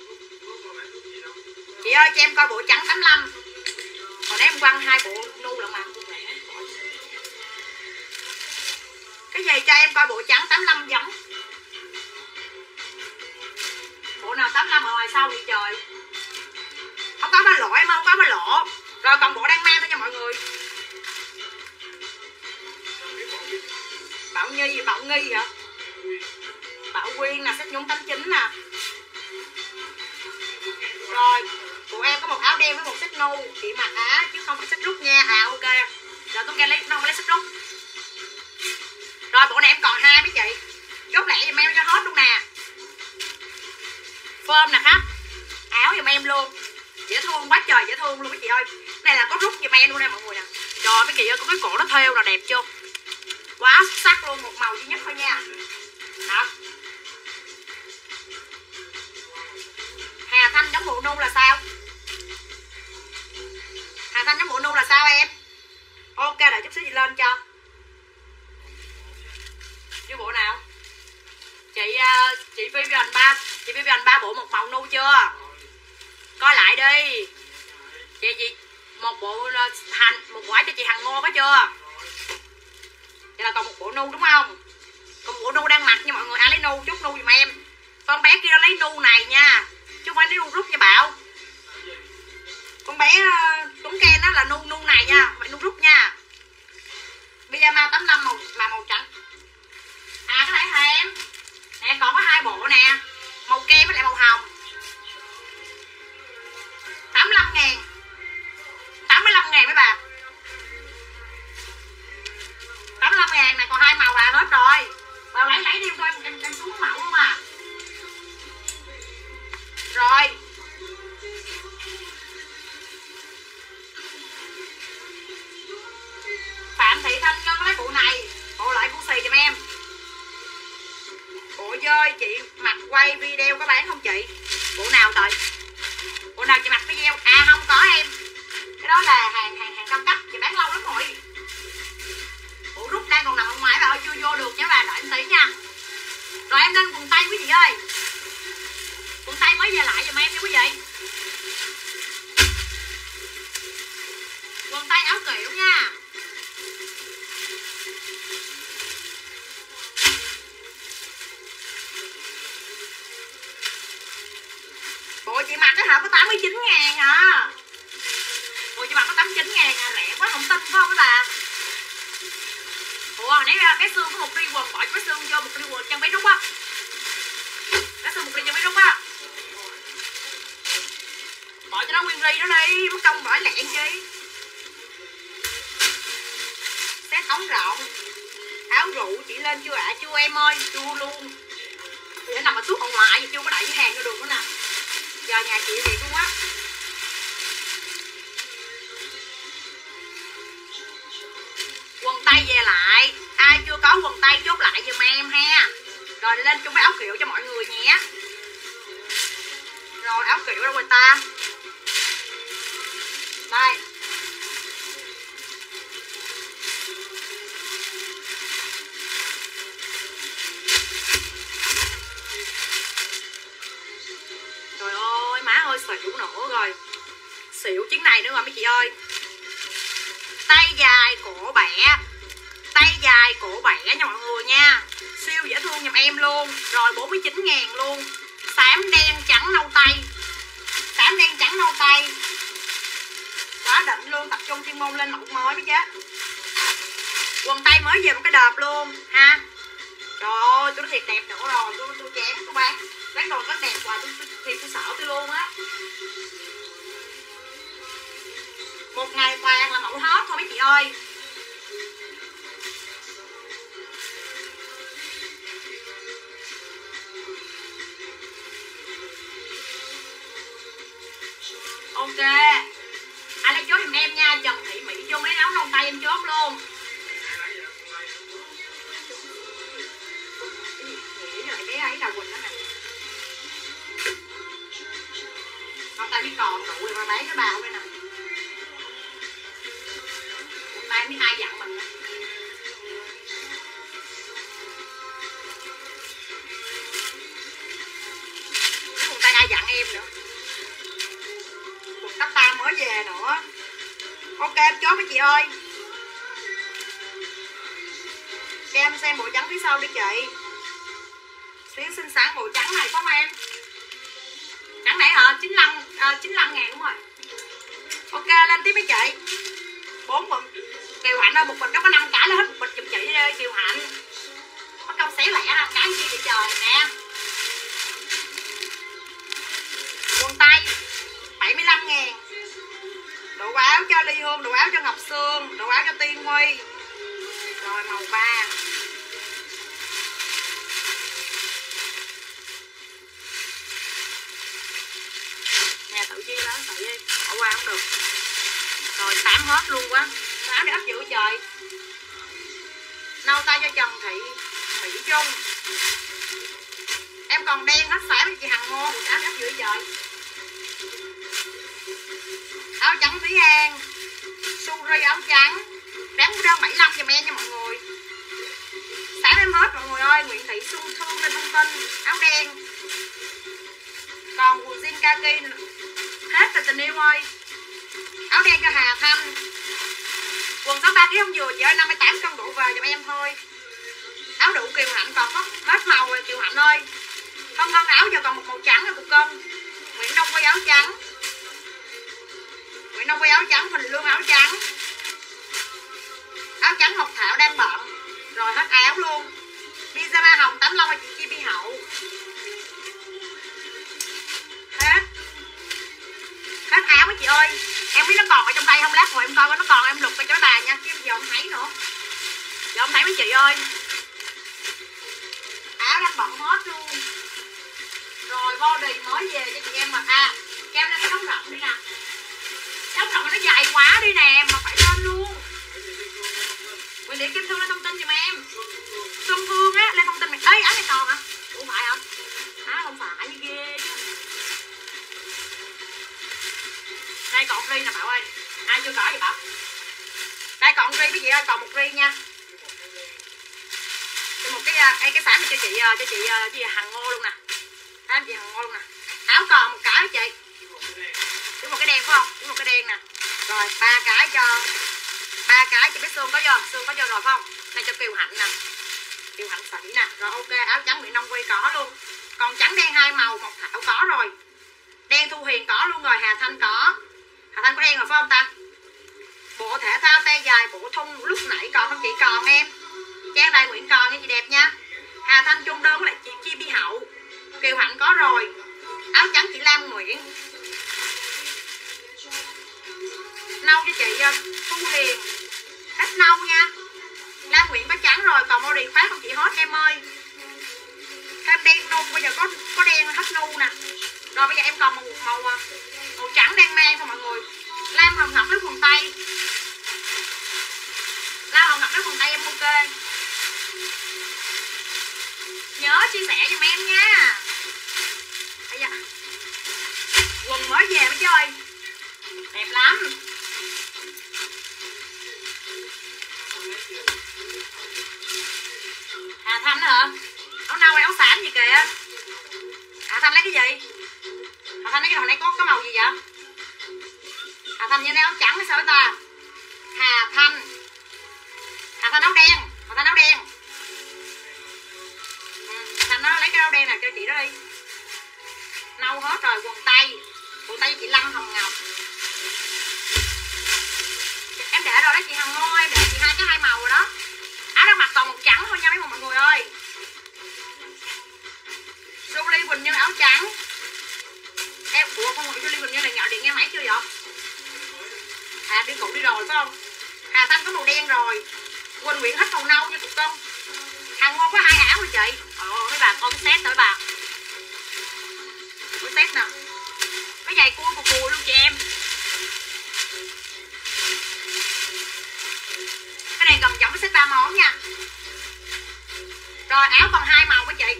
Chị ơi cho em coi bộ trắng 85. Hồi nãy em quăng 2 bộ nu lận mà. Cái gì cho em coi bộ trắng 85 giống. Bộ nào 85 ở ngoài sau vậy trời. Không có ba lỗ em, không có ba lỗ. Rồi còn bộ đang mang thôi nha mọi người. Bảo Nghi hả? Bảo Quyên là xếp nhúng 89 nè. Rồi của em có một áo đen với một xếp nu. Chị mặc chứ không phải xếp rút nha. Ok. Rồi tôi nghe lấy không lấy xếp rút. Rồi bộ này em còn 2 mấy chị. Chốt lẻ giùm em cho hết luôn nè. Phơm nè khách. Áo giùm em luôn. Dễ thương quá trời, dễ thương luôn mấy chị ơi. Này là có rút giùm em luôn nè mọi người nè. Trời mấy chị ơi, có cái cổ nó thêu là đẹp chưa? Quá xuất sắc luôn, một màu duy nhất thôi nha. Hả? Hà Thanh giống bộ nu là sao? Hà Thanh giống bộ nu là sao em? Ok, đợi chút xíu chị lên cho. Chứ bộ nào? Chị Vivian 3 bộ một màu nu chưa? Coi lại đi. Chị một bộ một quả cho chị Hằng Ngô có chưa? Vậy là còn một bộ nu đúng không? Còn một bộ nu đang mặc nha mọi người. Ai lấy nu chút nu giùm em. Con bé kia nó lấy nu này nha, chứ không phải lấy nu rút nha Bảo. Con bé Tuấn Ken đó là nu này nha, phải nu rút nha. Pyjama 85 màu trắng. Cái này hả em? Nè còn có 2 bộ nè, màu kem với lại màu hồng. 85.000. 85.000 mấy bà. 85.000 này còn 2 màu là hết rồi. Bà lấy đi thôi, em xuống mẫu không à. Rồi. Phạm Thị Thanh Ngân lấy bộ này, bộ lại cu xì giùm em. Bộ dơi chị mặc quay video có bán không chị? Bộ nào trời? Bộ nào chị mặc video? Không có em. Cái đó là hàng cao cấp, chị bán lâu lắm rồi. Bộ rút đang còn nằm ở ngoài bà ơi, chưa vô được nha bà, đợi em tí nha. Rồi em lên quần tây quý vị ơi. Quần tây tay áo kiểu nha. Bộ chị mặc cái hả có 89.000 à. Bộ chị mặc có 89.000 à, rẻ quá không tin phải không các bà? Ủa nãy bé Sương có một ly quần, bỏ cho bé Sương vô một ly quần chân bé Trúc á. Bé Sương một ly chân bé Trúc á. Bỏ cho nó nguyên ly đó đi, mất công bỏ lẹn chi. Xét ống rộng. Áo rượu chị lên chưa ạ? Chưa em ơi, chưa luôn. Chị đã nằm ở suốt ở ngoài, chưa có đẩy cái hàng vô được nữa nè. Giờ nhà chị thiệt luôn á. Quần tây về lại. Ai chưa có quần tây chốt lại giùm em ha. Rồi lên chung với áo kiểu cho mọi người nhé. Rồi áo kiểu đâu rồi ta? Đây. Trời ơi má ơi xỉu nữa rồi. Xỉu chuyến này nữa rồi mấy chị ơi. Tay dài cổ bẻ. Tay dài cổ bẻ nha mọi người nha. Siêu dễ thương giùm em luôn. Rồi 49.000 luôn. Xám đen trắng nâu tay. Xám đen trắng nâu tay. Quá đỉnh luôn. Tập trung chuyên môn lên mẫu mới mới chứ. Quần tay mới về một cái đợp luôn ha. Trời ơi tôi nói thiệt đẹp nữa rồi. Tôi chán tôi bán đồ rất đẹp hoài. Thì tôi sợ tôi luôn á. Một ngày toàn là mẫu hot thôi mấy chị ơi. Ok. Anh lấy chốt giùm em nha. Trần Thị Mỹ Dung lấy áo nông tay em chốt luôn. Lại bé ấy là Quỳnh đó nè. Con tay biết còn đủ rồi mà bán cái bao đây nè. Một tay biết ai dặn mình. Cái một tay ai dặn em nữa. Một tóc ta mới về nữa. Ok em chốt mấy chị ơi. Cho em xem bộ trắng phía sau đi chị. Xuyến xinh xắn bộ trắng này không em? Trắng này hả? 95.000 đúng rồi. Ok lên tiếp mấy chị. 4 bịch. Kiều Hạnh ơi một bịch đó có 5 cái là hết một bịch giùm chị đi Kiều Hạnh. Mất công xéo lẻ ra cái gì vậy trời nè. Quần tay 75.000. Đồ áo cho Ly Hương, đồ áo cho Ngọc Sương, đồ áo cho Tiên Huy. Rồi màu 3. Nè tự chi đó, tự đi, bỏ qua không được. Rồi 8 hết luôn quá. Áo này ít dữ trời. Nâu tay cho Trần Thị Mỹ Trung. Em còn đen hết xả với chị Hằng Ngô. Một áo này ít dữ trời. Áo trắng Thúy An. Suri áo trắng. Đáng đơn 75 giùm em nha mọi người. Xả em hết mọi người ơi. Nguyễn Thị Xuân Thương lên thông tin. Áo đen. Còn quần jean kaki hết rồi tình yêu ơi. Áo đen cho Hà Thanh. Quần 63 kg không vừa chị ơi, 58 cân đủ về giùm em thôi. Áo đủ Kiều Hạnh còn có hết màu rồi Kiều Hạnh ơi. Con áo giờ còn một màu trắng rồi cục cân. Nguyễn Đông quay áo trắng. Nguyễn Đông quay áo trắng, Huỳnh Lương áo trắng. Áo trắng Ngọc Thảo đang bận. Rồi hết áo luôn. Pyjama hồng 85 là chị Chi Bi Hậu. Hết áo mấy chị ơi. Em biết nó còn ở trong tay không, lát hồi em coi nó còn em lục cho mấy bà nha. Chứ giờ không thấy nữa. Giờ không thấy mấy chị ơi. Áo đang bận hết luôn. Rồi body mới về cho chị em mặc. À em lên cái áo rộng đi nè. Cái áo rộng nó dài quá đi nè. Mà phải lên luôn. Quyền Điện Kim Thương lên thông tin giùm em. Xuân Phương á lên thông tin mày. Ê áo này còn hả? Ủa phải không? Á không phải như ghê chứ. Đây còn ri nè Bảo ơi. Ai chưa có vậy Bảo? Đây còn ri mấy chị ơi, còn một ri nha. Cho một cái xả này cho chị Hằng Ngô luôn nè. Em chị Hằng Ngô luôn nè. Áo còn một cái chị. Đúng một cái đen phải không? Đúng một cái đen nè. Rồi 3 cái cho biết Sương có vô, Sương có vô rồi không? Này cho Kiều Hạnh nè, Kiều Hạnh Sĩ nè. Rồi ok, áo trắng Nguyễn Đông Quy có luôn. Còn trắng đen hai màu, Mộc Thảo có rồi. Đen Thu Hiền có luôn rồi, Hà Thanh có. Hà Thanh có đen rồi phải không ta? Bộ thể thao tay dài, bộ thun lúc nãy còn không chị? Còn em. Trang Đại Nguyễn còn nha chị đẹp nha. Hà Thanh chung đơn với lại chị Chi Bi Hậu. Kiều Hạnh có rồi. Áo trắng chị Lam Nguyễn. Nâu cho chị Thu Hiền. Hết nâu nha. Lam Nguyễn có trắng rồi, còn màu điền phát không chị hết em ơi. Thêm đen nu, bây giờ có đen hết nu nè. Rồi bây giờ em còn màu trắng đen mang thôi mọi người. Lam Hồng Ngọc với quần tây. Lam Hồng Ngọc với quần tây em ok. Nhớ chia sẻ giùm em nha. Bây giờ quần mới về mới chơi. Đẹp lắm. Hà Thanh hả? Áo nâu hay áo xám gì kìa? Hà Thanh lấy cái gì? Hà Thanh lấy cái hồi nãy có màu gì vậy? Hà Thanh như áo trắng hay sao ta? Hà Thanh áo đen. Hà Thanh áo đen. Hà Thanh nó lấy cái áo đen nào cho chị đó đi. Nâu hết rồi. Quần tây chị Lâm Hồng Ngọc. Em để rồi đó chị Hằng Ngô. Em để chị hai màu rồi đó. Áo đang mặc toàn màu trắng thôi nha mấy mọi người ơi. Julie Quỳnh Như áo trắng. Em ủa con Julie Quỳnh Như này nhạo điện nghe máy chưa vậy? À đi cụ đi rồi phải không? Hà Thanh có màu đen rồi. Quỳnh Nguyễn hết màu nâu nha cục cưng. Hằng Ngô có 2 áo rồi chị. Mấy bà coi cái set thôi bà. Cái set nè. Cái giày cua cùi luôn chị em. Cái này gần giống với set 3 món nha. Rồi áo còn 2 màu mấy chị.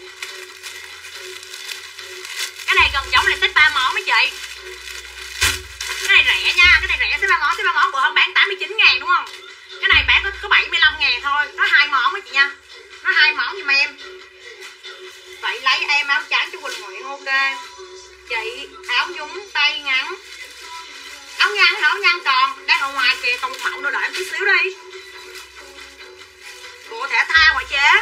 Cái này gần giống là set 3 món mấy chị. Cái này rẻ nha, cái này rẻ set 3 món bữa hôm bán 89.000 đúng không? Cái này bán có 75.000 thôi, nó 2 món mấy chị nha. Nó 2 món giùm em. Vậy lấy em áo trắng cho Quỳnh Nguyễn ok. Chị áo nhúng tay ngắn. Áo nhăn còn đang ở ngoài kìa, còn một mẫu nữa đợi em tí xíu đi. Bộ thể thao hả chế?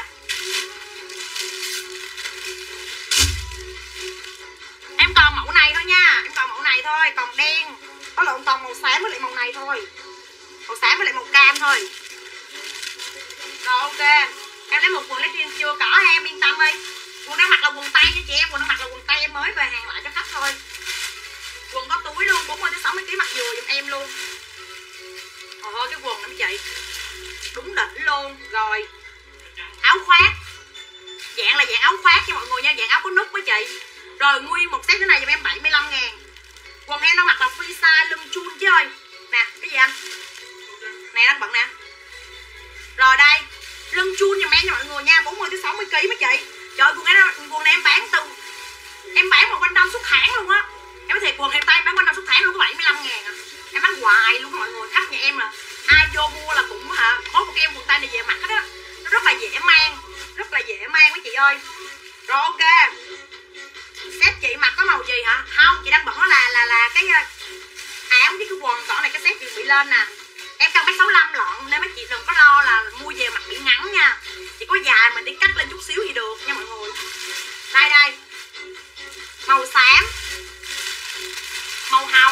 Em còn mẫu này thôi nha, em còn mẫu này thôi, còn đen. Có lộn còn màu xám với lại màu này thôi. Màu xám với lại màu cam thôi. Rồi ok. Em lấy một quần lấy riêng chưa có em yên tâm đi. Quần đang mặc là quần tây nha chị em, quần đang mặc là quần tây em mới về hàng lại cho khách thôi. Quần có túi luôn, 40-60kg mặc vừa giùm em luôn. Ôi cái quần lắm chị. Đúng đỉnh luôn. Rồi. Áo khoác. Dạng là dạng áo khoác cho mọi người nha, dạng áo có nút với chị. Rồi nguyên một set cái này giùm em 75.000. Quần em đang mặc là free size lưng chun chứ ơi. Nè, cái gì anh? Nè đang bận nè. Rồi đây, lưng chun giùm em cho mọi người nha, 40-60kg mấy chị. Trời quần này em bán em bán một quanh năm suốt tháng luôn á. Em nói thiệt quần em tay bán quanh năm suốt tháng luôn có 75.000 à. Em bán hoài luôn mọi người, khách nhà em là ai vô mua là cũng có một cái em quần tay này về mặc hết á. Nó rất là dễ mang, mấy chị ơi. Rồi ok. Set chị mặc có màu gì hả? Không, chị đang bận là cái áo với cái quần, còn này cái set chuẩn bị lên nè. Em cân 1m65 lận nên mấy chị đừng có lo là mua về mặc bị ngắn nha. Chỉ có dài mình đi cắt lên chút xíu thì được nha mọi người. Đây. Màu xám, màu hồng,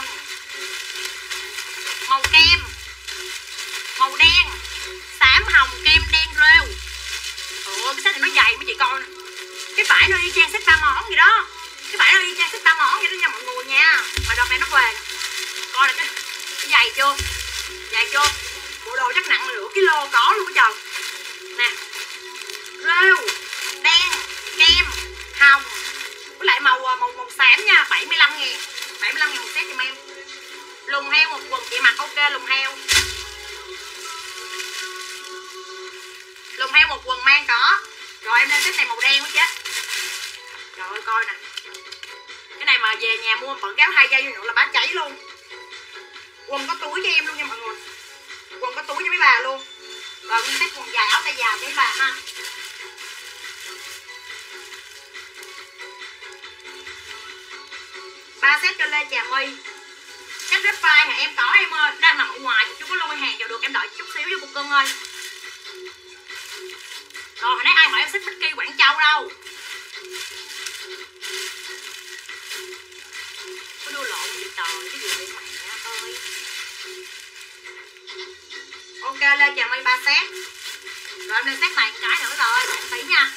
màu kem, màu đen, xám hồng kem đen rêu. Ôi cái set này nó dày mấy chị coi nè. Cái vải nó y chang set 3 món vậy đó. Cái vải nó y chang set 3 món vậy đó nha mọi người nha. Mà đợt này nó về coi là cái dày chưa? Dày chưa? Bộ đồ chắc nặng nửa kg có luôn á trời. Nè. Rêu, đen, kem, hồng. Với lại màu xám nha, 75.000. 75.000 một set giùm em. Lùn heo một quần chị mặc ok lùn heo. Lùn heo một quần mang có. Rồi em lên set này màu đen quá chứ. Trời ơi coi nè. Cái này mà về nhà mua bận kéo 2 dây vô nữa là bán cháy luôn. Quần có túi cho em luôn nha mọi người. Quần có túi cho mấy bà luôn. Rồi nguyên set quần dài áo tay dài cho mấy bà ha. Ba set cho Lê Trà My. Set red file hả em? Có em em đợi chút xíu với cô cưng ơi. Rồi hồi nãy ai hỏi em xếp Mickey Quảng Châu đâu? Có đưa lộn gì trời, cái gì vậy mẹ ơi. Ok, lên chào mây 3 set. Rồi em lên set này một cái nữa rồi, bạn tí nha.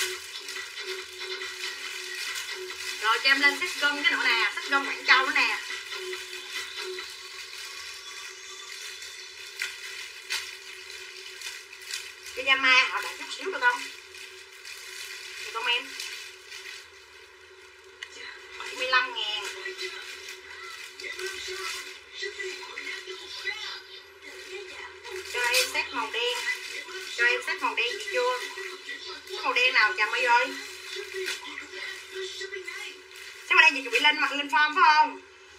Rồi cho em lên set gân cái nữa nè, set gân Quảng Châu nữa nè. Cái Yama họ đợi chút xíu được không? Được không em? 75.000. Cho em set màu đen. Cho em set màu đen chị chưa? Cái màu đen nào Trà My ơi? Cái màu đen chị chuẩn bị lên mặt lên form phải không?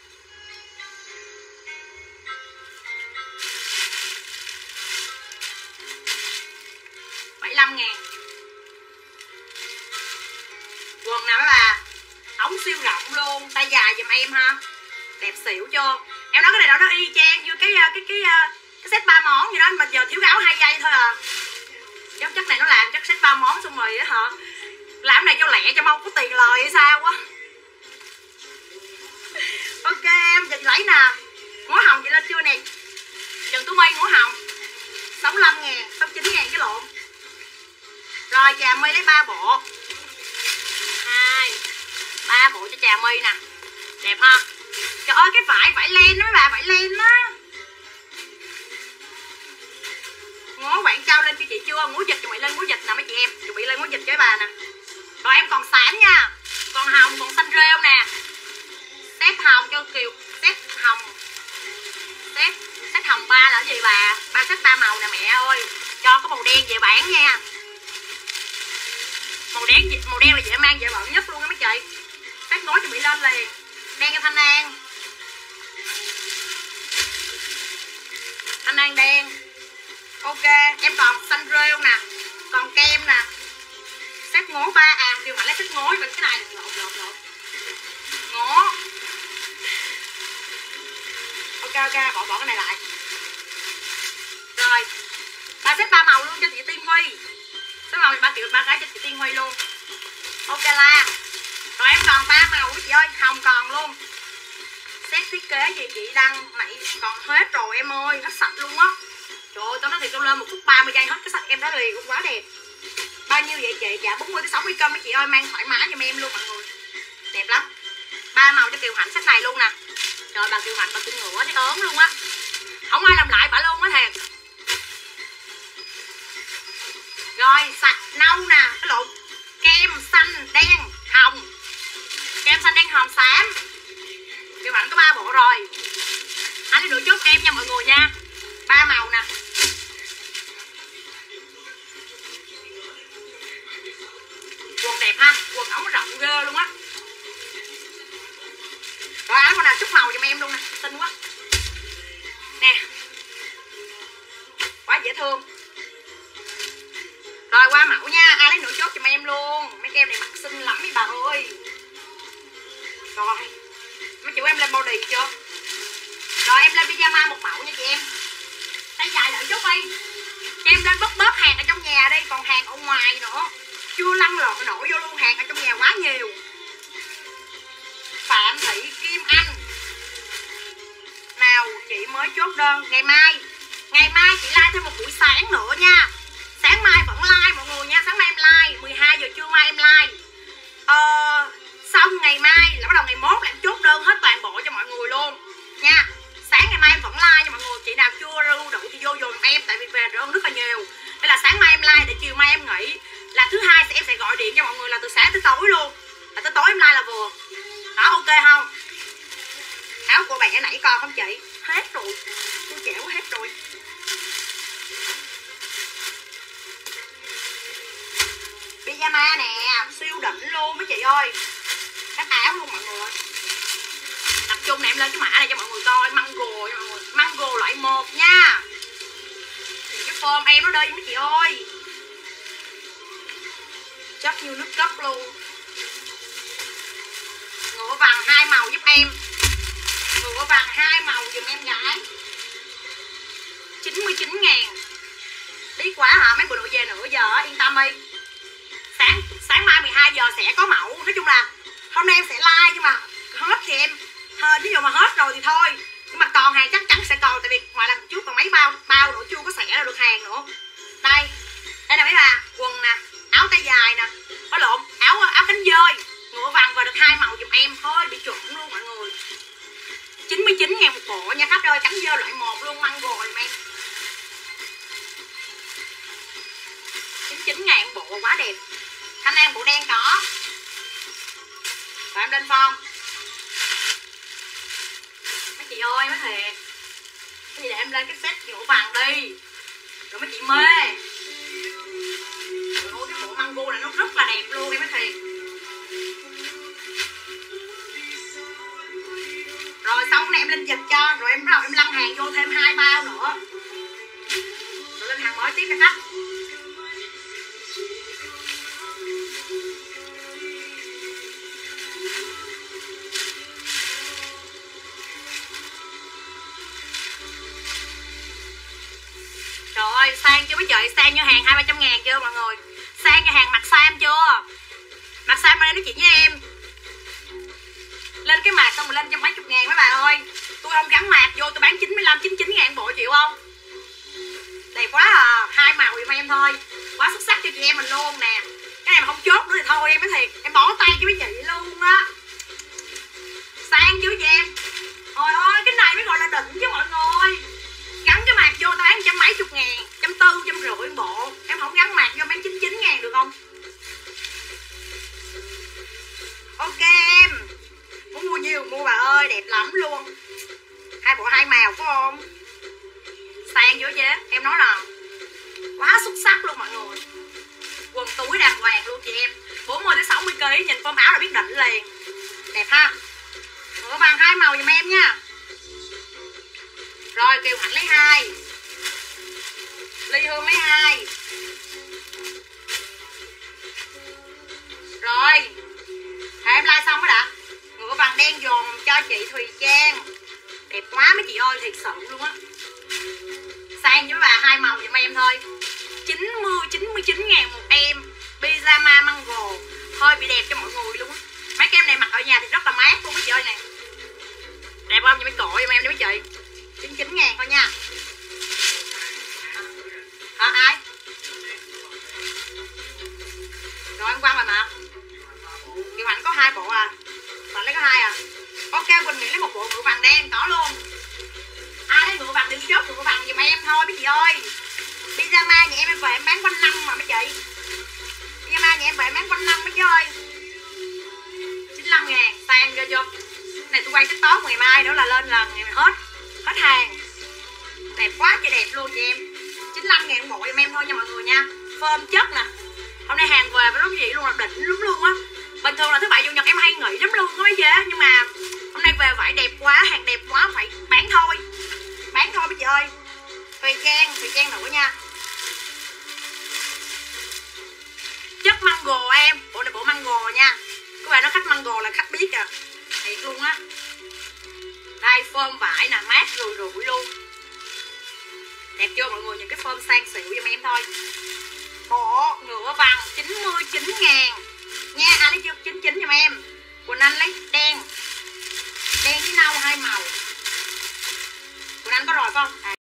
Quần nào mấy bà? Ống siêu rộng luôn, tay dài giùm em ha. Đẹp xỉu chưa? Em nói cái này nó y chang như cái set 3 món vậy đó, mà giờ thiếu gáo 2 giây thôi à. Chất này nó làm chất set 3 món xong rồi á hả? Làm này cho lẹ cho mau có tiền lời hay sao quá. Ok em, chị lấy nè. Ngó hồng chị lên chưa nè? Trần Tú My ngó hồng 65.000, 69.000 cái lộn. Rồi Trà My lấy 3 bộ. 3 bộ cho Trà My nè. Đẹp ha. Trời ơi cái vải len đó mấy bà, vải len đó. Ngó Quảng Châu lên cho chị chưa? Ngó dịch chuẩn bị lên ngó dịch nè mấy chị em. Chuẩn bị lên ngó dịch cho bà nè. Rồi em còn xám nha. Còn hồng, còn xanh rêu nè. Xếp hồng cho Kiều. Xếp hồng. Xếp hồng 3 là cái gì bà? 3 xếp 3 màu nè mẹ ơi. Cho có màu đen về bán nha. Màu đen là dễ mang dễ bận nhất luôn á mấy chị. Xếp ngó chuẩn bị lên liền. Đen cho Thanh An. Thanh An đen. Ok, em còn xanh rêu nè. Còn kem nè. Xếp ngố 3 à, điều mà lấy xếp ngố với cái này lộn. Ngố. Ok, bỏ cái này lại. Rồi. Ba xếp 3 màu luôn cho chị Tiên Huy. Xếp màu 3 triệu 3 cái cho chị Tiên Huy luôn. Ok la. Rồi em còn 3 màu chị ơi, hồng còn luôn. Set thiết kế gì chị đăng nãy còn hết rồi em ơi, hết sạch luôn á. Trời ơi, tao nói thì tao lên 1 phút 30 giây hết cái sạch em đó liền, cũng quá đẹp. Bao nhiêu vậy chị? Dạ 40 tới 60 cân mấy chị ơi, mang thoải mái cho em luôn mọi người. Đẹp lắm. 3 màu cho Kiều Hạnh set này luôn nè. Trời bà Kiều Hạnh bà kinh ngựa thấy ớn luôn á. Không ai làm lại bà luôn á thiệt. Rồi sạch nâu nè, cái lộn. Kem xanh đen hồng. Kem xanh đen hồng xám. Kiều Hạnh có 3 bộ rồi. Anh đi nửa chốt em nha mọi người nha. 3 màu nè. Quần đẹp ha, quần ống rộng ghê luôn á. Rồi áo con nào chút màu giùm em luôn nè, xinh quá. Nè. Quá dễ thương. Rồi qua mẫu nha, ai lấy nửa chốt giùm em luôn. Mấy em này mặc xinh lắm mấy bà ơi. Rồi. Mấy chị của em lên body chưa? Rồi em lên pyjama một mẫu nha chị em. Tay dài đợi chút đi. Cho em lên bóp hàng ở trong nhà đi. Còn hàng ở ngoài nữa chưa lăn lộn nổi vô luôn. Hàng ở trong nhà quá nhiều. Phạm Thị Kim Anh. Nào chị mới chốt đơn. Ngày mai chị like thêm một buổi sáng nữa nha. Sáng mai vẫn like mọi người nha. Sáng mai em like 12 giờ trưa mai em like. Xong ngày mai là bắt đầu ngày mốt là em chốt đơn hết toàn bộ cho mọi người luôn nha. Sáng ngày mai em vẫn like cho mọi người. Chị nào chưa lưu đủ thì vô dùm em. Tại vì về đơn rất là nhiều. Nên là sáng mai em like để chiều mai em nghỉ. Là thứ hai em sẽ gọi điện cho mọi người là từ sáng tới tối luôn. Là tới tối em like là vừa. Đó ok không? Áo của bạn nãy còn không chị? Hết rồi. Tôi chẻo hết rồi. Pyjama nè, siêu đỉnh luôn mấy chị ơi. Các áo luôn mọi người. Tập trung nè em lên cái mã này cho mọi người coi. Mango cho mọi người. Mango loại 1 nha. Cái form em nó đi mấy chị ơi. Chất như nước cất luôn. Ngựa vàng 2 màu giúp em. Ngựa vàng 2 màu giùm em gái. 99.000. Tí quá hả? Mấy bộ đồ về nữa giờ yên tâm đi. Sáng mai 12 giờ sẽ có mẫu. Nói chung là hôm nay em sẽ like, nhưng mà hết thì em ví dụ mà hết rồi thì thôi, nhưng mà còn hàng chắc chắn sẽ còn, tại vì ngoài lần trước còn mấy bao nữa chưa có xẻ được hàng nữa. Đây nè mấy bà, quần nè, áo tay dài nè, có lộn, áo cánh dơi ngựa vàng và được 2 màu giùm em thôi, bị trộn luôn mọi người. 99.000 một bộ nha khách ơi, cánh dơ loại 1 luôn, măng gồi giùm em. 99.000 bộ quá đẹp. Thanh An bộ đen có. Rồi em lên form. Mấy chị ơi, mấy thiệt, cái gì để em lên cái set ngựa vàng đi rồi mấy chị mê. Ôi cái bộ mango này nó rất là đẹp luôn em mới thiệt. Rồi xong này em lên dịch cho, rồi em bắt đầu em lăn hàng vô thêm 2 bao nữa, rồi lên hàng mới tiếp cho khách. Trời ơi, sang chưa mấy chị, sang như hàng 200-300 ngàn chưa mọi người? Sang như hàng mặt Sam chưa? Mặt Sam ở đây nói chuyện với em. Lên cái mạc xong rồi lên trăm mấy chục ngàn mấy bà ơi. Tôi không gắn mạc vô, tôi bán 95-99 ngàn bộ, chịu không? Đẹp quá à, 2 màu giùm em thôi. Quá xuất sắc cho chị em mình luôn nè. Cái này mà không chốt nữa thì thôi em mới thiệt, em bỏ tay cho mấy chị luôn á. Sang chứ chị em. Trời ơi, cái này mới gọi là đỉnh chứ mọi người. Gắn cái mạc vô tao bán trăm mấy chục ngàn, 140, 150 bộ. Em không gắn mạc vô bán 99 ngàn được không? Ok em. Muốn mua nhiều mua bà ơi, đẹp lắm luôn. 2 bộ 2 màu phải không? Sang dữ chứ, em nói là quá xuất sắc luôn mọi người. Quần túi đàng hoàng luôn chị em. 40-60 kg, nhìn form áo là biết định liền. Đẹp ha. Ngựa vàng 2 màu giùm em nha. Rồi Kiều Hạnh lấy 2, Ly Hương lấy 2. Rồi em like xong rồi đã. Ngựa vàng đen dồn cho chị Thùy Trang. Đẹp quá mấy chị ơi, thiệt sự luôn á. Sang với bà 2 màu giùm em thôi. 99 ngàn một em. Pyjama mango. Thôi bị đẹp cho mọi người luôn á. Mấy cái em này mặc ở nhà thì rất là mát luôn mấy chị ơi nè. Đẹp không? Như mấy cội giùm em đi mấy chị. 99 ngàn thôi nha. Hả ai? Rồi em quăng rồi mà. Kiều Hạnh có 2 bộ à. Bạn lấy có 2 à. Ok, Quỳnh Nguyễn lấy 1 bộ ngựa vàng đen có luôn. Ai lấy ngựa vàng đừng chốt ngựa vàng giùm em thôi mấy chị ơi. Pyjama nhà em về em bán quanh năm mà mấy chị. Pyjama nhà em về em bán quanh năm mấy chị ơi. 95 ngàn, sang cho vô. Này tôi quay TikTok ngày mai nữa là lên lần hết hàng. Đẹp quá trời đẹp luôn chị em. 95 ngàn bộ giùm em thôi nha mọi người nha. Phơm chất nè. Hôm nay hàng về với lúc gì luôn là đỉnh lắm luôn á. Bình thường là thứ bảy chủ nhật em hay nghỉ lắm luôn á mấy chị, nhưng mà hôm nay về vải đẹp quá, hàng đẹp quá phải bán thôi. Bán thôi mấy chị ơi. Thùy Trang nữa nha. Chất mango em, bộ này bộ mango nha. Các bạn nói khách mango là khách biết à. Thiệt luôn á. Đây phơm vải nè, mát rùi luôn. Đẹp chưa mọi người, những cái phơm sang xịu giùm em thôi. Bộ ngựa vàng 99 ngàn nha. Ai lấy chưa 99 giùm em. Quỳnh Anh lấy đen với nâu 2 màu. Quỳnh Anh có rồi phải không?